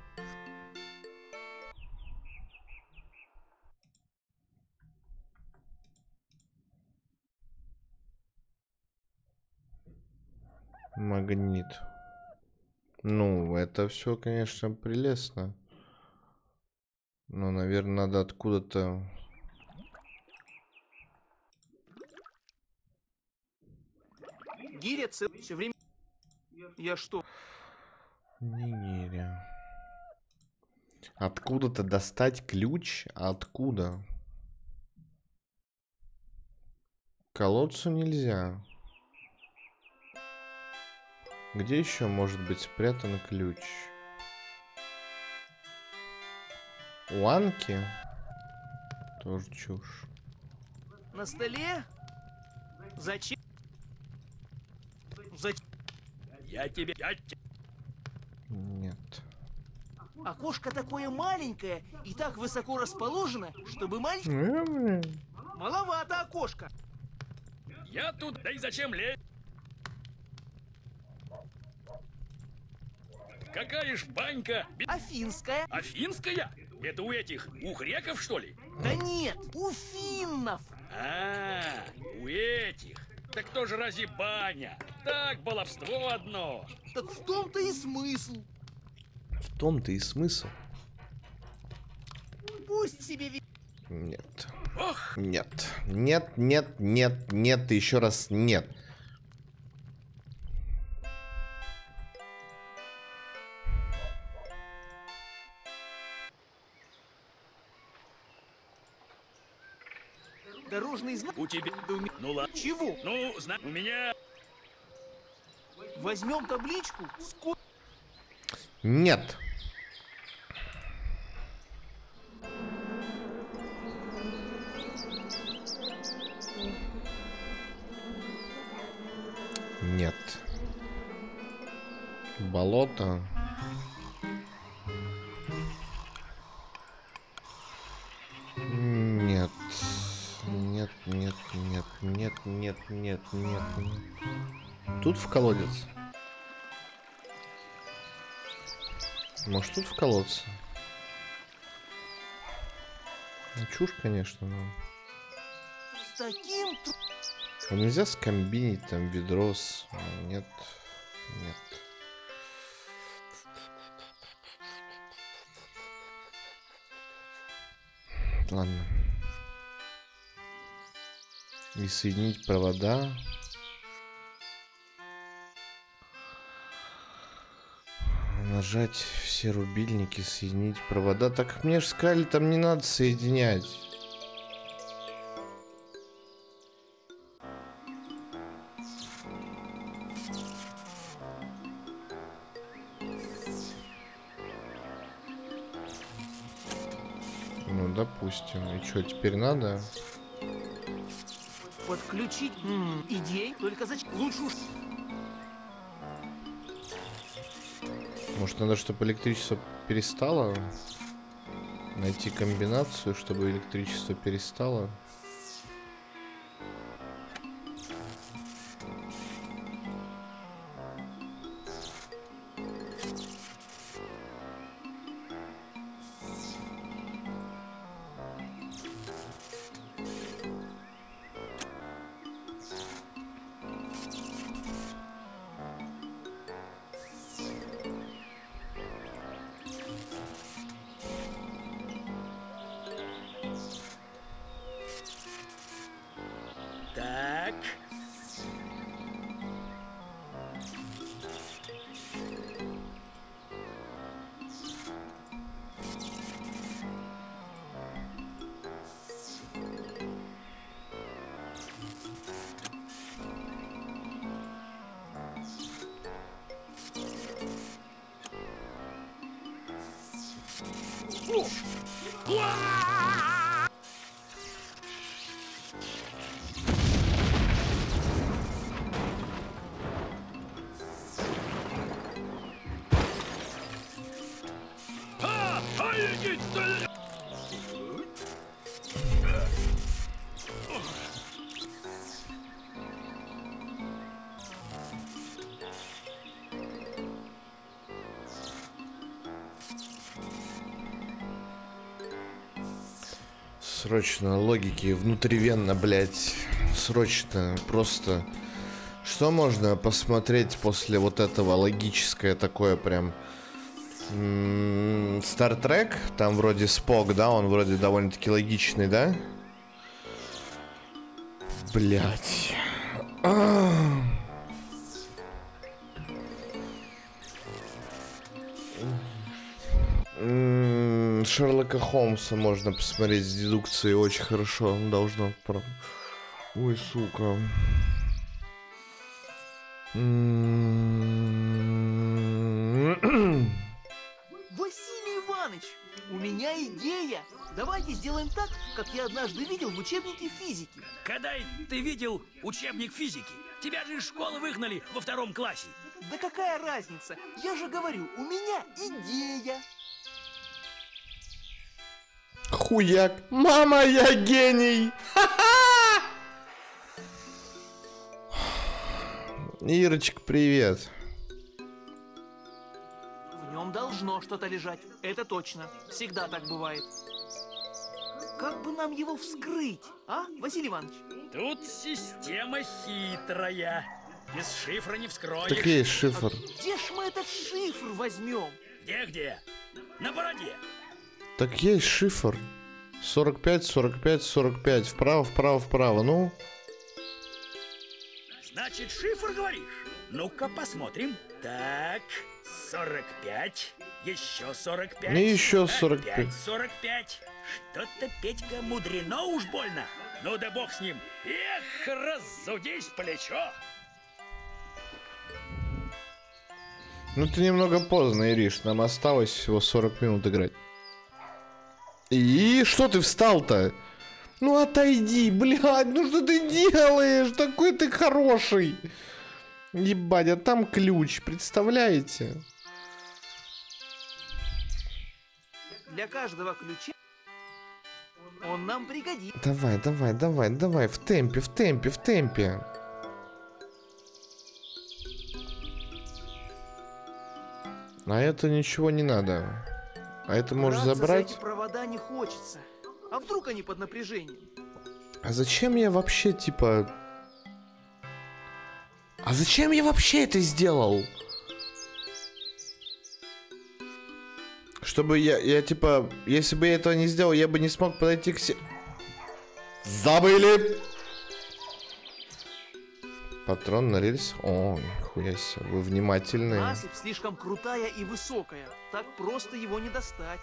Магнит. Ну, это все, конечно, прелестно. Но, наверное, надо откуда-то... Гиря все время... Я что? Не гиря. Откуда-то достать ключ? Откуда? К колодцу нельзя. Где еще может быть спрятан ключ? У Анки? Тоже чушь. На столе? Зачем? Зачем? Я тебе... Нет. Окошко такое маленькое и так высоко расположено, чтобы мальчик... Маловато окошко. Я тут... Да и зачем лезть? Какая ж банька? Афинская. Афинская? Это у этих, у греков, что ли? Да нет, у финнов. А, у этих. Так тоже разве баня? Так, баловство одно. Так в том-то и смысл. В том-то и смысл. Пусть себе... Нет. Ох. Нет. Нет, нет, нет, нет, и еще раз нет. Дорожный знак. У тебя... Ну ладно. Чего? Ну, у меня... Возьмем табличку. Нет. Нет. Болото. Нет. Нет, нет, нет, нет, нет, нет, нет, нет. Тут в колодец. Может, тут в колодце? Ну, чушь, конечно, но... С таким... А нельзя скомбинить там ведро с... Нет. Нет. Ладно. И соединить провода. Нажать все рубильники, соединить провода. Так мне же сказали, там не надо соединять. Ну, допустим. И что, теперь надо? Подключить идей, только зачем? Лучше уж... Может, надо, чтобы электричество перестало? Найти комбинацию, чтобы электричество перестало. Так. Срочно логики внутривенно, блять. Срочно. Просто. Что можно посмотреть после вот этого логическое такое прям. Star Trek, там вроде Спок, да, он вроде довольно-таки логичный, да? Блять. Шерлока Холмса можно посмотреть с дедукцией очень хорошо. Должно. Ой, сука. Василий Иванович, у меня идея. Давайте сделаем так, как я однажды видел в учебнике физики. Когда ты видел учебник физики? Тебя же из школы выгнали во 2 классе. Да какая разница? Я же говорю, у меня идея. Хуяк. Мама, я гений! Ха-ха! Ирочка, привет. В нем должно что-то лежать. Это точно. Всегда так бывает. Как бы нам его вскрыть, а, Василий Иванович? Тут система хитрая. Без шифра не вскроешь. Так есть шифр. Где ж мы этот шифр возьмем? Где? На бороде. Так есть шифр. 45, 45, 45. Вправо, вправо, вправо. Ну. Значит, шифр говоришь? Ну-ка посмотрим. Так, 45. Еще 45. И еще 45. Опять 45. Что-то, Петька, мудрено уж больно. Ну да бог с ним. Эх, разудись плечо. Ну ты немного поздно, Ириш. Нам осталось всего 40 минут играть. И что ты встал-то? Ну отойди, блядь, ну что ты делаешь? Такой ты хороший. Ебать, а там ключ, представляете? Для каждого ключа он нам пригодится. Давай, давай, давай, давай, в темпе, в темпе, в темпе. А это ничего не надо. А это можешь забрать. За эти провода не хочется. А вдруг они под напряжением? А зачем я вообще, типа... А зачем я вообще это сделал? Чтобы я типа... Если бы я этого не сделал, я бы не смог подойти к себе... Забыли! Патрон на рельс. О, нихуя себе, вы внимательные. Насыпь слишком крутая и высокая. Так просто его не достать.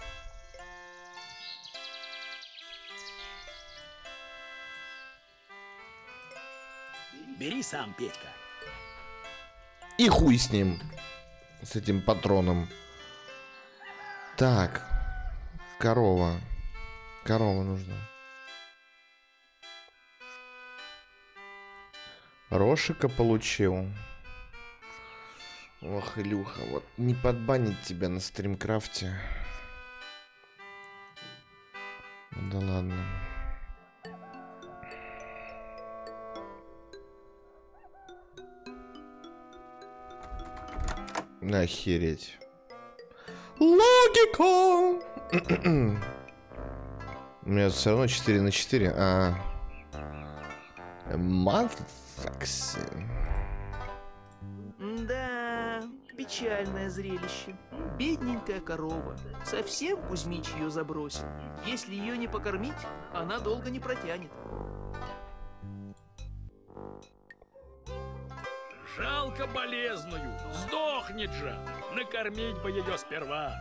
Бери сам, Петька. И хуй с ним. С этим патроном. Так. Корова. Корова нужна. Рошика получил. Ох, Илюха, вот не подбанить тебя на стримкрафте. Да ладно. Охереть. Логика! У меня все равно 4 на 4. Мазакси. Да, печальное зрелище. Бедненькая корова. Совсем Кузьмич ее забросил. Если ее не покормить, она долго не протянет. Жалко болезную, сдохнет же. Накормить бы ее сперва.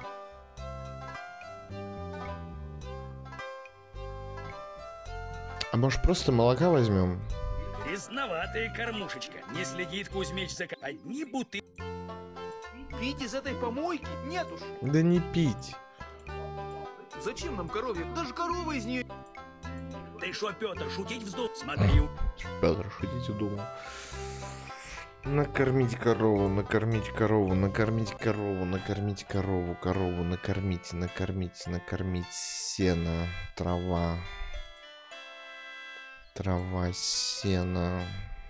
А может просто молока возьмем? Грязноватая кормушечка. Не следит Кузьмич за... Одни бутылки. Пить из этой помойки? Нет уж. Да не пить. Зачем нам коровья? Даже корова из нее... Ты шо, Петр, шутить вздумал? Смотри. Петр, шутить удумал. Накормить корову, накормить корову, накормить корову, накормить корову, корову, накормить, накормить, накормить, сено, трава. Трава, сено.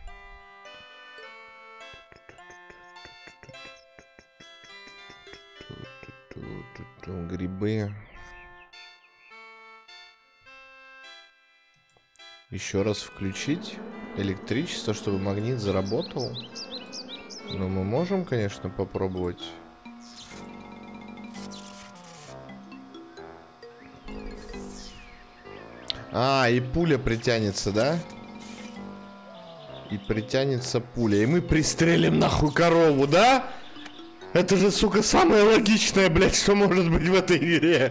Грибы. Еще раз включить электричество, чтобы магнит заработал. Но мы можем, конечно, попробовать. И пуля притянется, да? И притянется пуля. И мы пристрелим нахуй корову, да? Это же, сука, самое логичное, блядь, что может быть в этой игре.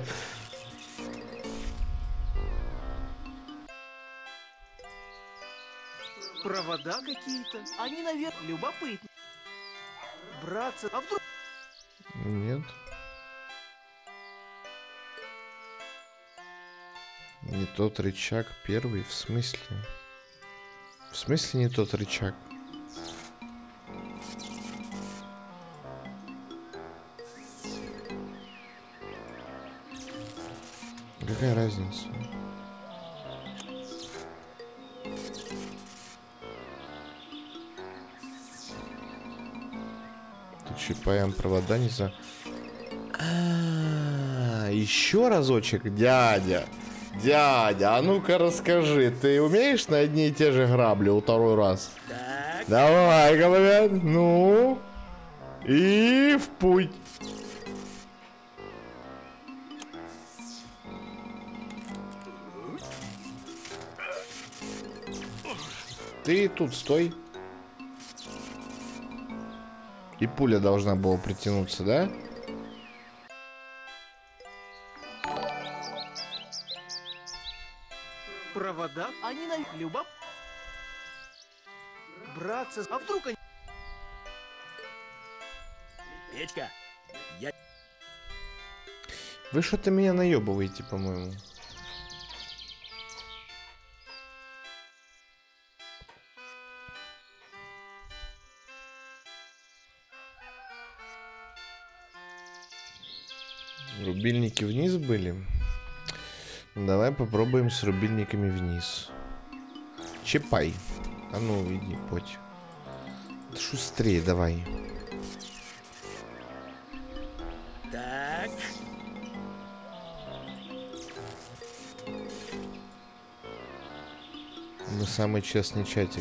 Провода какие-то. Они, наверное, любопытны. Братцы, а вдруг... Нет. Не тот рычаг первый, в смысле? В смысле не тот рычаг? Какая разница? Тут чипаем провода не за... Еще разочек, дядя. Дядя, а ну-ка расскажи, ты умеешь на одни и те же грабли второй раз? Так. Давай, говорят, ну. И в путь. Ты тут стой. И пуля должна была притянуться, да? Провода? Они на любопытны. Братцы, а вдруг они... Петька, я... Вы что-то меня наебываете, по-моему. Рубильники вниз были? Давай попробуем с рубильниками вниз. Чипай. А ну, иди, поть. Шустрее давай. Так. Мы самый честный чатик.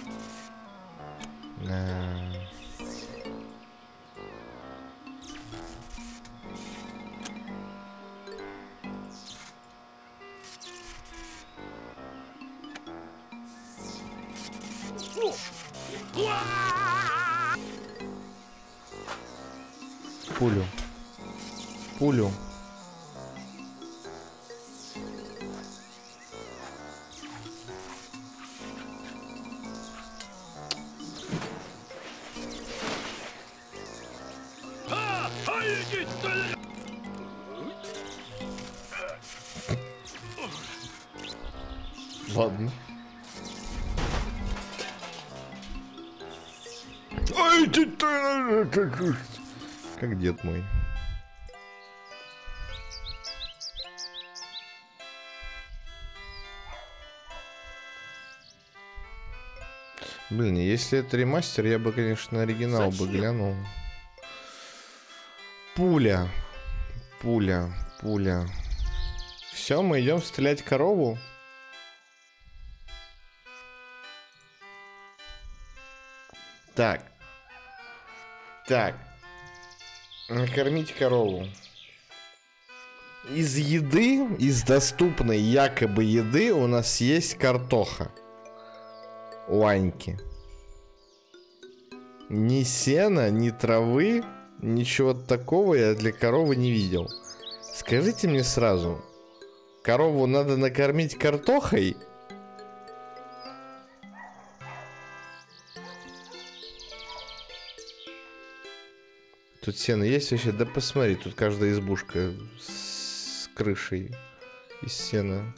Пулю. Пулю. Ладно. Ай! Как дед мой. Блин, если это ремастер, я бы, конечно, оригинал бы глянул. Пуля. Пуля. Пуля. Все, мы идем стрелять корову. Так. Так. Накормить корову. Из еды, из доступной якобы еды у нас есть картоха. У Аньки. Ни сена, ни травы, ничего такого я для коровы не видел. Скажите мне сразу, корову надо накормить картохой? Тут сено есть вообще? Да посмотри, тут каждая избушка с крышей из сена.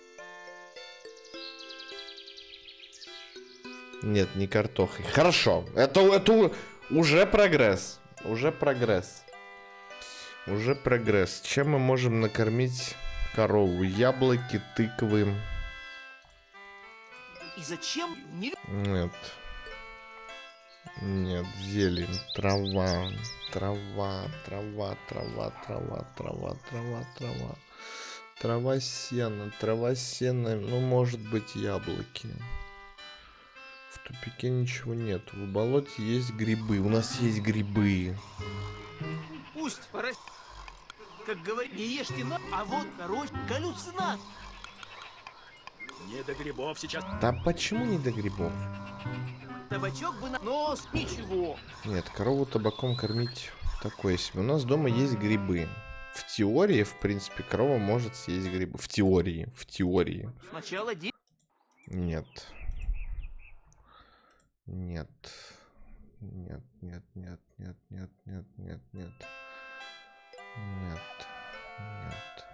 Нет, не картохой. Хорошо, это уже прогресс. Уже прогресс. Уже прогресс. Чем мы можем накормить корову? Яблоки, тыквы. И зачем? Нет. Нет, зелень, трава, трава, трава, трава, трава, трава, трава, трава. Трава, сено, ну, может быть, яблоки. В тупике ничего нет. В болоте есть грибы. У нас есть грибы. Пусть порастет. Как говорят, не ешьте на... А вот, короче, галлюцинат. Не до грибов сейчас. Да почему не до грибов? Табачок бы на нос, ничего. Нет, корову табаком кормить такое себе. У нас дома есть грибы. В теории, в принципе, корова может съесть грибы. В теории, в теории. Сначала день. Нет. Нет. Нет, нет, нет, нет, нет, нет, нет, нет. Нет. Нет.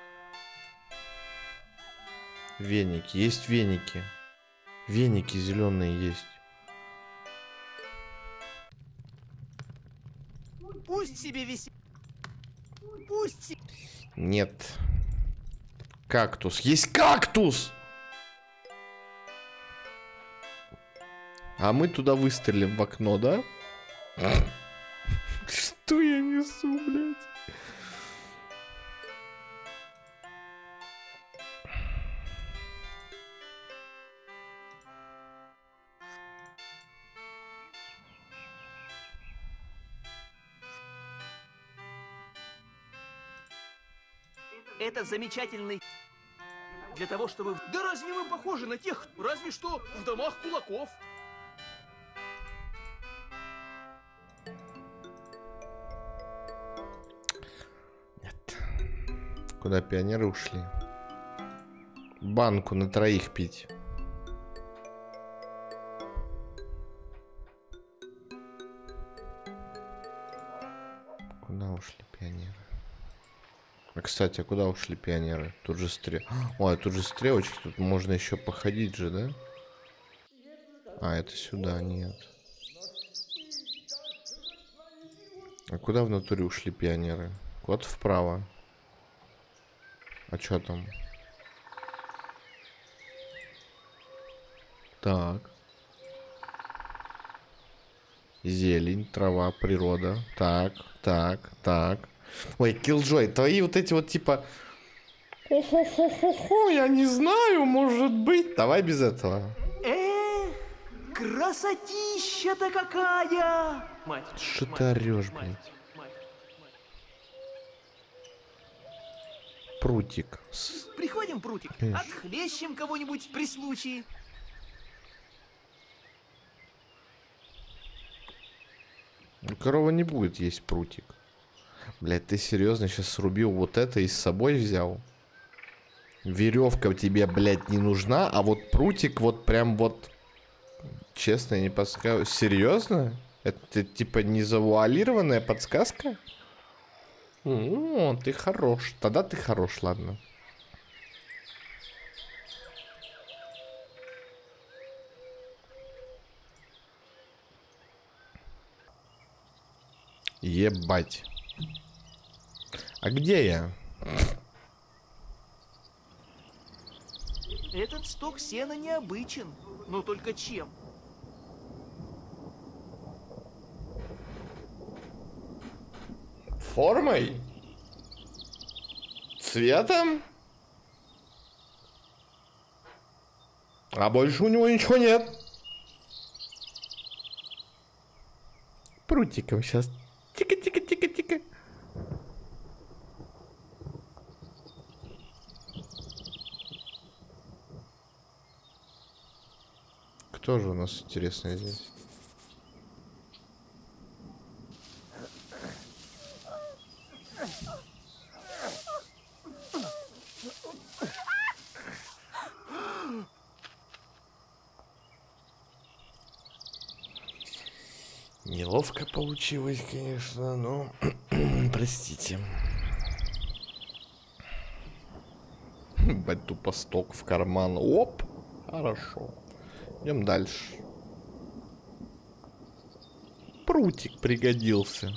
Веники. Есть веники. Веники зеленые есть. Пусть себе висит. Пусть. Нет. Кактус. Есть кактус! А мы туда выстрелим в окно, да? Что я несу, блядь? Это замечательный... Для того, чтобы... Да разве мы похожи на тех, разве что в домах кулаков? Нет. Куда пионеры ушли? Банку на троих пить. Куда ушли пионеры? А, кстати, а куда ушли пионеры? Тут же Ой, тут же стрелочки. Тут можно еще походить же, да? А, это сюда, нет. А куда в натуре ушли пионеры? Куда-то вправо. А что там? Так. Зелень, трава, природа. Так, так, так. Ой, Killjoy, твои вот эти вот типа... Хо-хо-хо-хо-хо, я не знаю, может быть. Давай без этого. Красотища-то какая! Мать. Что ты орешь, блядь? Прутик. Прихватим прутик, отхлещем кого-нибудь при случае. Корова не будет есть прутик. Блядь, ты серьезно сейчас срубил вот это и с собой взял? Веревка тебе, блядь, не нужна, а вот прутик вот прям вот... Честно, я не подсказываю. Серьезно? Это типа не завуалированная подсказка? О, ты хорош. Тогда ты хорош, ладно. Ебать. А где я? Этот сток сена необычен, но только чем? Формой? Цветом? А больше у него ничего нет. Прутиком сейчас. Тика-тика-тика-тика. Кто же у нас интересный здесь? Неловко получилось, конечно, но простите. Бать, тупо сток в карман. Оп! Хорошо. Идем дальше. Прутик пригодился.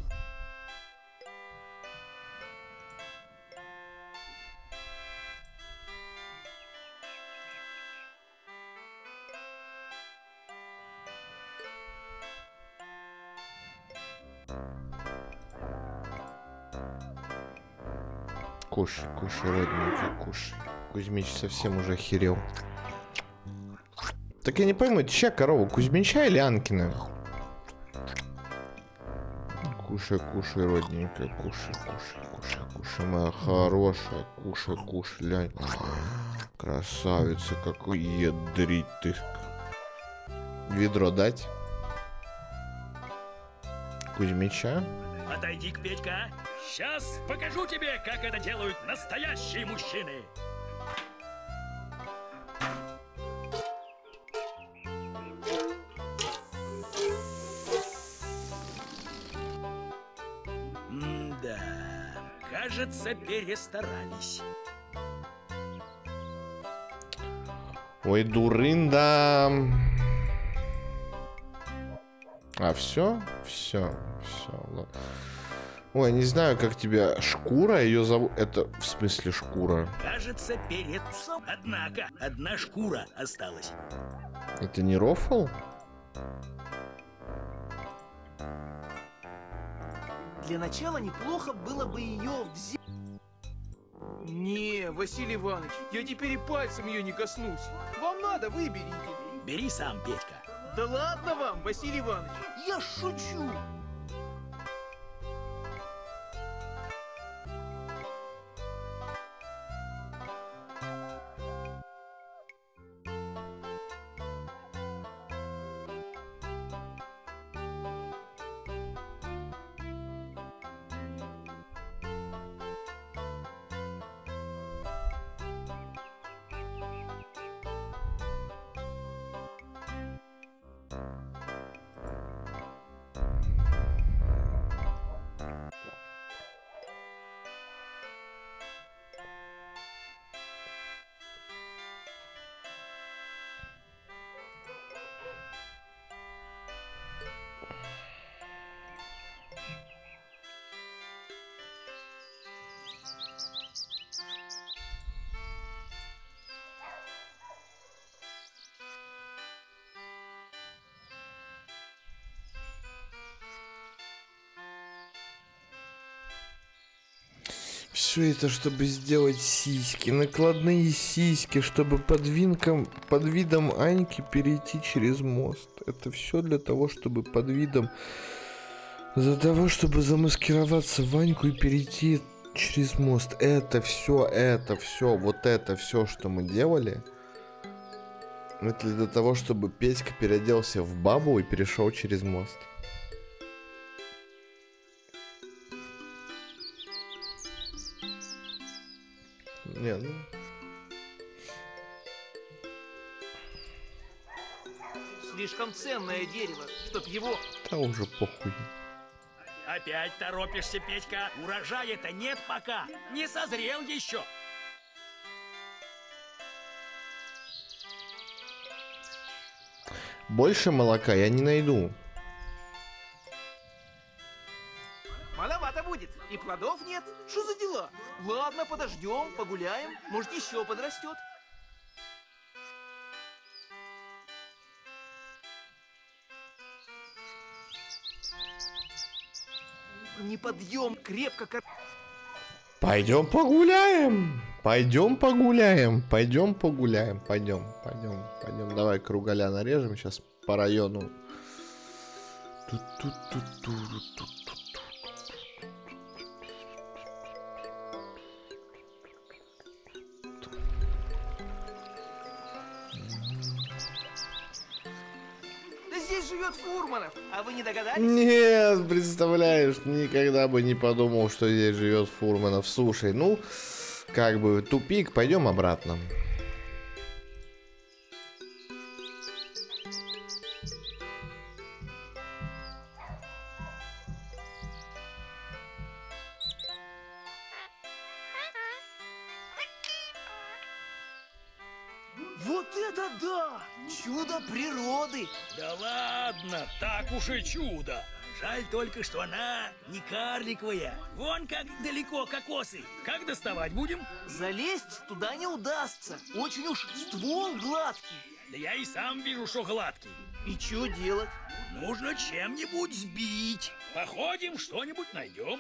Кушай, кушай, родненький, кушай. Кузьмич совсем уже охерел. Так я не пойму, это чья корова, Кузьмича или Анкина? Кушай, кушай, родненькая, кушай, кушай, кушай, кушай, моя хорошая, кушай, кушай, лянь. Красавица, какой ядрить ты. Ведро дать? Кузьмича? Отойди-ка, Петька. Сейчас покажу тебе, как это делают настоящие мужчины. Да, кажется, перестарались. Ой, дурында. А, все? Все, ладно. Ой, не знаю, как тебя... Шкура ее зовут... Это в смысле шкура? Кажется, перед... Однако, одна шкура осталась. Это не рофл? Для начала неплохо было бы ее взять. Не, Василий Иванович, я теперь и пальцем ее не коснусь. Вам надо, выберите. Бери сам, Петька. Да ладно вам, Василий Иванович, я шучу. Все это, чтобы сделать сиськи, накладные сиськи, чтобы под видом Аньки перейти через мост. Это все для того, чтобы под видом... Для того, чтобы замаскироваться в Аньку и перейти через мост. Это все, вот это все, что мы делали. Это для того, чтобы Петька переоделся в бабу и перешел через мост. Не, ну... Слишком ценное дерево, чтоб его... Да уже похуй. Опять торопишься, Петька? Урожая-то нет пока. Не созрел еще. Больше молока я не найду. жарковато будет, и плодов нет. Что за дела? Ладно, подождем, погуляем, может, еще подрастет. Неподъем, крепко. Пойдем погуляем. Пойдем погуляем. Пойдем погуляем. Пойдем. Давай кругаля нарежем сейчас по району. Да здесь живет Фурманов, а вы не догадались? Нет, представляешь, никогда бы не подумал, что здесь живет Фурманов. Слушай, ну, как бы тупик, пойдем обратно. Вот это да! Чудо природы! Да ладно, так уж и чудо. Жаль только, что она не карликовая. Вон как далеко кокосы. Как доставать будем? Залезть туда не удастся. Очень уж ствол гладкий. Да я и сам вижу, что гладкий. И что делать? Нужно чем-нибудь сбить. Походим, что-нибудь найдем.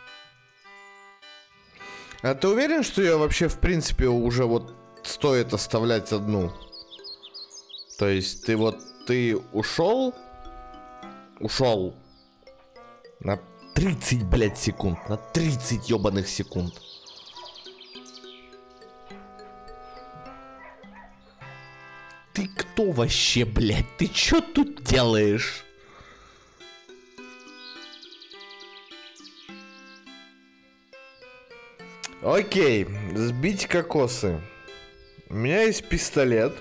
А ты уверен, что ее вообще, в принципе, уже вот стоит оставлять одну? То есть ты ушел на 30, блядь, секунд, на 30 ебаных секунд. Ты кто вообще, блядь? Ты чё тут делаешь? Окей, сбить кокосы. У меня есть пистолет.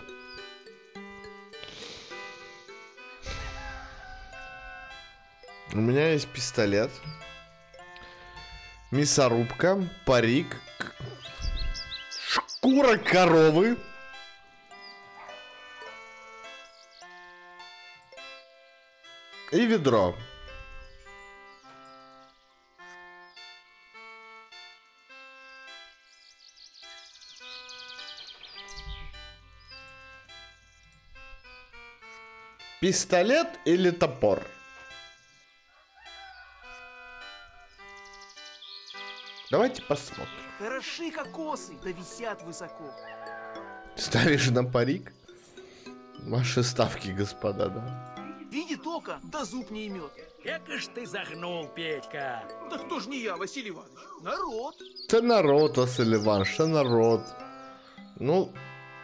Мясорубка, парик, шкура коровы. И ведро. Пистолет или топор? Давайте посмотрим. Хороши кокосы, да висят высоко. Ставишь на парик? Ваши ставки, господа, да? Видит око, да зуб не имет. Эка ж ты загнул, Петька. Да кто ж не я, Василий Иванович? Народ. Это народ, Василий Иванович, это народ. Ну...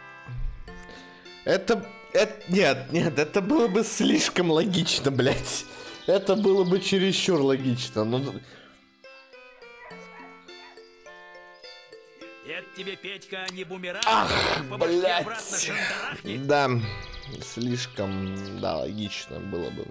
Нет, это было бы слишком логично, блядь. Это было бы чересчур логично. Ну... Это тебе, Петька, не бумеранг. Ах, блядь. Обратно шандарахнет. Да, слишком, да, логично было бы.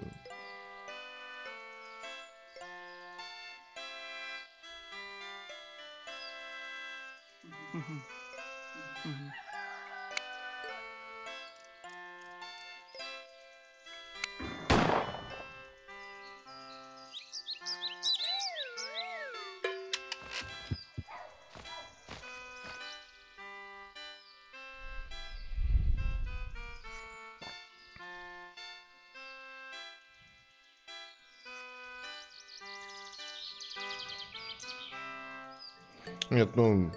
Нет, ну...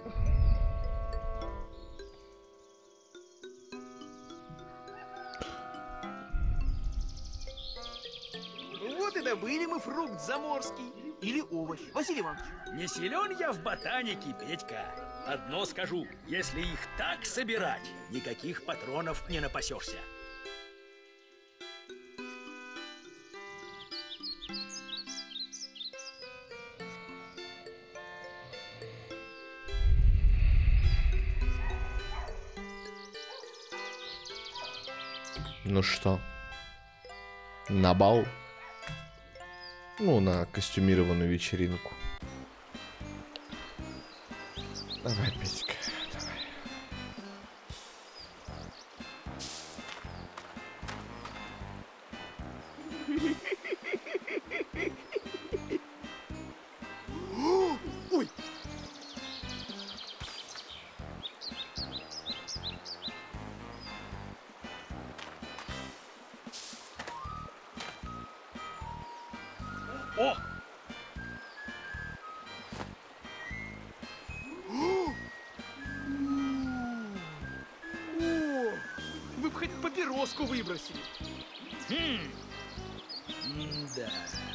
Вот и добыли мы фрукт заморский. Или овощ. Василий Иванович. Не силен я в ботанике, Петька. Одно скажу, если их так собирать, никаких патронов не напасешься. Ну что? На бал? Ну, на костюмированную вечеринку. Давай, Петька, давай. доску выбросили. Да.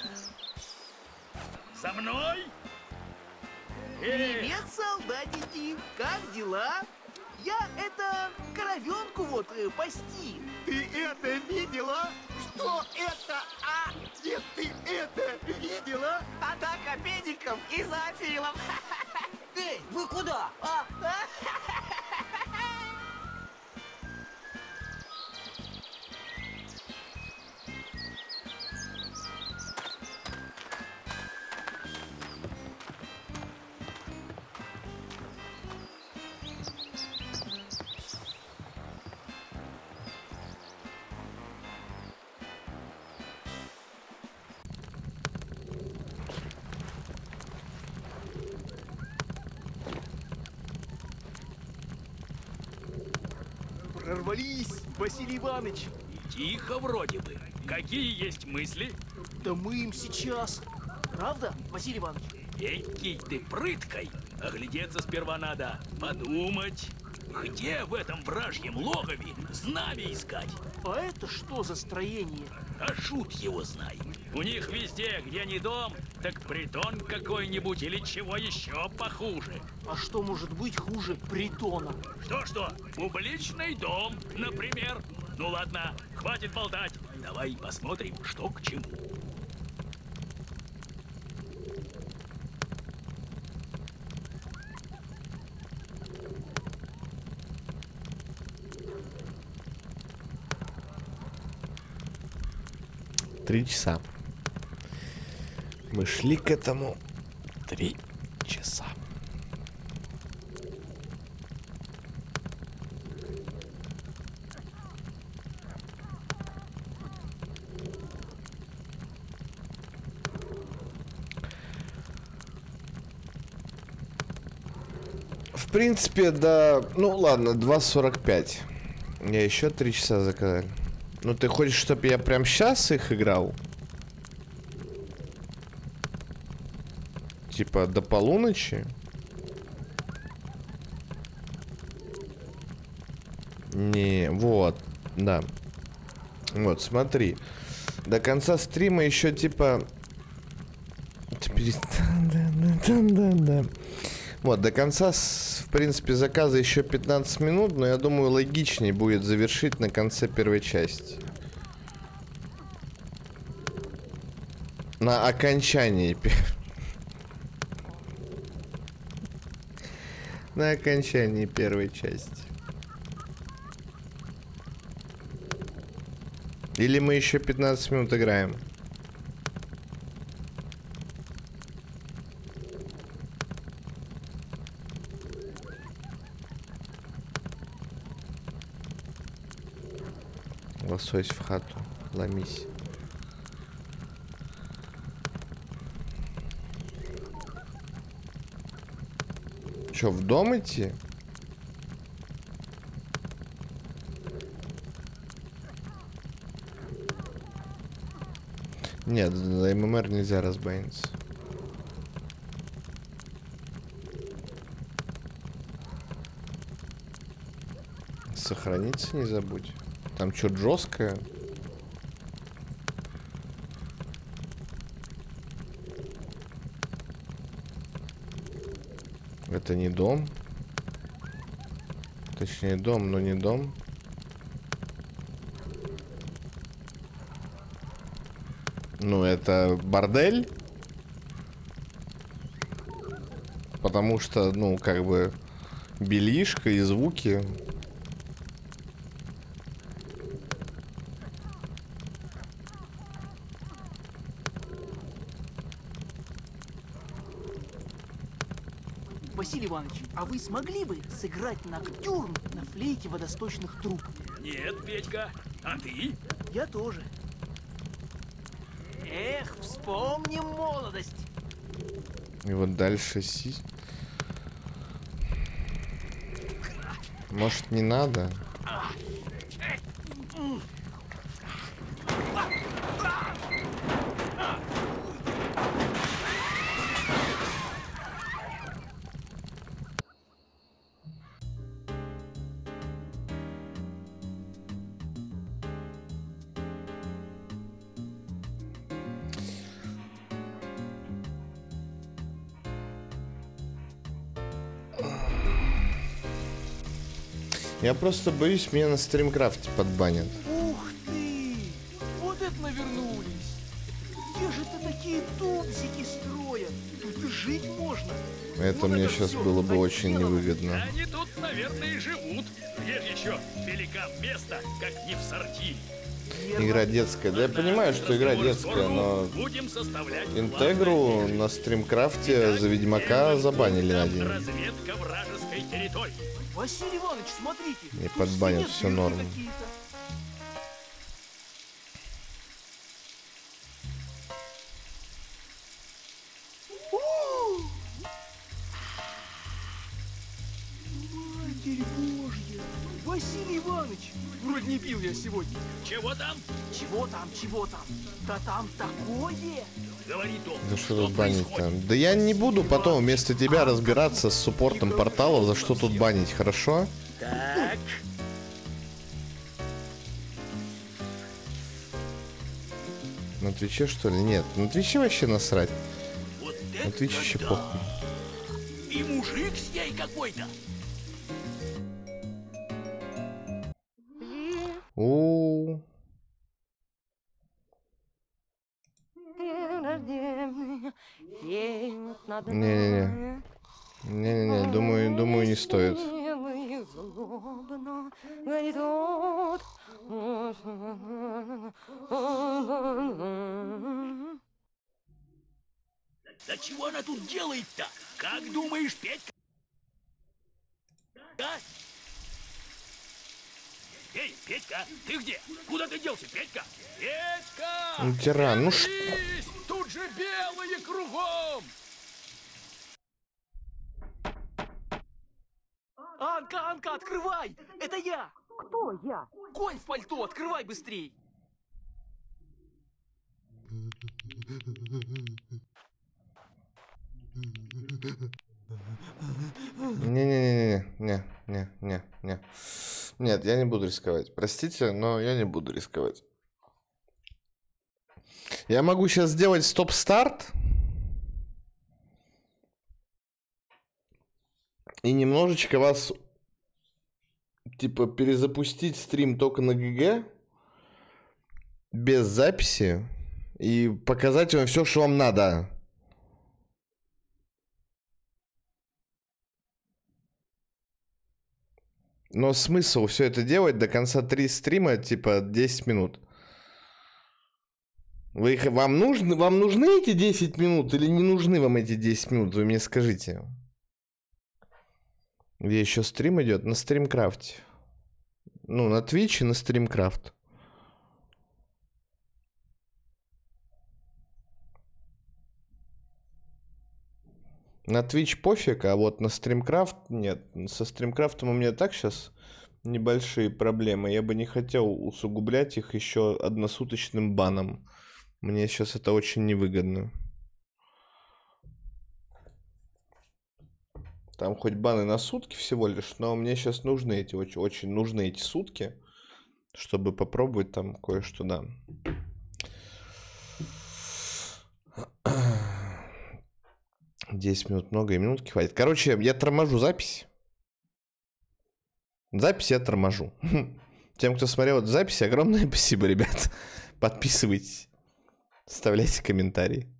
За мной? Привет, солдатики! Как дела? Я коровенку вот пасти. Ты это видела? Что это? Нет, ты это видела? Атака педиков и зоофилов. Эй, вы куда? Прорвались, Василий Иванович. Тихо вроде бы. Какие есть мысли? Да мы им сейчас. Правда, Василий Иванович? Экий ты прыткой. Оглядеться сперва надо, подумать. Где в этом вражьем логове знамя искать? А это что за строение? А шут его знает. У них везде, где не дом, так притон какой-нибудь или чего еще похуже. А что может быть хуже притона? Что? Публичный дом, например. Ну ладно, хватит болтать. Давай посмотрим, что к чему. Три часа. Мы шли к этому 3 часа. В принципе, да. Ну ладно, 2:45. Я еще 3 часа заказал. Ну ты хочешь, чтобы я прям сейчас их играл? Типа до полуночи? Не, вот, да. Вот, смотри. До конца стрима еще типа... Да. Вот, до конца, в принципе, заказа еще 15 минут, но я думаю, логичнее будет завершить на конце первой части. На окончании. На окончании первой части. Или мы еще 15 минут играем? Лосось в хату. Ломись. Че, в дом идти? Нет, за ММР нельзя разбаниться. Сохраниться не забудь. Там что-то жесткое. Это не дом. Точнее, дом, но не дом. Ну, это бордель. Потому что, ну, как бы, бельишко и звуки. Василий Иванович, а вы смогли бы сыграть ноктюрн на флейте водосточных труб? Нет, Петька. А ты? Я тоже. Эх, вспомним молодость. И вот дальше Может, не надо? Я просто боюсь, меня на стримкрафте подбанят. Ух ты! Вот это навернулись! Где же ты такие тубзики строят? Тут и жить можно. Это мне сейчас было бы очень невыгодно. Они тут, наверное, и живут. Где же еще великам место, как не в сортире? Игра детская. Да я понимаю, что игра детская, но Интегру на стримкрафте за Ведьмака забанили на день. Разведка вражеской территории. Василий Иванович, смотрите. Не подбанят, все норм. Матерь Божья! Василий Иванович! Вроде не пил я сегодня. Чего там? Чего там, чего там? Да там такое! Говори то. Да что тут банить там? Да я не буду потом вместо тебя разбираться с суппортом портала, за что тут банить, хорошо? Так. На Твиче, что ли? Нет, на Твиче вообще насрать. Вот на Твиче еще похуй. И мужик с ней какой-то. У. Не-не-не. Не-не-не, думаю, не стоит. Да чего она тут делает-то? Как думаешь, Петька? Да? Эй, Петька, ты где? Куда ты делся, Петька? Петька! Тиран, ну что? Тут же белые кругом! Анка, Анка, открывай! Это я! Кто я? Конь в пальто, открывай быстрей! Не. Нет, я не буду рисковать. Простите, но я не буду рисковать. Я могу сейчас сделать стоп-старт. И немножечко вас, типа, перезапустить стрим только на ГГ. Без записи. И показать вам все, что вам надо. Но смысл все это делать до конца 3 стрима, типа 10 минут. Вам нужны эти 10 минут или не нужны вам эти 10 минут? Вы мне скажите. Где еще стрим идет? На стримкрафте. Ну, на Twitch и на стримкрафт. На Twitch пофиг, а вот на стримкрафт нет. Со стримкрафтом у меня так сейчас небольшие проблемы. Я бы не хотел усугублять их еще односуточным баном. Мне сейчас это очень невыгодно. Там хоть баны на сутки всего лишь, но мне сейчас нужны эти, очень нужны эти сутки, чтобы попробовать там кое-что, да. Десять минут много, и минутки хватит. Короче, я торможу запись. Запись я торможу. Тем, кто смотрел эту запись, огромное спасибо, ребят. Подписывайтесь, оставляйте комментарии.